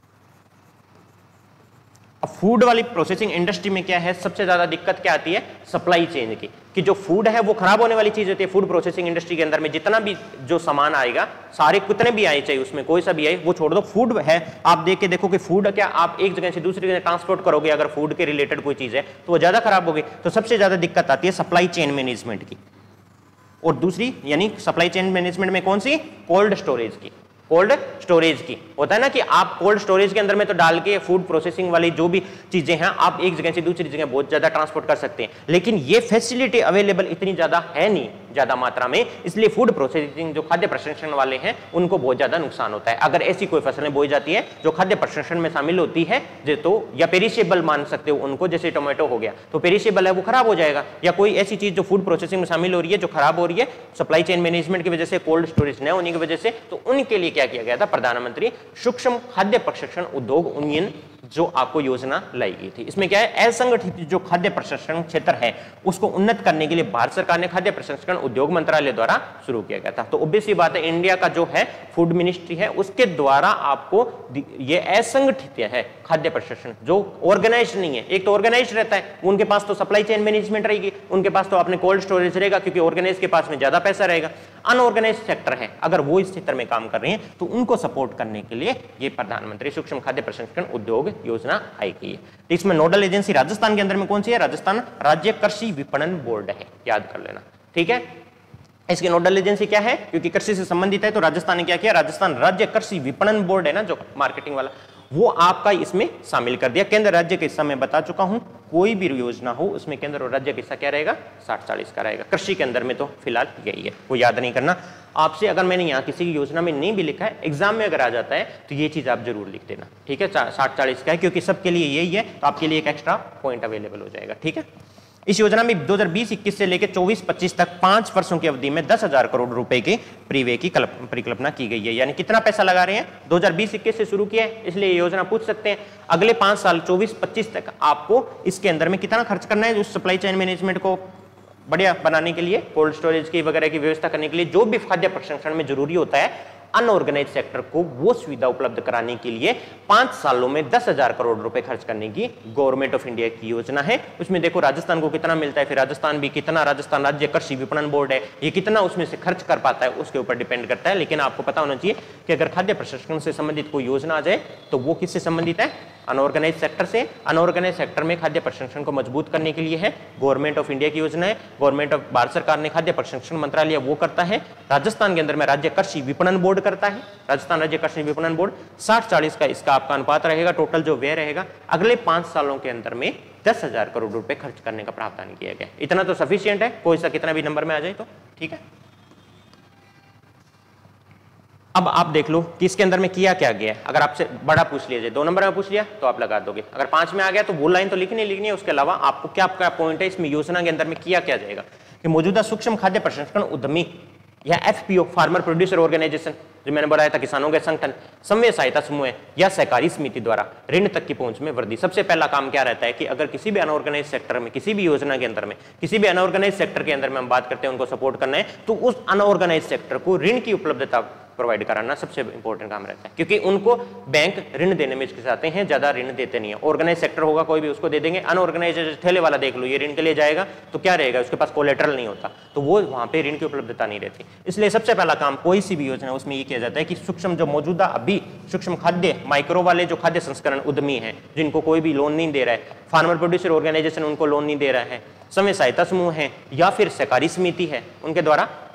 अब फूड वाली प्रोसेसिंग इंडस्ट्री में क्या है, सबसे ज्यादा दिक्कत क्या आती है, सप्लाई चेन की, कि जो फूड है वो खराब होने वाली चीज होती है। फूड प्रोसेसिंग इंडस्ट्री के अंदर में जितना भी जो सामान आएगा, सारे कितने भी आए चाहिए उसमें कोई सा भी आए, वो छोड़ दो, फूड है, आप देख के देखो कि फूड क्या आप एक जगह से दूसरी जगह ट्रांसपोर्ट करोगे, अगर फूड के रिलेटेड कोई चीज है तो वो ज्यादा खराब होगी। तो सबसे ज्यादा दिक्कत आती है सप्लाई चेन मैनेजमेंट की। और दूसरी यानी सप्लाई चेन मैनेजमेंट में कौन सी, कोल्ड स्टोरेज की। कोल्ड स्टोरेज की होता है ना कि आप कोल्ड स्टोरेज के अंदर में तो डाल के फूड प्रोसेसिंग वाली जो भी चीजें हैं आप एक जगह से दूसरी जगह बहुत ज्यादा ट्रांसपोर्ट कर सकते हैं, लेकिन ये फैसिलिटी अवेलेबल इतनी ज्यादा है नहीं ज्यादा मात्रा में, इसलिए फूड प्रोसेसिंग जो खाद्य प्रसंस्करण वाले हैं उनको बहुत ज्यादा नुकसान होता है। अगर ऐसी कोई फसलें बोई जाती है जो खाद्य प्रसंस्करण में शामिल होती है तो या पेरिशेबल मान सकते हो उनको, जैसे टोमेटो हो गया तो पेरिशेबल है वो खराब हो जाएगा, या कोई ऐसी चीज जो फूड प्रोसेसिंग में शामिल हो रही है जो खराब हो रही है सप्लाई चेन मैनेजमेंट की वजह से, कोल्ड स्टोरेज न होने की वजह से, तो उनके लिए क्या किया गया था, प्रधानमंत्री सूक्ष्म खाद्य प्रसंस्करण उद्योग उन्नयन जो आपको योजना लाई गई थी। इसमें क्या है, असंगठित जो खाद्य प्रसंस्करण क्षेत्र है उसको उन्नत करने के लिए भारत सरकार ने खाद्य प्रसंस्करण उद्योग मंत्रालय द्वारा शुरू किया गया था। तो ऑब्वियस सी बात है, इंडिया का जो है फूड मिनिस्ट्री है उसके द्वारा आपको ये असंगठित है खाद्य प्रसंस्करण जो ऑर्गेनाइज नहीं है। एक तो ऑर्गेनाइज रहता है, उनके पास तो सप्लाई चेन मैनेजमेंट रहेगी, उनके पास तो अपने कोल्ड स्टोरेज रहेगा क्योंकि ऑर्गेनाइज के पास में ज्यादा पैसा रहेगा। अनऑर्गेनाइज सेक्टर है, अगर वो इस क्षेत्र में काम कर रहे हैं तो उनको सपोर्ट करने के लिए ये प्रधानमंत्री सूक्ष्म खाद्य प्रसंस्करण उद्योग योजना आई गई है। तो इसमें नोडल एजेंसी राजस्थान के अंदर में कौन सी है, राजस्थान राज्य कृषि विपणन बोर्ड है, याद कर लेना, ठीक है। इसकी नोडल एजेंसी क्या है, क्योंकि कृषि से संबंधित है तो राजस्थान ने क्या किया, राजस्थान राज्य कृषि विपणन बोर्ड है ना जो मार्केटिंग वाला, वो आपका इसमें शामिल कर दिया। केंद्र राज्य का हिस्सा मैं बता चुका हूं, कोई भी योजना हो उसमें केंद्र और राज्य का हिस्सा क्या रहेगा, 60-40 का रहेगा। कृषि के अंदर में तो फिलहाल यही है, वो याद नहीं करना आपसे। अगर मैंने यहाँ किसी की योजना में नहीं भी लिखा है, एग्जाम में अगर आ जाता है तो ये चीज आप जरूर लिख देना, ठीक है। 60-40 का है क्योंकि सबके लिए यही है, तो आपके लिए एक एक्स्ट्रा पॉइंट अवेलेबल हो जाएगा, ठीक है। इस योजना में 2020-21 से लेकर 24-25 तक 5 वर्षों की अवधि में 10,000 करोड़ रुपए के प्रीवे की परिकल्पना की गई है। यानी कितना पैसा लगा रहे हैं, 2020-21 से शुरू किया है, इसलिए ये योजना पूछ सकते हैं अगले 5 साल 24-25 तक आपको इसके अंदर में कितना खर्च करना है, उस सप्लाई चेन मैनेजमेंट को बढ़िया बनाने के लिए, कोल्ड स्टोरेज की वगैरह की व्यवस्था करने के लिए, जो भी खाद्य प्रसंस्करण में जरूरी होता है अनऑर्गेनाइज सेक्टर को वो सुविधा उपलब्ध कराने के लिए 5 सालों में 10,000 करोड़ रुपए खर्च करने की गवर्नमेंट ऑफ इंडिया की योजना है। उसमें देखो राजस्थान को कितना मिलता है, फिर राजस्थान भी कितना, राजस्थान राज्य कृषि विपणन बोर्ड है ये कितना उसमें से खर्च कर पाता है उसके ऊपर डिपेंड करता है। लेकिन आपको पता होना चाहिए कि अगर खाद्य प्रसंस्करण से संबंधित कोई योजना आ जाए तो वो किससे संबंधित है, अनऑर्गेनाइज सेक्टर से। अनऑर्गेनाइज सेक्टर में खाद्य प्रसंस्करण को मजबूत करने के लिए है गवर्नमेंट ऑफ इंडिया की योजना है, गवर्नमेंट ऑफ भारत सरकार ने खाद्य प्रसंस्करण मंत्रालय वो करता है। राजस्थान के अंदर में राज्य कृषि विपणन बोर्ड करता है, राजस्थान राज्य कृषि विपणन बोर्ड। 60-40 का इसका आपका अनुपात रहेगा, टोटल जो व्यय रहेगा अगले 5 सालों के अंदर में 10,000 करोड़ रुपए खर्च करने का प्रावधान किया गया। इतना तो सफिशिएंट है, कोई सा कितना भी नंबर में आ जाए तो ठीक है। अब आप देख लो कि इसके अंदर में किया क्या गया है। अगर आपसे बड़ा पूछ लिया जाए, 2 नंबर में पूछ लिया तो आप लगा दोगे, अगर 5 में आ गया तो वो लाइन तो लिखनी है। उसके अलावा आपको क्या आपका पॉइंट है इसमें योजना के अंदर में किया क्या जाएगा कि मौजूदा सूक्ष्म खाद्य प्रसंस्करण उद्यमी या FPO फार्मर प्रोड्यूसर ऑर्गेनाइजेशन जो मैंने बताया था किसानों के संगठन, समन्वय सहायता समूह या सहकारी समिति द्वारा ऋण तक की पहुंच में वृद्धि। सबसे पहला काम क्या रहता है कि अगर किसी भी अनऑर्गेनाइज सेक्टर में, किसी भी योजना के अंदर में, किसी भी अनऑर्गेनाइज सेक्टर के अंदर में हम बात करते हैं उनको सपोर्ट करना है तो उस अनऑर्गेनाइज सेक्टर को ऋण की उपलब्धता प्रोवाइड कराना सबसे इंपॉर्टेंट काम रहता है, क्योंकि उनको बैंक ऋण देने में हिचकिचाते हैं, ज्यादा ऋण देते नहीं है। ऑर्गेनाइज सेक्टर होगा कोई भी उसको दे देंगे, अनऑर्गेनाइज ठेले वाला देख लो ये ऋण के लिए जाएगा तो क्या रहेगा, उसके पास कोलेटरल नहीं होता तो वो वहां पे ऋण की उपलब्धता नहीं रहती। इसलिए सबसे पहला काम कोई सी भी योजना उसमें ये किया जाता है कि सूक्ष्म जो मौजूदा अभी सूक्ष्म खाद्य माइक्रो वाले जो खाद्य संस्करण उद्यमी है जिनको कोई भी लोन नहीं दे रहा है, फार्मर प्रोड्यूसर ऑर्गेनाइजेशन उनको लोन नहीं दे रहा है, समन्वय सहायता समूह है या फिर सहकारी समिति है, उनके द्वारा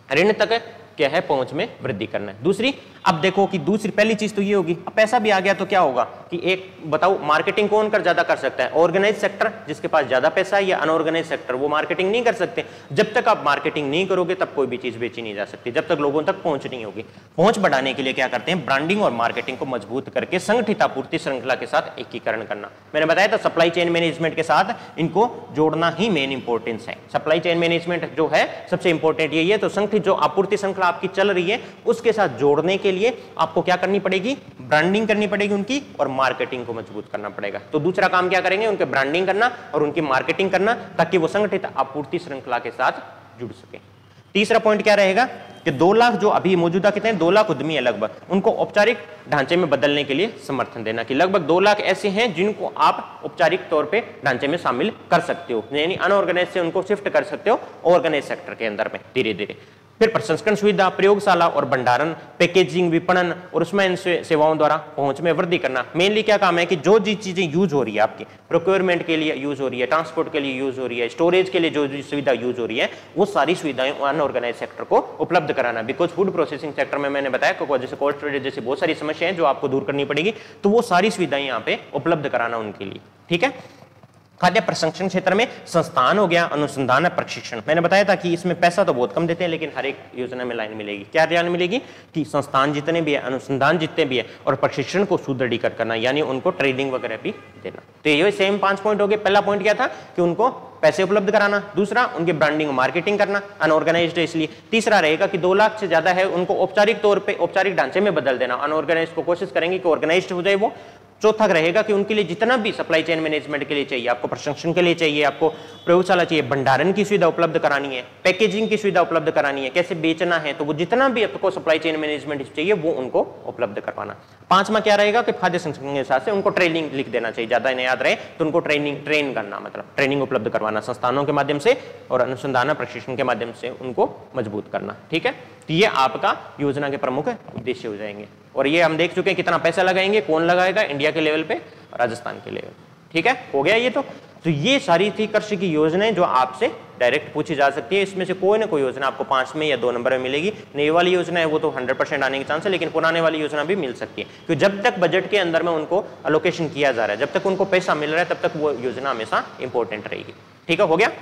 ऋण तक क्या है पहुंच में वृद्धि करना है। दूसरी, अब देखो कि दूसरी पहली चीज तो ये होगी, अब पैसा भी आ गया तो क्या होगा कि एक बताओ मार्केटिंग कौन कर ज्यादा कर सकता है, ऑर्गेनाइज सेक्टर जिसके पास ज्यादा पैसा है या अनऑर्गेनाइज सेक्टर, वो मार्केटिंग नहीं कर सकते। जब तक आप मार्केटिंग नहीं करोगे तब कोई भी चीज बेची नहीं जा सकती, जब तक लोगों तक पहुंच नहीं होगी। पहुंच बढ़ाने के लिए क्या करते हैं, ब्रांडिंग और मार्केटिंग को मजबूत करके संगठित आपूर्ति श्रृंखला के साथ एकीकरण करना। मैंने बताया था सप्लाई चेन मैनेजमेंट के साथ इनको जोड़ना ही मेन इंपॉर्टेंस है। सप्लाई चेन मैनेजमेंट जो है सबसे इंपॉर्टेंट यही है। तो संगठित जो आपूर्ति श्रृंखला आपकी चल रही है उसके साथ जोड़ने के लिए आपको क्या करनी पड़ेगी, ब्रांडिंग करनी पड़ेगी उनकी, और मार्केटिंग को मजबूत करना पड़ेगा। तो दूसरा काम क्या करेंगे, उनके ब्रांडिंग करना और उनकी मार्केटिंग करना, ताकि वो संगठित आपूर्ति श्रृंखला के साथ जुड़ सके। तीसरा पॉइंट क्या रहेगा कि 2 लाख जो अभी मौजूदा कितने 2 लाख उद्यमी है लगभग, उनको औपचारिक ढांचे में बदलने के लिए समर्थन देना कि लगभग 2 लाख ऐसे हैं जिनको आप औपचारिक तौर पे ढांचे में शामिल कर सकते हो, यानी अनऑर्गेनाइज से उनको शिफ्ट कर सकते हो ऑर्गेनाइज सेक्टर के अंदर में धीरे धीरे। फिर प्रसंस्करण सुविधा, प्रयोगशाला और भंडारण, पैकेजिंग, विपणन और उसमें इन सेवाओं द्वारा पहुंच में वृद्धि करना। मेनली क्या काम है कि जो जी चीजें यूज हो रही है आपकी प्रोक्योरमेंट के लिए यूज हो रही है, ट्रांसपोर्ट के लिए यूज हो रही है, स्टोरेज के लिए जो सुविधा यूज हो रही है, वो सारी सुविधाएं अनऑर्गेनाइज सेक्टर को उपलब्ध कराना। बिकॉज फूड प्रोसेसिंग सेक्टर में मैंने बताया जैसे कोल्ड स्टोरेज जैसी बहुत सारी समस्याएं हैं जो आपको दूर करनी पड़ेगी, तो वो सारी सुविधाएं यहाँ पे उपलब्ध कराना उनके लिए। ठीक है। खाद्य प्रसंस्करण क्षेत्र में संस्थान हो गया, अनुसंधान प्रशिक्षण। मैंने बताया था कि इसमें पैसा तो बहुत कम देते हैं, लेकिन हर एक योजना में लाइन मिलेगी। क्या लाइन मिलेगी कि संस्थान जितने भी है, अनुसंधान जितने भी है, और प्रशिक्षण को सुदृढ़ीकरण करना, यानी उनको ट्रेनिंग वगैरह भी देना। तो ये सेम 5 पॉइंट हो गए। पहला पॉइंट क्या था कि उनको पैसे उपलब्ध कराना, दूसरा उनकी ब्रांडिंग मार्केटिंग करना, अनऑर्गेनाइज्ड है इसलिए। तीसरा रहेगा कि 2 लाख से ज्यादा है उनको औपचारिक तौर पे औपचारिक ढांचे में बदल देना, अनऑर्गेनाइज्ड को कोशिश करेंगे कि ऑर्गेनाइज्ड हो जाए वो। चौथा रहेगा कि उनके लिए जितना भी सप्लाई चेन मैनेजमेंट के लिए चाहिए, आपको प्रसंस्करण के लिए चाहिए, आपको प्रयोगशाला चाहिए, भंडारण की सुविधा उपलब्ध करानी है, पैकेजिंग की सुविधा उपलब्ध करानी है, कैसे बेचना है, तो वो जितना भी आपको सप्लाई चेन मैनेजमेंट चाहिए वो उनको उपलब्ध करवाना। पांचवा क्या रहेगा कि खाद्य संस्करण के हिसाब से उनको ट्रेनिंग लिख देना चाहिए, ज्यादा इन्हें याद रहे तो उनको ट्रेन करना, मतलब ट्रेनिंग उपलब्ध करवाना संस्थानों के माध्यम से और अनुसंधान प्रशिक्षण के माध्यम से उनको मजबूत करना। ठीक है, तो ये आपका योजना के प्रमुख उद्देश्य हो जाएंगे। और ये हम देख चुके हैं कितना पैसा लगाएंगे, कौन लगाएगा, इंडिया के लेवल पे, राजस्थान के लेवल। ठीक है, हो गया ये। तो ये सारी थी कृषि की योजनाएं जो आपसे डायरेक्ट पूछी जा सकती है। इसमें से कोई ना कोई योजना आपको 5 में या 2 नंबर में मिलेगी। नई वाली योजना है वो तो 100% आने के चांस है, लेकिन पुराने वाली योजना भी मिल सकती है, क्योंकि जब तक बजट के अंदर में उनको अलोकेशन किया जा रहा है, जब तक उनको पैसा मिल रहा है, तब तक वो योजना हमेशा इंपॉर्टेंट रहेगी। ठीक है, हो गया।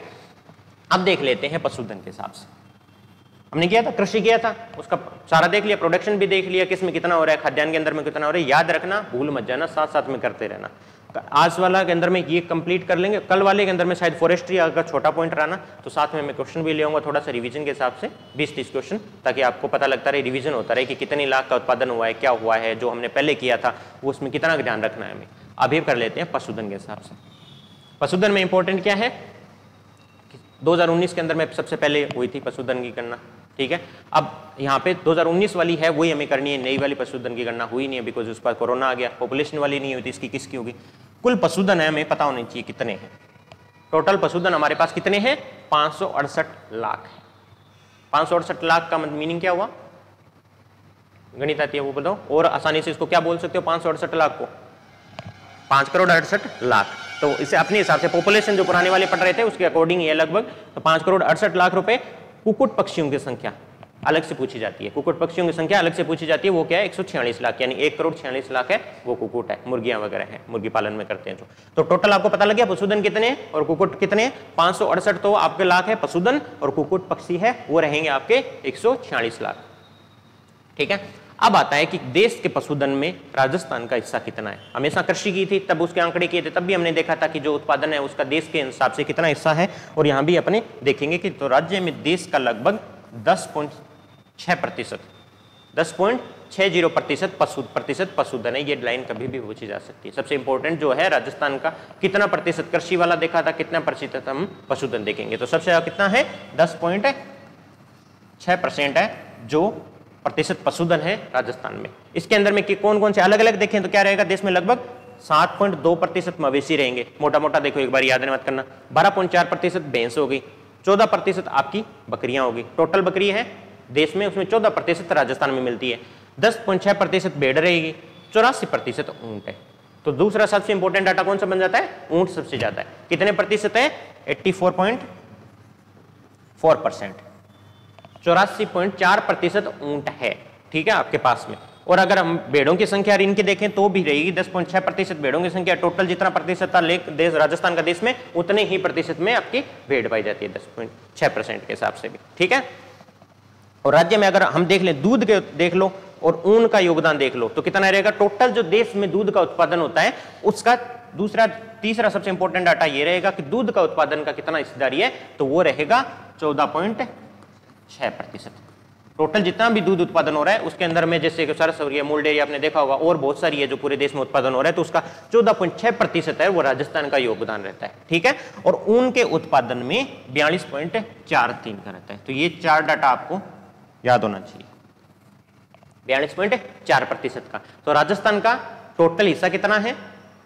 अब देख लेते हैं पशुधन के हिसाब से। हमने किया था कृषि किया था, उसका सारा देख लिया, प्रोडक्शन भी देख लिया, किस में कितना हो रहा है, खाद्यान्न के अंदर में कितना हो रहा है। याद रखना, भूल मत जाना, साथ साथ में करते रहना। आज वाला के अंदर में ये कंप्लीट कर लेंगे, कल वाले के अंदर में शायद फॉरेस्ट्री अगर छोटा पॉइंट रहना तो साथ में मैं क्वेश्चन भी ले आऊंगा थोड़ा सा रिवीजन के हिसाब से, 20-30 क्वेश्चन, ताकि आपको पता लगता रहे, रिवीजन होता रहे कि कितनी लाख का उत्पादन हुआ है, क्या हुआ है, जो हमने पहले किया था वो उसमें कितना ध्यान रखना है हमें। अभी कर लेते हैं पशुधन के हिसाब से। पशुधन में इंपॉर्टेंट क्या है, 2019 के अंदर में सबसे पहले हुई थी पशुधन की गणना। ठीक है, अब यहाँ पे 2019 वाली है वही हमें करनी है, नई वाली पशुधन की गणना हुई नहीं है, बिकॉज उस पर कोरोना आ गया। पॉपुलेशन वाली नहीं हुई थी, इसकी किसकी होगी। कुल पशुधन है हमें पता होना चाहिए कितने हैं, टोटल पशुधन हमारे पास कितने हैं, 568 लाख है। 568 लाख का मीनिंग क्या हुआ, गणित आती है वो बताओ, और आसानी से इसको क्या बोल सकते हो, 568 लाख को 5 करोड़ 68 लाख। तो इसे अपने हिसाब से पॉपुलेशन जो पुराने वाले पढ़ रहे थे उसके अकॉर्डिंग ये लगभग, तो 5 करोड़ 68 लाख रुपए। कुक्कुट पक्षियों की संख्या अलग से पूछी जाती है, कुक्कुट पक्षियों की संख्या अलग से पूछी जाती है, वो क्या है 146 लाख, यानी 1 करोड़ 46 लाख है वो कुक्कुट है, मुर्गियां वगैरह हैं, मुर्गी पालन में करते हैं जो। तो टोटल आपको पता लग गया पशुधन कितने हैं और कुक्कुट कितने हैं। 568 तो आपके लाख है पशुधन, और कुक्कुट पक्षी है वो रहेंगे आपके 146 लाख। ठीक है, अब आता है कि देश के पशुधन में राजस्थान का हिस्सा कितना है। हमेशा कृषि की थी तब उसके आंकड़े किए थे, तब भी हमने देखा था कि जो उत्पादन है उसका देश के हिसाब से कितना हिस्सा है, और यहाँ भी अपने देखेंगे कि तो राज्य में देश का लगभग 10.6%, 10.60% पशुधन है। ये लाइन कभी भी पूछी जा सकती है। सबसे इंपॉर्टेंट जो है राजस्थान का कितना प्रतिशत कृषि वाला देखा था, कितना प्रतिशत हम पशुधन देखेंगे, तो सबसे ज्यादा कितना है 10.6% है जो प्रतिशत पशुधन है राजस्थान में। इसके अंदर में कौन कौन से अलग अलग देखें तो क्या रहेगा, देश में लगभग 7.2% मवेशी रहेंगे, मोटा मोटा देखो एक बार याद मत करना। 12.4% भैंस होगी, 14% आपकी बकरियां होगी। टोटल बकरी है देश में, उसमें 14% राजस्थान में मिलती है। 10.6% भेड़ रहेगी, 84% ऊंट है। तो दूसरा सबसे इंपॉर्टेंट डाटा कौन सा बन जाता है, ऊंट सबसे ज्यादा है। कितने प्रतिशत है, 84.4%। 84.4% ऊंट है, ठीक है, आपके पास में। और अगर हम भेड़ों की संख्या इनकी देखें तो भी रहेगी 10.6% भेड़ों की संख्या। टोटल जितना प्रतिशत था देश राजस्थान का देश में, उतने ही प्रतिशत में आपकी भेड़ पाई जाती है 10.6% के हिसाब से भी, ठीक है। और राज्य में अगर हम देख लें, दूध के देख लो और ऊन का योगदान देख लो तो कितना रहेगा। टोटल जो देश में दूध का उत्पादन होता है उसका तीसरा सबसे इंपॉर्टेंट डाटा ये रहेगा कि दूध का उत्पादन का कितना हिस्सेदारी है, तो वो रहेगा 14.6%। टोटल जितना भी दूध उत्पादन हो रहा है उसके अंदर में, जैसे सरस हो रही है, मूल डेयरी आपने देखा होगा, और बहुत सारी है जो पूरे देश में उत्पादन हो रहा है, तो उसका 14.6% है वो राजस्थान का योगदान रहता है, ठीक है। और ऊन के उत्पादन में 42.43 का रहता है। तो ये 4 डाटा आपको याद होना चाहिए, 42.4% का। तो राजस्थान का टोटल हिस्सा कितना है,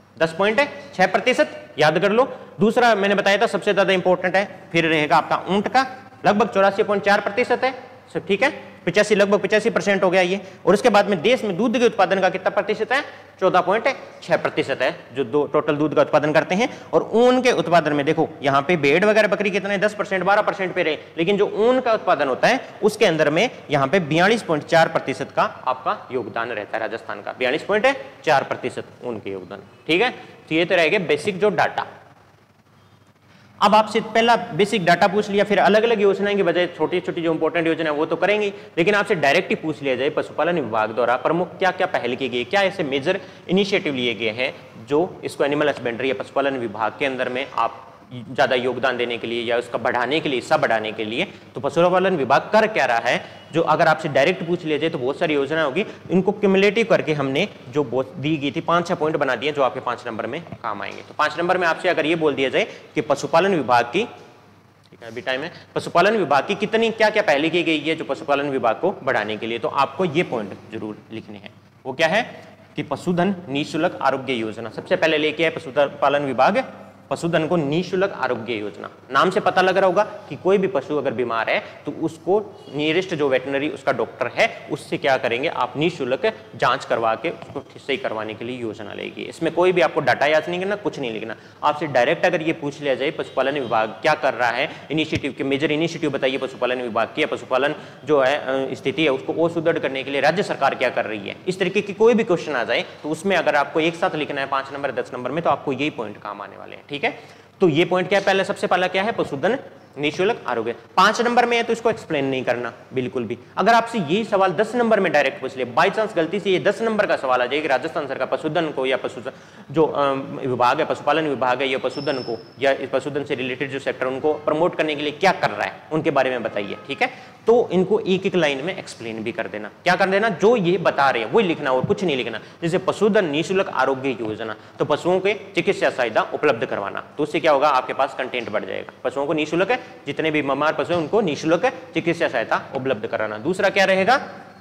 10.6%, याद कर लो। दूसरा मैंने बताया था सबसे ज्यादा इंपॉर्टेंट है, फिर रहेगा आपका ऊंट का, लगभग 84.4% है, सब ठीक है, 85 लगभग 85% हो गया ये। और उसके बाद में देश में दूध के उत्पादन का कितना प्रतिशत है, 14.6% है जो टोटल दूध का उत्पादन करते हैं। और ऊन के उत्पादन में देखो यहाँ पे भेड़ वगैरह बकरी कितने 10% 12% पे रहे, लेकिन जो ऊन का उत्पादन होता है उसके अंदर में यहाँ पे 42.4% का आपका योगदान रहता है राजस्थान का, 42.4% ऊन के योगदान, ठीक है। तो ये तो रहेगा बेसिक जो डाटा। अब आपसे पहला बेसिक डाटा पूछ लिया, फिर अलग अलग योजनाएं के बजाय छोटी छोटी जो इंपॉर्टेंट योजना है वो तो करेंगे, लेकिन आपसे डायरेक्ट ही पूछ लिया जाए पशुपालन विभाग द्वारा प्रमुख क्या क्या पहल की गई, क्या ऐसे मेजर इनिशिएटिव लिए गए हैं जो इसको एनिमल हस्बेंड्री या पशुपालन विभाग के अंदर में आप ज्यादा योगदान देने के लिए या उसका बढ़ाने के लिए, हिस्सा बढ़ाने के लिए, तो पशुपालन विभाग कर क्या रहा है, जो अगर आपसे डायरेक्ट पूछ लिया जाए तो बहुत सारी योजना होगी। इनको क्यूमुलेटिव करके हमने जो दी गई थी 5-6 पॉइंट बना दिए जो आपके 5 नंबर में काम आएंगे। तो 5 नंबर में आपसे अगर ये बोल दिया जाए कि पशुपालन विभाग की, ठीक है अभी टाइम है, पशुपालन विभाग की कितनी क्या क्या पहले की गई है जो पशुपालन विभाग को बढ़ाने के लिए, तो आपको ये पॉइंट जरूर लिखने हैं। वो क्या है कि पशुधन निःशुल्क आरोग्य योजना सबसे पहले लेके आए पशुपालन विभाग, पशुधन को निःशुल्क आरोग्य योजना। नाम से पता लग रहा होगा कि कोई भी पशु अगर बीमार है तो उसको नियरेस्ट जो वेटनरी उसका डॉक्टर है उससे क्या करेंगे आप निःशुल्क जांच करवा के उसको सही करवाने के लिए योजना लेगी। इसमें कोई भी आपको डाटा याद नहीं करना, कुछ नहीं लिखना। आपसे डायरेक्ट अगर ये पूछ लिया जाए पशुपालन विभाग क्या कर रहा है, इनिशिएटिव के मेजर इनिशिएटिव बताइए पशुपालन विभाग की, या पशुपालन जो है स्थिति है उसको और सुदृढ़ करने के लिए राज्य सरकार क्या कर रही है, इस तरीके की कोई भी क्वेश्चन आ जाए तो उसमें अगर आपको एक साथ लिखना है 5 नंबर 10 नंबर में, तो आपको यही पॉइंट काम आने वाले हैं, ठीक है। तो ये पॉइंट क्या है, पहले सबसे पहला क्या है पशुधन निःशुल्क आरोग्य। 5 नंबर में है तो इसको एक्सप्लेन नहीं करना बिल्कुल भी। अगर आपसे यही सवाल 10 नंबर में डायरेक्ट पूछ ले, बाई चांस गलती से ये 10 नंबर का सवाल आ जाए कि राजस्थान सरकार पशुधन को या जो विभाग है पशुपालन विभाग है या पशुधन को या पशुधन से रिलेटेड जो सेक्टर उनको प्रमोट करने के लिए क्या कर रहा है उनके बारे में बताइए, ठीक है। तो इनको एक एक लाइन में एक्सप्लेन भी कर देना, क्या कर देना, जो ये बता रहे हैं वही लिखना और कुछ नहीं लिखना। जैसे पशुधन निःशुल्क आरोग्य योजना, तो पशुओं के चिकित्सा सहायता उपलब्ध करवाना, तो उससे क्या होगा आपके पास कंटेंट बढ़ जाएगा। पशुओं को निःशुल्क, जितने भी बीमार पशु हैं उनको निःशुल्क चिकित्सा सहायता उपलब्ध कराना। दूसरा क्या रहेगा,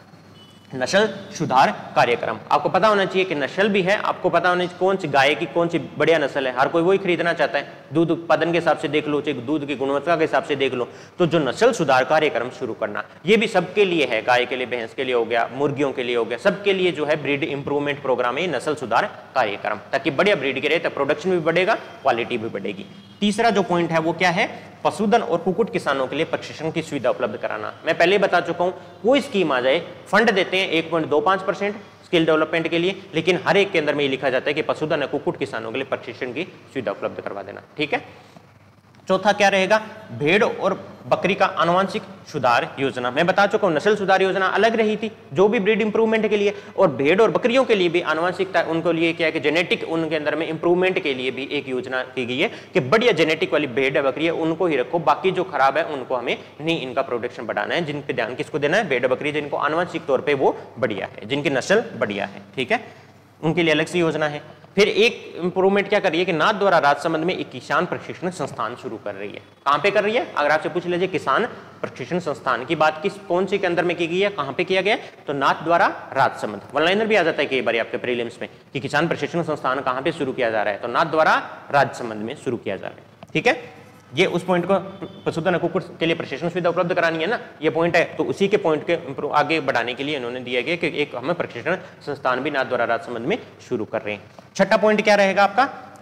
नस्ल सुधार कार्यक्रम। आपको पता होना चाहिए कि नस्ल भी है, आपको पता होना चाहिए कौन सी गाय की कौन सी बढ़िया नस्ल है, हर कोई वही खरीदना चाहता है। दूध उत्पादन के हिसाब से देख लो, चाहे दूध की गुणवत्ता के हिसाब से देख लो, तो जो नस्ल सुधार कार्यक्रम शुरू करना ये भी सबके लिए है, गाय के लिए, भैंस के लिए हो गया, मुर्गियों के लिए हो गया, सबके लिए जो है ब्रीड इंप्रूवमेंट प्रोग्राम है नस्ल सुधार कार्यक्रम, ताकि बढ़िया ब्रीड के रहे तो प्रोडक्शन भी बढ़ेगा, क्वालिटी भी बढ़ेगी। तीसरा जो पॉइंट है वो क्या है, पशुधन और कुक्कुट किसानों के लिए प्रशिक्षण की सुविधा उपलब्ध कराना। मैं पहले ही बता चुका हूं, कोई स्कीम आ जाए फंड देते हैं 1.25% स्किल डेवलपमेंट के लिए, लेकिन हर एक के अंदर में ये लिखा जाता है कि पशुधन और कुक्कुट किसानों के लिए प्रशिक्षण की सुविधा उपलब्ध करवा देना, ठीक है। चौथा क्या रहेगा, भेड़ और बकरी का आनुवंशिक सुधार योजना। मैं बता चुका हूं नस्ल सुधार योजना अलग रही थी जो भी ब्रीड इंप्रूवमेंट के लिए, और भेड़ और बकरियों के लिए भी आनुवंशिकता उनको लिए क्या है कि जेनेटिक उनके अंदर में इंप्रूवमेंट के लिए भी एक योजना की गई है कि बढ़िया जेनेटिक वाली भेड़ बकरी है उनको ही रखो, बाकी जो खराब है उनको हमें नहीं, इनका प्रोडक्शन बढ़ाना है। जिन पे ध्यान किसको देना है, भेड़ बकरी जिनको आनुवंशिक तौर पर वो बढ़िया है, जिनकी नस्ल बढ़िया है, ठीक है, उनके लिए अलग सी योजना है। फिर एक इंप्रूवमेंट क्या कर रही है कि नाथ द्वारा राजसमंद में एक किसान प्रशिक्षण संस्थान शुरू कर रही है। कहां पे कर रही है, अगर आपसे पूछ लीजिए किसान प्रशिक्षण संस्थान की बात किस कौन सी के अंदर में की गई है, कहां पे किया गया, तो नाथ द्वारा राजसमंद। वन लाइनर भी आ जाता है कई बार आपके प्रीलिम्स में कि किसान प्रशिक्षण संस्थान कहां पे शुरू किया जा रहा है, तो नाथ द्वारा राजसमंद में शुरू किया जा रहा है, ठीक है। ये उस पॉइंट को पशुधन कुक्कुट के लिए प्रशिक्षण सुविधा उपलब्ध करानी है ना, ये पॉइंट है, तो उसी के पॉइंट के आगे बढ़ाने के लिए इन्होंने दिया गया कि एक हमें प्रशिक्षण संस्थान भी नाथ द्वारा राजसमंद में शुरू कर रहे हैं। छठा पॉइंट क्या रहेगा आपका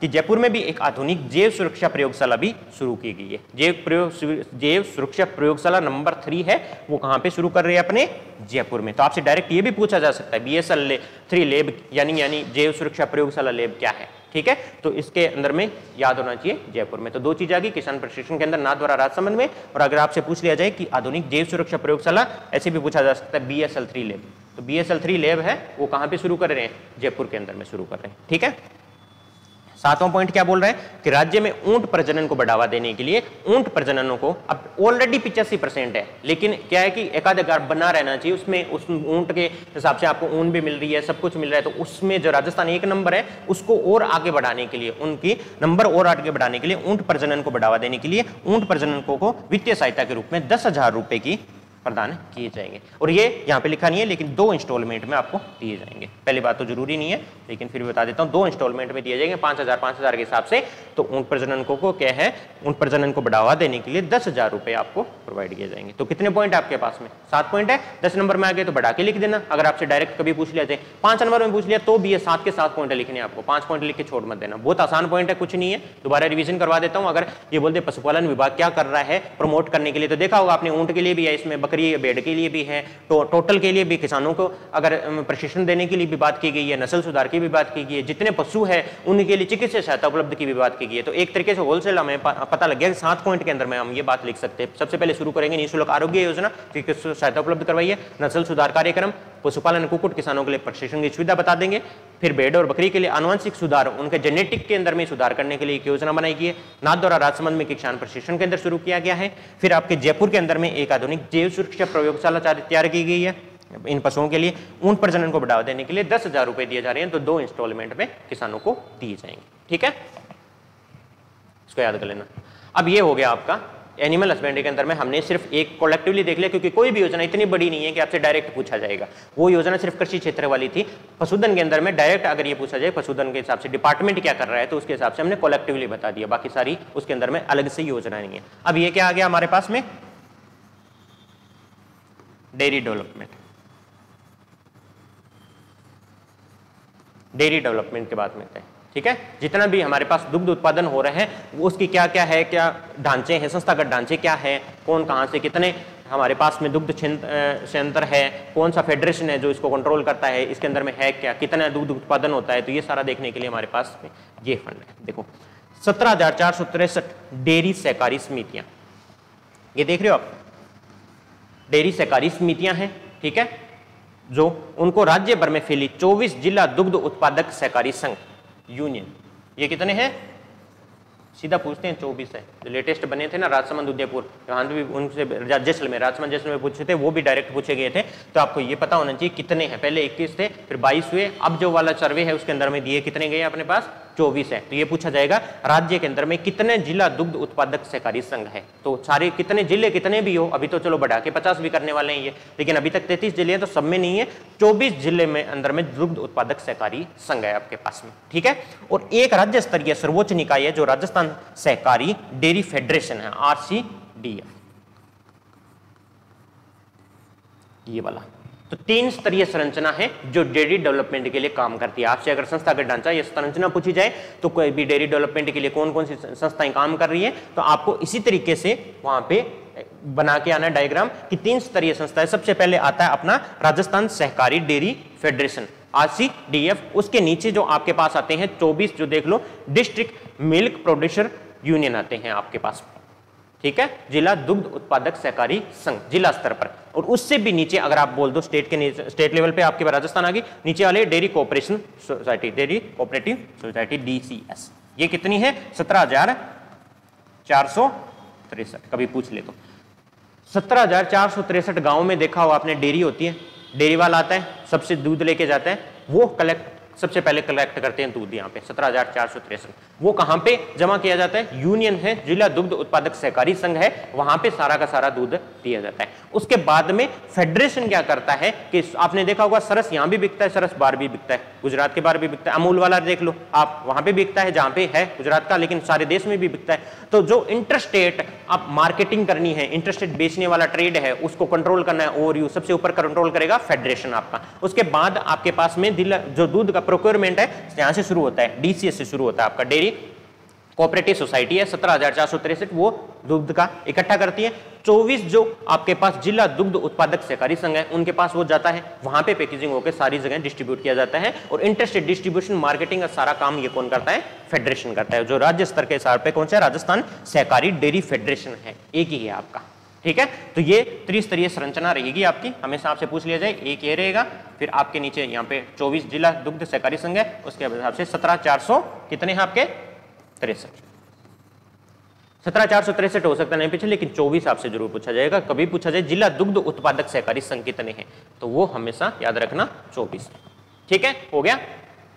कि जयपुर में भी एक आधुनिक जैव सुरक्षा प्रयोगशाला भी शुरू की गई है। जैव सुरक्षा प्रयोगशाला नंबर 3 है, वो कहां पे शुरू कर रहे हैं? अपने जयपुर में। तो आपसे डायरेक्ट ये भी पूछा जा सकता है BSL-3 लैब यानी जैव सुरक्षा प्रयोगशाला लैब क्या है, ठीक है। तो इसके अंदर में याद होना चाहिए जयपुर में। तो दो चीज आ गई, किसान प्रशिक्षण केंद्र नाथद्वारा राजसमंद में, और अगर आपसे पूछ लिया जाए कि आधुनिक जैव सुरक्षा प्रयोगशाला, ऐसे भी पूछा जा सकता है BSL-3 लैब। तो BSL-3 लैब है वो कहां पे शुरू कर रहे हैं? जयपुर के अंदर में शुरू कर रहे हैं, ठीक है। 7वां पॉइंट क्या बोल रहा है कि राज्य में ऊंट प्रजनन को बढ़ावा देने के लिए ऊंट प्रजननों को, अब ऑलरेडी 85% है, लेकिन क्या है कि एकाधिकार बना रहना चाहिए उसमें, उस ऊंट के हिसाब से आपको ऊन भी मिल रही है, सब कुछ मिल रहा है, तो उसमें जो राजस्थान 1 नंबर है उसको और आगे बढ़ाने के लिए, उनकी नंबर और आगे बढ़ाने के लिए ऊंट प्रजनन को बढ़ावा देने के लिए ऊंट प्रजनन को वित्तीय सहायता के रूप में 10,000 रुपए की प्रदान किए जाएंगे। और ये यहाँ पे लिखा नहीं है, लेकिन 2 इंस्टॉलमेंट में आपको दिए जाएंगे। पहली बात तो जरूरी नहीं है, लेकिन फिर भी बता देता हूँ, 2 इंस्टॉलमेंट में दिए जाएंगे 5,000 के हिसाब से। तो ऊंट प्रजनन को क्या है, ऊंट प्रजनन को बढ़ावा देने के लिए 10,000 रुपए आपको प्रोवाइड किए जाएंगे। तो कितने पॉइंट आपके पास में? 7 पॉइंट है। 10 नंबर में आ गए तो बढ़ा के लिख देना। अगर आपसे डायरेक्ट कभी पूछ लिया जाए 5 नंबर में पूछ लिया तो भी ये 7 के 7 पॉइंट लिखने आपको, 5 पॉइंट लिख के छोड़ मत देना। बहुत आसान पॉइंट है, कुछ नहीं है, दोबारा रिवीजन करवा देता हूँ। अगर ये बोलते पशुपालन विभाग क्या कर रहा है प्रमोट करने के लिए, तो देखा होगा आपने ऊंट के लिए भी है, इसमें बकरी भेड़ के लिए भी है, तो टोटल के लिए भी, किसानों को अगर प्रशिक्षण देने के लिए भी बात की गई है, नस्ल सुधार की भी बात की गई है, जितने पशु है उनके लिए चिकित्सा सहायता उपलब्ध की भी बात की गई है। तो एक तरीके से होलसेल हमें पता लग गया कि 7 पॉइंट के अंदर में हम ये बात लिख सकते हैं। सबसे पहले शुरू करेंगे निःशुल्क आरोग्य योजना, चिकित्सा सहायता उपलब्ध करवाइए, नस्ल सुधार कार्यक्रम, पशुपालन कुक्कुट किसानों के लिए प्रशिक्षण की सुविधा बता देंगे, फिर भेड़ और बकरी के लिए आनुवंशिक सुधार, उनके जेनेटिक के अंदर में सुधार करने के लिए एक योजना बनाई गई है, नाथद्वारा राजसमंद में किसान प्रशिक्षण केंद्र शुरू किया गया है। फिर आपके जयपुर के अंदर में एक आधुनिक जैव सुरक्षा प्रयोगशाला तैयार की गई है इन पशुओं के लिए। ऊंट प्रजनन को बढ़ावा देने के लिए 10,000 रुपए दिए जा रहे हैं, तो 2 इंस्टॉलमेंट में किसानों को दिए जाएंगे, ठीक है, इसको याद कर लेना। अब ये हो गया आपका एनिमल हस्बेंड्री के अंदर में हमने सिर्फ एक कलेक्टिवली देख लिया, क्योंकि कोई भी योजना इतनी बड़ी नहीं है कि आपसे डायरेक्ट पूछा जाएगा। वो योजना सिर्फ कृषि क्षेत्र वाली थी। पशुधन के अंदर में डायरेक्ट अगर ये पूछा जाए पशुधन के हिसाब से डिपार्टमेंट क्या कर रहा है, तो उसके हिसाब से हमने कलेक्टिवली बता दिया, बाकी सारी उसके अंदर में अलग से योजना नहीं है। अब ये क्या आ गया हमारे पास में? Dairy development. डेयरी डेवलपमेंट के बाद में है, ठीक है, जितना भी हमारे पास दुग्ध उत्पादन हो रहे हैं वो उसकी क्या क्या है, क्या ढांचे हैं, संस्थागत ढांचे क्या है, कौन कहां से कितने हमारे पास में दुग्ध संयंत्र है, कौन सा फेडरेशन है जो इसको कंट्रोल करता है, इसके अंदर में है क्या, कितना दुग्ध उत्पादन होता है, तो ये सारा देखने के लिए हमारे पास में ये फंड है। देखो 17,463 डेयरी सहकारी समितियां, ये देख रहे हो आप, डेयरी सहकारी समितियां हैं, ठीक है, जो उनको राज्य भर में फैली 24 जिला दुग्ध उत्पादक सहकारी संघ यूनियन, ये कितने हैं? सीधा पूछते हैं 24 है। जो लेटेस्ट बने थे ना राजसमंद उदयपुर, यहाँ भी उनसे जैसलमेर, राजसमंद जैसलमेर पूछे थे, वो भी डायरेक्ट पूछे गए थे। तो आपको ये पता होना चाहिए कितने हैं। पहले 21 थे, फिर 22 हुए, अब जो वाला सर्वे है उसके अंदर में दिए कितने गए अपने पास? 24 है। तो ये पूछा जाएगा राज्य के अंदर में कितने जिला दुग्ध उत्पादक सहकारी संघ है। तो सारे कितने जिले कितने भी हो, अभी तो चलो बढ़ा के 50 भी करने वाले हैं ये, लेकिन अभी तक 33 जिले हैं, तो सब में नहीं है, 24 जिले में अंदर में दुग्ध उत्पादक सहकारी संघ है आपके पास में, ठीक है। और एक राज्य स्तरीय सर्वोच्च निकाय है जो राजस्थान सहकारी डेयरी फेडरेशन है, RCDF, ये वाला। तो 3 स्तरीय संरचना है जो डेयरी डेवलपमेंट के लिए काम करती है। आपसे अगर संस्थागत ढांचा या संरचना पूछी जाए तो कोई भी डेयरी डेवलपमेंट के लिए कौन कौन सी संस्थाएं काम कर रही है, तो आपको इसी तरीके से वहां पे बना के आना डायग्राम कि 3 स्तरीय संस्थाएं। सबसे पहले आता है अपना राजस्थान सहकारी डेयरी फेडरेशन RCDF, उसके नीचे जो आपके पास आते हैं 24 जो देख लो डिस्ट्रिक्ट मिल्क प्रोड्यूसर यूनियन आते हैं आपके पास, ठीक है, जिला दुग्ध उत्पादक सहकारी संघ जिला स्तर पर। और उससे भी नीचे अगर आप बोल दो स्टेट लेवल पे आपके पास राजस्थान आ गई, नीचे वाले dairy cooperation society, dairy cooperative society DCS, ये कितनी है? 17,463। कभी पूछ ले तो 17,463 गांव में देखा हो आपने डेयरी होती है, डेयरी वाला आता है, सबसे दूध लेके जाता है, वो सबसे पहले कलेक्ट करते हैं दूध यहाँ पे 17,463। वो कहां पे जमा किया जाता है? यूनियन है, जिला दुग्ध उत्पादक सहकारी संघ है, वहां पे सारा का सारा दूध दिया जाता है। उसके बाद में फेडरेशन क्या करता है कि आपने देखा होगा सरस यहां भी बिकता है, सरस बार भी बिकता है, गुजरात के बाहर भी बिकता है, अमूल वाला देख लो आप, वहां पे बिकता है जहां पे है गुजरात का, लेकिन सारे देश में भी बिकता है। तो जो इंटरस्टेट आप मार्केटिंग करनी है, इंटरस्टेट बेचने वाला ट्रेड है, उसको कंट्रोल करना है, ओवरव्यू सबसे ऊपर कंट्रोल करेगा फेडरेशन आपका। उसके बाद आपके पास में जो दूध का प्रोक्योरमेंट है यहाँ से शुरू होता है, DCS से शुरू होता है। आपका डेयरी कोऑपरेटिव सोसाइटी है 17,463 वो दुग्ध का इकट्ठा करती है। 24 जो आपके पास जिला दुग्ध उत्पादक सहकारी संघ है उनके पास वो जाता है, वहां पे पैकेजिंग होकर सारी जगह डिस्ट्रीब्यूट किया जाता है। और इंटरस्टेट डिस्ट्रीब्यूशन मार्केटिंग का सारा काम ये कौन करता है? फेडरेशन करता है, जो राज्य स्तर के स्तर पे कौन सा? राजस्थान सहकारी डेयरी फेडरेशन है, एक ही है आपका। ठीक है, तो ये त्रिस्तरीय संरचना रहेगी आपकी, हमेशा आपसे पूछ लिया जाए। एक ये रहेगा, फिर आपके नीचे यहाँ पे 24 जिला दुग्ध सहकारी संघ है, उसके हिसाब से 17,400 कितने हैं आपके? 63। 17,463 हो सकता नहीं पीछे, लेकिन 24 आपसे जरूर पूछा जाएगा। कभी पूछा जाए जिला दुग्ध उत्पादक सहकारी संघ कितने हैं, तो वो हमेशा याद रखना 24। ठीक है, हो गया।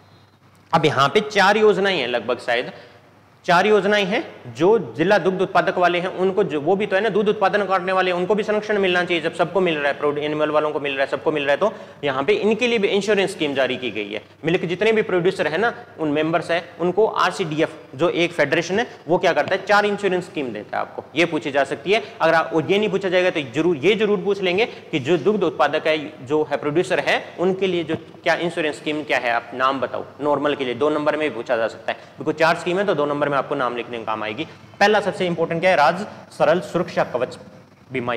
अब यहाँ पे 4 योजनाएं हैं लगभग, शायद 4 योजनाएं हैं जो जिला दुग्ध उत्पादक वाले हैं उनको, जो वो भी तो है ना दूध उत्पादन करने वाले, उनको भी संरक्षण मिलना चाहिए। जब सबको मिल रहा है, एनिमल वालों को मिल रहा है, सबको मिल रहा है, तो यहाँ पे इनके लिए भी इंश्योरेंस स्कीम जारी की गई है। मिल्क जितने भी प्रोड्यूसर है ना, उन मेंबर्स है, उनको RCDF जो एक फेडरेशन है वो क्या करता है? 4 इंश्योरेंस स्कीम देता है आपको। ये पूछी जा सकती है। अगर ये नहीं पूछा जाएगा तो जरूर पूछ लेंगे कि जो दुग्ध उत्पादक है, जो है प्रोड्यूसर है, उनके लिए जो क्या इंश्योरेंस स्कीम क्या है, आप नाम बताओ। नॉर्मल के लिए 2 नंबर में भी पूछा जा सकता है, बिल्कुल 4 स्कीम है तो 2 नंबर में आपको नाम लिखने का काम आएगी। पहला सबसे इंपॉर्टेंट क्या है? राज्य सरल सुरक्षा कवच बीमा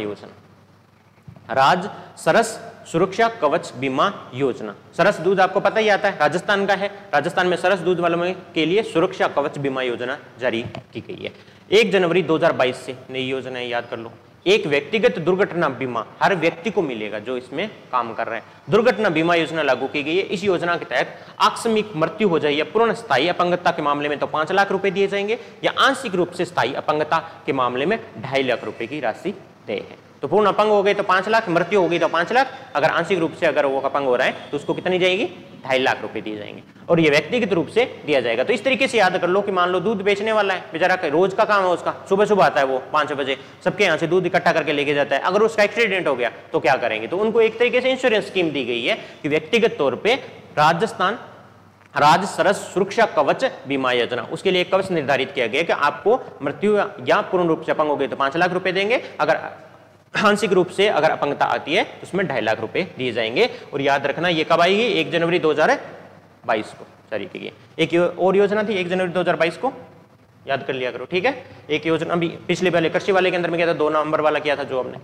योजना। राज्य सरस सुरक्षा कवच बीमा योजना। सरस दूध आपको पता ही आता है, राजस्थान का है। राजस्थान में सरस दूध वालों के लिए सुरक्षा कवच बीमा योजना जारी की गई है। 1 जनवरी 2022 से नई योजना है, याद कर लो। एक व्यक्तिगत दुर्घटना बीमा हर व्यक्ति को मिलेगा जो इसमें काम कर रहे हैं। दुर्घटना बीमा योजना लागू की गई है। इस योजना के तहत आकस्मिक मृत्यु हो जाए या पूर्ण स्थायी अपंगता के मामले में तो 5 लाख रुपए दिए जाएंगे, या आंशिक रूप से स्थायी अपंगता के मामले में 2.5 लाख रुपए की राशि दे है। तो पूर्ण अपंग हो गए तो 5 लाख, मृत्यु हो गई तो 5 लाख, अगर आंशिक रूप से अगर वो अपंग हो रहा है तो उसको कितनी जाएगी? 2.5 लाख रुपए दिए जाएंगे, और ये व्यक्तिगत रूप से दिया जाएगा। तो इस तरीके से याद कर लो कि मान लो दूध बेचने वाला है बेचारा, रोज का काम है उसका, सुबह सुबह आता है वो 5 बजे, सबके यहाँ से दूध इकट्ठा करके लेके जाता है। अगर उसका एक्सीडेंट हो गया तो क्या करेंगे? तो उनको एक तरीके से इंश्योरेंस स्कीम दी गई है कि व्यक्तिगत तौर पर राजस्थान राज्य सरस सुरक्षा कवच बीमा योजना, उसके लिए एक कवच निर्धारित किया गया कि आपको मृत्यु या पूर्ण रूप से अपंग हो गए तो 5 लाख रुपए देंगे, अगर आंशिक रूप से अगर अपंगता आती है तो उसमें 2.5 लाख रुपए दिए जाएंगे। और याद रखना ये कब आएगी? 1 जनवरी 2022 को जारी की गई। एक और योजना थी 1 जनवरी 2022 को, याद कर लिया करो। ठीक है, एक योजना भी पिछले वाले कृषि वाले के अंदर में किया था, 2 नंबर वाला किया था जो हमने।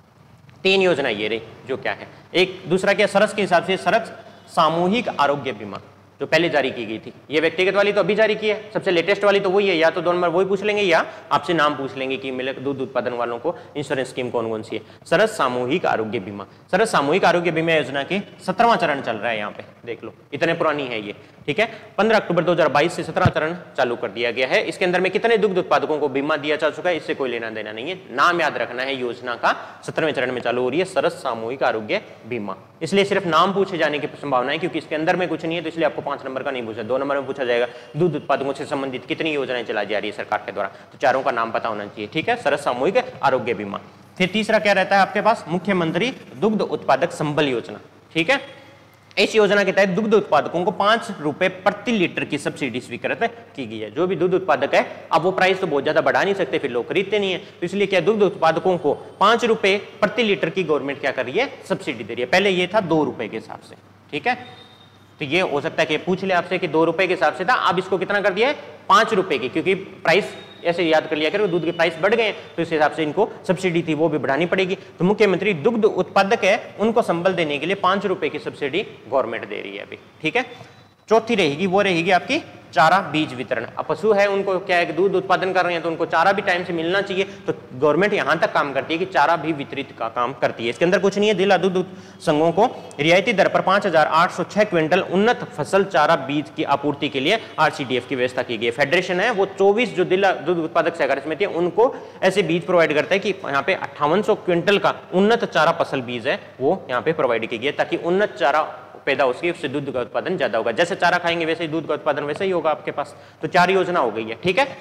3 योजना ये रही जो क्या है। एक दूसरा क्या? सरस के हिसाब से सरस सामूहिक आरोग्य बीमा जो पहले जारी की गई थी, ये व्यक्तिगत वाली तो अभी जारी की है, सबसे लेटेस्ट वाली तो वही है। या तो 2 नंबर वही पूछ लेंगे या आपसे नाम पूछ लेंगे कि मिल्क दूध उत्पादन वालों को इंश्योरेंस स्कीम कौन कौन सी है। सरस सामूहिक आरोग्य बीमा, सरस सामूहिक आरोग्य बीमा योजना के 17वां चरण चल रहा है, यहाँ पे देख लो, इतने पुरानी है ये। ठीक है, 15 अक्टूबर 2022 से 17वां चरण चालू कर दिया गया है। इसके अंदर में कितने दुग्ध उत्पादकों को बीमा दिया जा चुका है, इससे कोई लेना देना नहीं है। नाम याद रखना है, योजना का 17वें चरण में चालू हो रही है सरस सामूहिक आरोग्य बीमा। इसलिए सिर्फ नाम पूछे जाने की संभावना है, क्योंकि इसके अंदर में कुछ नहीं है, तो इसलिए आपको 5 नंबर का नहीं पूछा। 2 नंबर में पूछा जाएगा दूध उत्पादकों से संबंधित कितनी योजनाएं चलाई जा रही है सरकार के द्वारा, तो चारों का नाम पता होना चाहिए। ठीक है, सरस सामूहिक आरोग्य बीमा। फिर तीसरा क्या रहता है आपके पास? मुख्यमंत्री दुग्ध उत्पादक संबल योजना। ठीक है, इस योजना के तहत दुग्ध उत्पादकों को 5 रुपए प्रति लीटर की सब्सिडी स्वीकृत की गई है। जो भी दूध उत्पादक है, अब वो प्राइस तो बहुत ज्यादा बढ़ा नहीं सकते, फिर लोग खरीदते नहीं है, तो इसलिए क्या दुग्ध उत्पादकों को 5 रुपए प्रति लीटर की गवर्नमेंट क्या कर रही है? सब्सिडी दे रही है। पहले ये था 2 रुपए के हिसाब से। ठीक है, तो ये हो सकता है कि पूछ ले आपसे कि 2 रुपए के हिसाब से था, अब इसको कितना कर दिया है? 5 रुपए की, क्योंकि प्राइस ऐसे याद कर लिया करो, दूध के प्राइस बढ़ गए तो इस हिसाब से इनको सब्सिडी थी वो भी बढ़ानी पड़ेगी। तो मुख्यमंत्री दुग्ध उत्पादक है, उनको संबल देने के लिए 5 रुपए की सब्सिडी गवर्नमेंट दे रही है अभी। ठीक है, चौथी रहेगी वो रहेगी आपकी चारा बीज वितरण। अब पशु है, उनको क्या है कि दूध उत्पादन कर रहे हैं तो उनको चारा भी टाइम से मिलना चाहिए, तो गवर्नमेंट यहां तक काम करती है कि चारा भी वितरित का काम करती है। इसके अंदर कुछ नहीं है, जिला दूध संघों को रियायती दर पर 5,806 क्विंटल उन्नत फसल चारा बीज की आपूर्ति के लिए RCDF की व्यवस्था की गई है। फेडरेशन है वो 24 जो जिला दूध उत्पादक सहकारी समिति है उनको ऐसे बीज प्रोवाइड करता है कि यहाँ पे 5800 क्विंटल का उन्नत चारा फसल बीज है वो यहाँ पे प्रोवाइड की गई है, ताकि उन्नत चारा पैदा होगी, उससे दूध का उत्पादन ज्यादा होगा। जैसे चारा खाएंगे वैसे ही दूध का उत्पादन वैसे ही होगा आपके पास। तो 4 योजना हो गई है। ठीक है,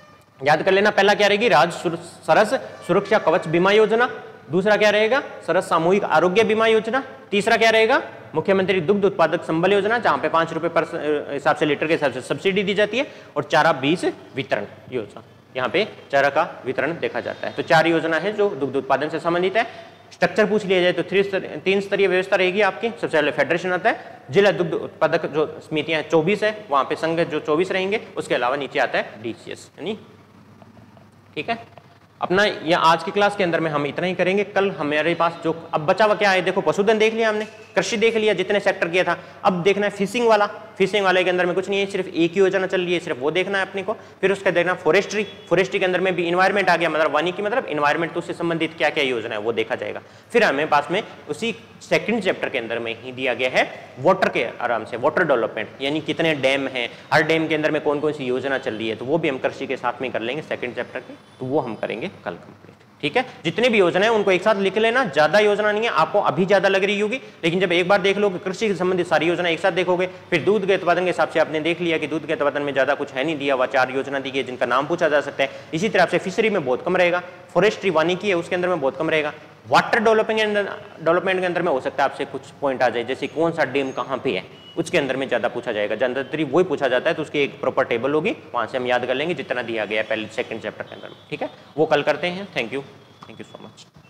याद कर लेना। पहला क्या रहेगी? राज्य सरस सुरक्षा कवच बीमा योजना। दूसरा क्या रहेगा? सरस सामूहिक आरोग्य बीमा योजना। तीसरा क्या रहेगा? मुख्यमंत्री दुग्ध उत्पादक संबल योजना, जहां पे 5 रुपए पर हिसाब से लीटर के हिसाब से सब्सिडी दी जाती है। और चारा बीज वितरण योजना, यहाँ पे चारा का वितरण देखा जाता है। तो 4 योजना है जो दुग्ध उत्पादन से संबंधित है। स्ट्रक्चर पूछ लिया जाए तो 3 स्तरीय व्यवस्था रहेगी आपकी। सबसे पहले फेडरेशन आता है, जिला दुग्ध उत्पादक जो समितियां 24 है, वहां पे संघ जो 24 रहेंगे, उसके अलावा नीचे आता है डीसीएस, यानी ठीक है। अपना या आज की क्लास के अंदर में हम इतना ही करेंगे। कल हमारे पास जो अब बचा हुआ क्या है, देखो पशुधन देख लिया हमने, कृषि देख लिया, जितने सेक्टर किया था। अब देखना है फिशिंग वाला। फिशिंग वाले के अंदर में कुछ नहीं है, सिर्फ एक ही योजना चल रही है, सिर्फ वो देखना है अपने को। फिर उसका देखना फॉरेस्ट्री, फॉरेस्ट्री के अंदर में भी इन्वायरमेंट आ गया, मतलब वानिकी मतलब इन्वायरमेंट, तो उससे संबंधित क्या क्या योजना है वो देखा जाएगा। फिर हमें पास में उसी सेकंड चैप्टर के अंदर में ही दिया गया है वाटर के आराम से, वाटर डेवलपमेंट, यानी कितने डैम हैं, हर डैम के अंदर में कौन कौन सी योजना चल रही है, तो वो भी हम कृषि के साथ में कर लेंगे सेकंड चैप्टर के, तो वो हम करेंगे कल कंप्लीट। ठीक है, जितने भी योजना है उनको एक साथ लिख लेना, ज्यादा योजना नहीं है, आपको अभी ज्यादा लग रही होगी, लेकिन जब एक बार देख लो कि कृषि से संबंधित सारी योजना एक साथ देखोगे, फिर दूध के उत्पादन के हिसाब से आपने देख लिया कि दूध के उत्पादन में ज्यादा कुछ है नहीं दिया हुआ, 4 योजना दी गई जिनका नाम पूछा जा सकता है। इसी तरह से फिशरी में बहुत कम रहेगा, फॉरेस्ट्री वानिकी है उसके अंदर में बहुत कम रहेगा, वाटर डेवलपमेंट के अंदर में हो सकता है आपसे कुछ पॉइंट आ जाए, जैसे कौन सा डैम कहाँ पे है, उसके अंदर में ज्यादा पूछा जाएगा, ज्यादातर वही पूछा जाता है, तो उसकी एक प्रॉपर टेबल होगी, वहां से हम याद कर लेंगे जितना दिया गया है पहले सेकंड चैप्टर के अंदर में। ठीक है, वो कल करते हैं। Thank you so much.